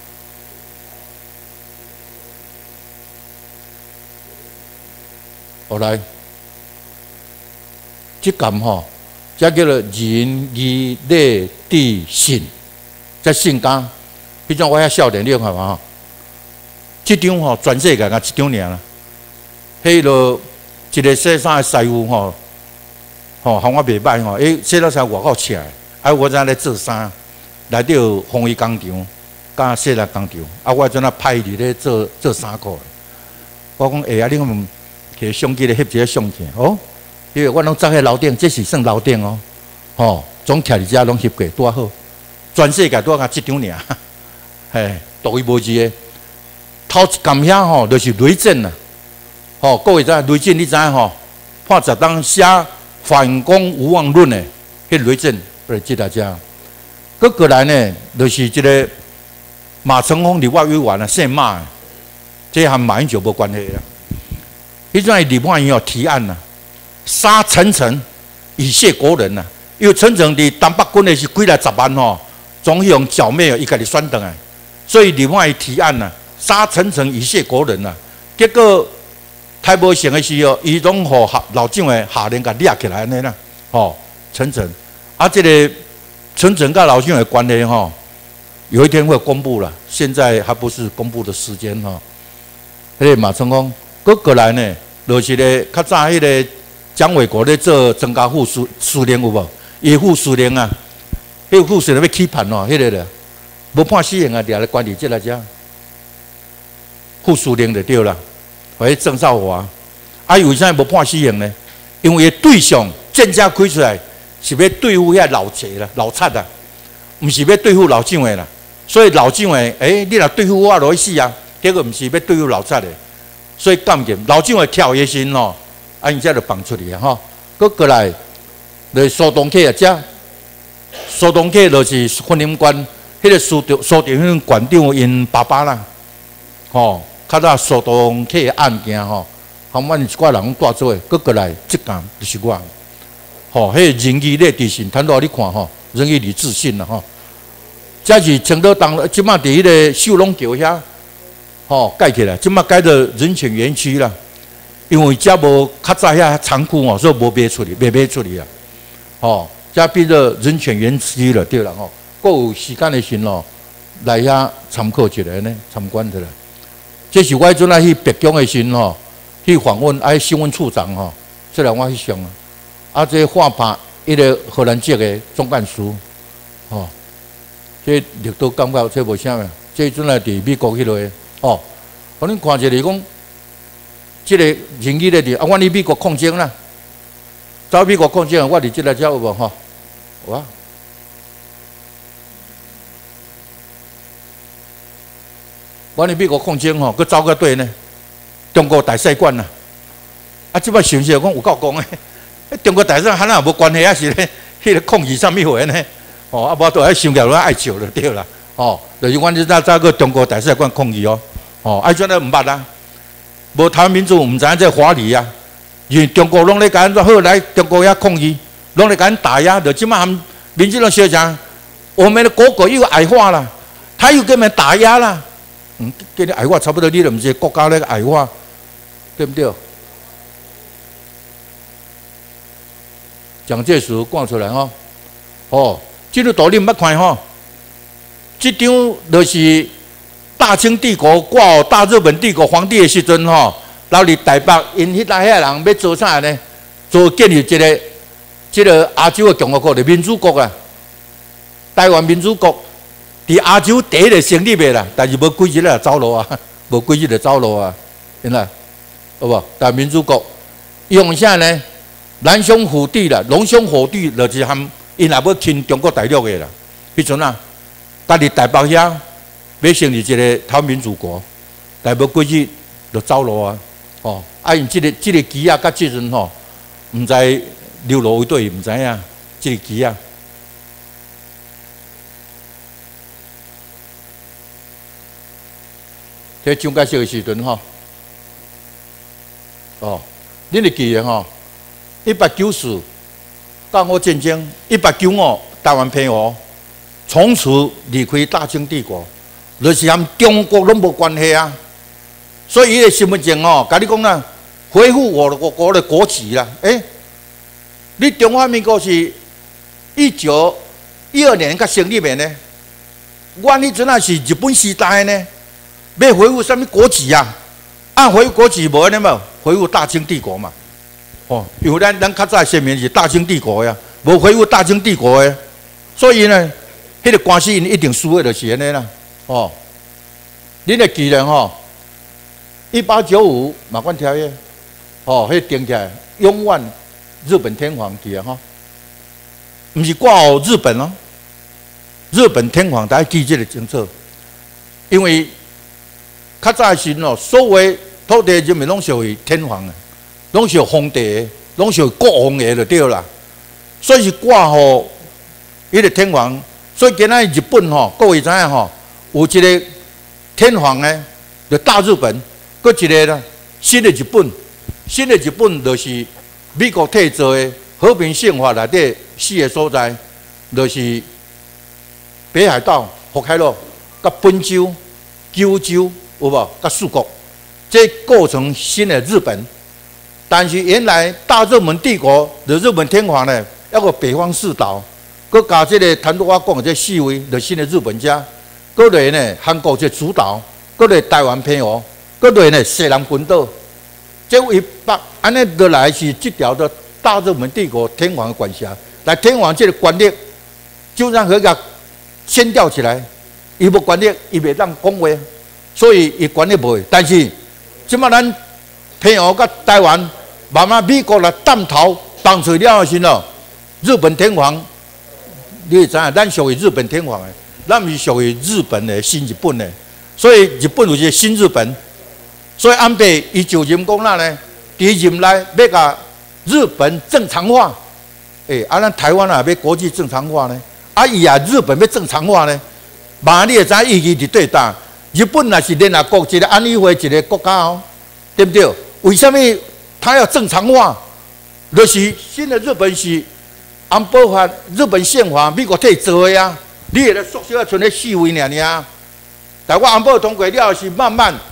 后来，即感吼。这叫做仁义礼智信，这信讲，比如我遐少年，你有看嘛？这张吼全世界啊一张尔啦。迄落一个洗衫的师傅吼，吼行我袂歹吼，伊洗了衫外口赤，啊我在咧做衫，内底有烘衣工厂，甲洗衫工厂，啊我阵啊派伫咧做做衫裤。我讲哎呀，你讲摕相机咧翕一个相片哦。因为我拢走迄楼顶，这是算楼顶哦，吼，总徛伫遮拢翕过拄好，全世界拄啊即张尔，嘿，独一无二的。头一间遐吼，就是雷震啦，吼，各位知雷震你知影吼？破十当写反攻无望论的，迄雷震不是即大家。佮过来呢，就是即个马成功立法委员啊，姓马的，这和马英九无关系啦。迄阵立法院有提案呐。杀陈诚以谢国人呐、啊，因为陈诚伫东北军的是几来十万吼，总用剿灭伊家己选倒来，所以另外提案呐、啊，杀陈诚以谢国人呐、啊。结果太无成的时候，伊拢互老蒋的下令甲掠起来安尼啦，吼陈诚，啊这个陈诚甲老蒋的关系吼，有一天会公布了，现在还不是公布的时间吼。迄个马成功，佮过来呢，就是咧较早迄个。蒋纬国咧做增加副司司令有无？伊副司令啊，迄个副司令要起判哦，迄个咧无判死刑啊，掠来关伫即来遮。副司令就对啦，或者郑少华，啊，伊为啥无判死刑呢？因为对象真正开出来是要对付遐老贼啦、老贼啦，毋是要对付老蒋的啦。所以老蒋的，诶、欸，你若对付我，落去死啊！结果毋是要对付老贼的，所以干键老蒋的跳跃心哦。啊，因遮就放出去啊！吼，佮过来，就是苏东启啊，遮苏东启就是婚姻官，迄个苏州苏州县县长因爸爸啦，吼，较早苏东启的案件吼，含阮一寡人带做诶，佮过来即间就是我，吼，迄个仁义礼智信，摊到你看吼，仁义礼智信啦吼，这是青岛东，即马伫迄个秀龙桥遐， 吼、哦、盖起来，即马改到人权园区啦。因为遮无较早遐仓库哦，所以无卖出去，卖卖出去啊。吼，遮变做人权园区了，对啦吼。各有时间的时咯，来遐参考一下呢，参观一下。这是我迄阵啊去北京的时吼，去访问爱新闻处长吼，这两我去上啊。啊，这画拍一个荷兰籍的总干事，吼，这力度感觉这无啥物，这阵啊伫美国迄落，吼，互恁看一下讲。即个人机咧伫啊，我伫美国抗争啦，走美国抗争，我伫即个遮有无吼？有啊，我伫美国抗争吼，佮走个队呢，中国大使馆呐。啊，即摆想想讲有够讲诶，中国大使喊哪无关系啊？是咧，迄个抗议啥物货呢？哦，啊，无都爱想起来拢爱笑就对啦。哦，就是阮即早早个中国大使馆抗议哦，哦，啊，阵咧毋捌啦。无台湾民主唔知影这法理啊，因为中国拢咧甲咱好来中国遐抗议，拢咧甲咱打压，就即马含民进党小讲，我们的国国又矮化了，他又给我们打压了，嗯，给你矮化差不多，你都唔是国家咧矮化，对不对？蒋介石讲出来吼，哦，这个道理毋捌看吼，这张就是大清帝国挂哦大日本帝国皇帝的时阵吼，然后伫台北因迄搭遐人要做啥呢？做建立一个即个亚洲的共和国，就民主国啊，台湾民主国伫亚洲第一个成立的啦，但是无几日就走路啊，无几日就走路啊，现在好无？但民主国用啥呢？南兄虎弟啦，龙兄虎弟就是含因也要侵中国大陆的啦。迄阵啊，家己台北遐要成立一个台湾民主国，但无几日就走路啊。哦，啊因即、這個即、這個旗啊，甲即陣吼，毋知流落位对，毋知影即、這個旗啊。在蒋介石的时阵吼，哦，恁会记得吼？一八九四甲午战争，一八九五台湾澎湖，从此离开大清帝国，就是含中国拢无关系啊。所以伊个身份证哦，甲你讲啦，恢复我的国国的国旗啦。诶、欸，你中华民国是一九一二年才成立的呢，阮迄阵啊是日本时代呢。要恢复什么国旗啊？按恢复国旗无安尼嘛？恢复大清帝国嘛？哦，因为咱咱较早先民是大清帝国呀，无恢复大清帝国的，所以呢，迄、那个关系因一定输的就是安尼啦。哦，恁会记得吼？一八九五马关条约，哦，迄定起来永远日本天皇记啊吼，毋是挂哦日本哦，日本天皇大家记这个清楚，因为。较早时哦，所有土地人民拢属于天皇的，拢属皇帝的，拢属国王的就对啦。所以是挂吼，迄个天皇。所以今仔日本吼，各位知影吼，有一个天皇呢，就大日本；，搁一个呢，新的日本。新的日本就是美国缔造的和平宪法内底四个所在，就是北海道、北海道、甲本州、九州。有无？甲四国，这构成新的日本。但是原来大日本帝国的日本天皇呢，要个北方四岛，佮加这个谭多我讲的这四位的新的日本家，佮来呢韩国这主岛，佮来台湾澎湖，佮来呢西南群岛。这一百安尼落来是这条的大日本帝国天皇的管辖。来天皇这个权力，就让佢甲先吊起来，伊无权力，伊袂当讲话。所以伊管理无，但是即马咱澎湖甲台湾慢慢美国来探头放出了后时咯，日本天皇，你会知影，咱属于日本天皇的，咱毋是属于日本的新日本的，所以日本有一个新日本，所以安倍伊就任讲啦呢，伫任内要甲日本正常化，诶、欸，啊咱台湾啊要国际正常化呢，啊伊啊日本要正常化呢，嘛你会知意义伫对当。日本也是联合国一个安理会一个国家哦，对不对？为什么他要正常化？就是新的日本是安保法、日本宪法、美国替做的呀、啊。你也来缩小剩咧四位尔尔。但我安保通过了是慢慢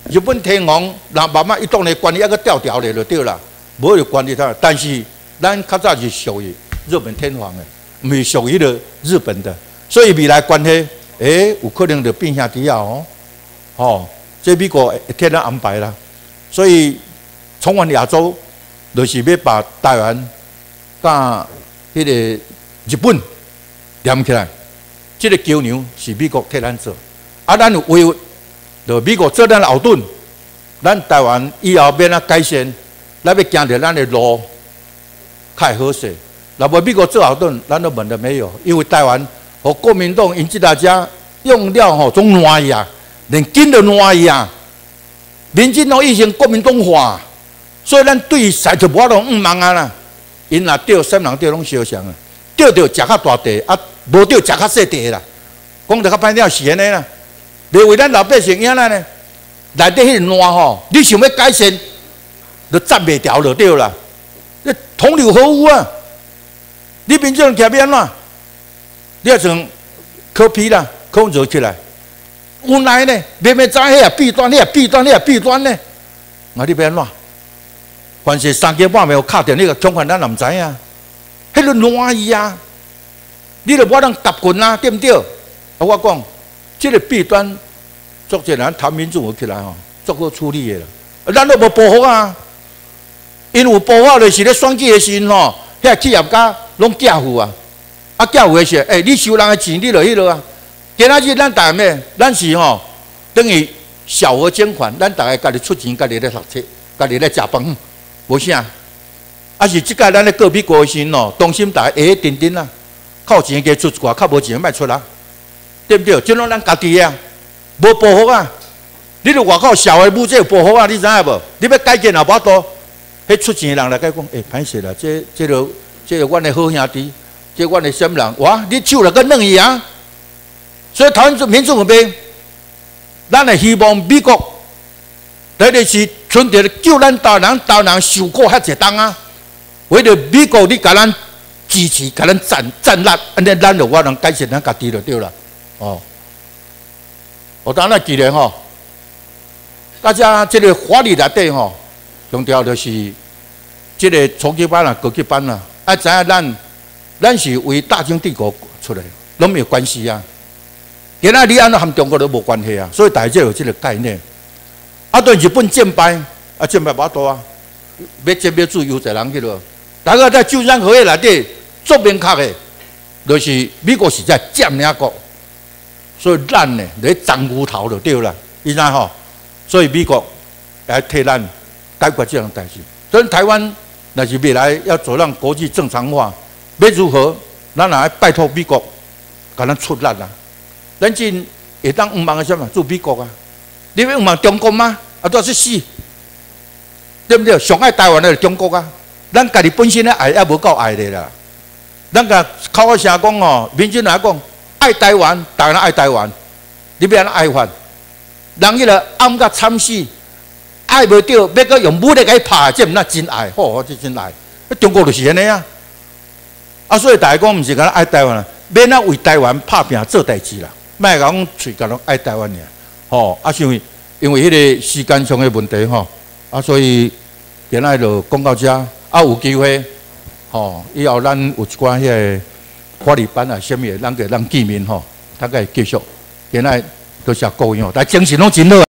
日本天皇那慢慢一动呢，关系一个调调的就对了，无有关系他。但是咱较早是属于日本天皇的，唔是属于了日本的，所以未来关系，诶、欸，有可能就变兄弟啊哦，哦，这美国会替咱安排啦。所以重返亚洲，就是要把台湾甲迄个日本连起来。这个桥梁是美国替咱做，啊，咱有维护，就美国做咱后盾，咱台湾以后变啊改善，咱要行着咱的路，较会好势。若无美国做后盾，咱都问题没有，因为台湾和国民党因即大家用了吼种烂药，连紧着烂药，民进党以前国民党化，所以咱对赛就无法度唔忙啊啦。因若钓三人钓拢相像啊，钓着食较大地啊。无着食较细地啦，讲得较歹听是安尼啦，袂为咱老百姓影咱呢，内底迄个烂吼，你想要改善，就占袂掉就对啦。你同流合污啊！你民众徛要安怎？你要从科批啦，控制起来。有奈呢，明明知迄也弊端，迄也弊端，迄也弊端呢，那你要安怎？凡是三更半暝有敲电，你个恐怕咱也唔知影，迄个烂伊啊！你著无通答棍啊，对不对？啊，我讲，这个弊端，作者人谈民主有起来吼，足好处理的啦。咱都无保护啊，因为有保护就是咧选举的时阵吼，遐企业家拢假付啊，啊假付的时候，诶、欸，你收人的钱，你著迄落啊。今仔日咱大咩？咱是吼，等于小额捐款，咱大家家己出钱，家己咧读册，家己咧食饭，无啥。啊是即届咱咧过美国的时阵吼，当心大家下下定定啊。靠钱加出一寡，靠无钱卖出啦，对不对？即拢咱家己啊，无保护啊！你伫外口小的母这有保护啊，你知影无？你要改建也无多，迄出钱的人来甲讲，诶、欸，歹势啦，这、这个、这个，阮的好兄弟，这阮的什么人？哇，你手来个软伊啊！所以台湾民众这边，咱会希望美国，第一是存着救咱台人，台人受苦遐济重啊，为着美国你甲咱。支持，甲咱战战力，安尼咱就我能改善咱家己就对了。哦，我当然记得吼，大家这个法律内底吼，强调就是这个初级班啊、高级班啊，啊知影咱咱是为大清帝国出来，拢没有关系啊。今仔日安怎和中国都无关系啊，所以大家有这个概念。啊，对日本战败，啊战败无多啊，要战要自由在人去咯。大家在旧山合约内底。做明确的，就是美国是在占领国，所以咱呢在长骨头就对了，你知吼？所以美国来替咱解决这样代志。所以台湾若是未来要走让国际正常化，要如何？咱来拜托美国，甲咱出力啊！咱真会当唔忙个什么做美国啊？你要唔忙中国吗？啊，都是死，对不对？上爱台湾的是中国啊！咱家己本身的爱也无够爱的啦。咱甲口口声讲哦，民进来讲爱台湾，当然爱台湾，你要安怎爱法？人迄个暗甲惨死，爱无着，要搁用武力甲伊拍，这毋那真爱，吼，这真爱。中国就是安尼啊，啊，所以大家讲毋是讲爱台湾，免啊为台湾拍拼做代志啦，莫讲喙甲拢爱台湾尔，吼，啊，因为因为迄个时间上的问题吼，啊，所以今仔就讲到这，啊，有机会。吼，以后咱有一寡迄个法律班啊，什么，咱个咱见面吼，大概继续。今仔多谢各位吼，但精神拢真好。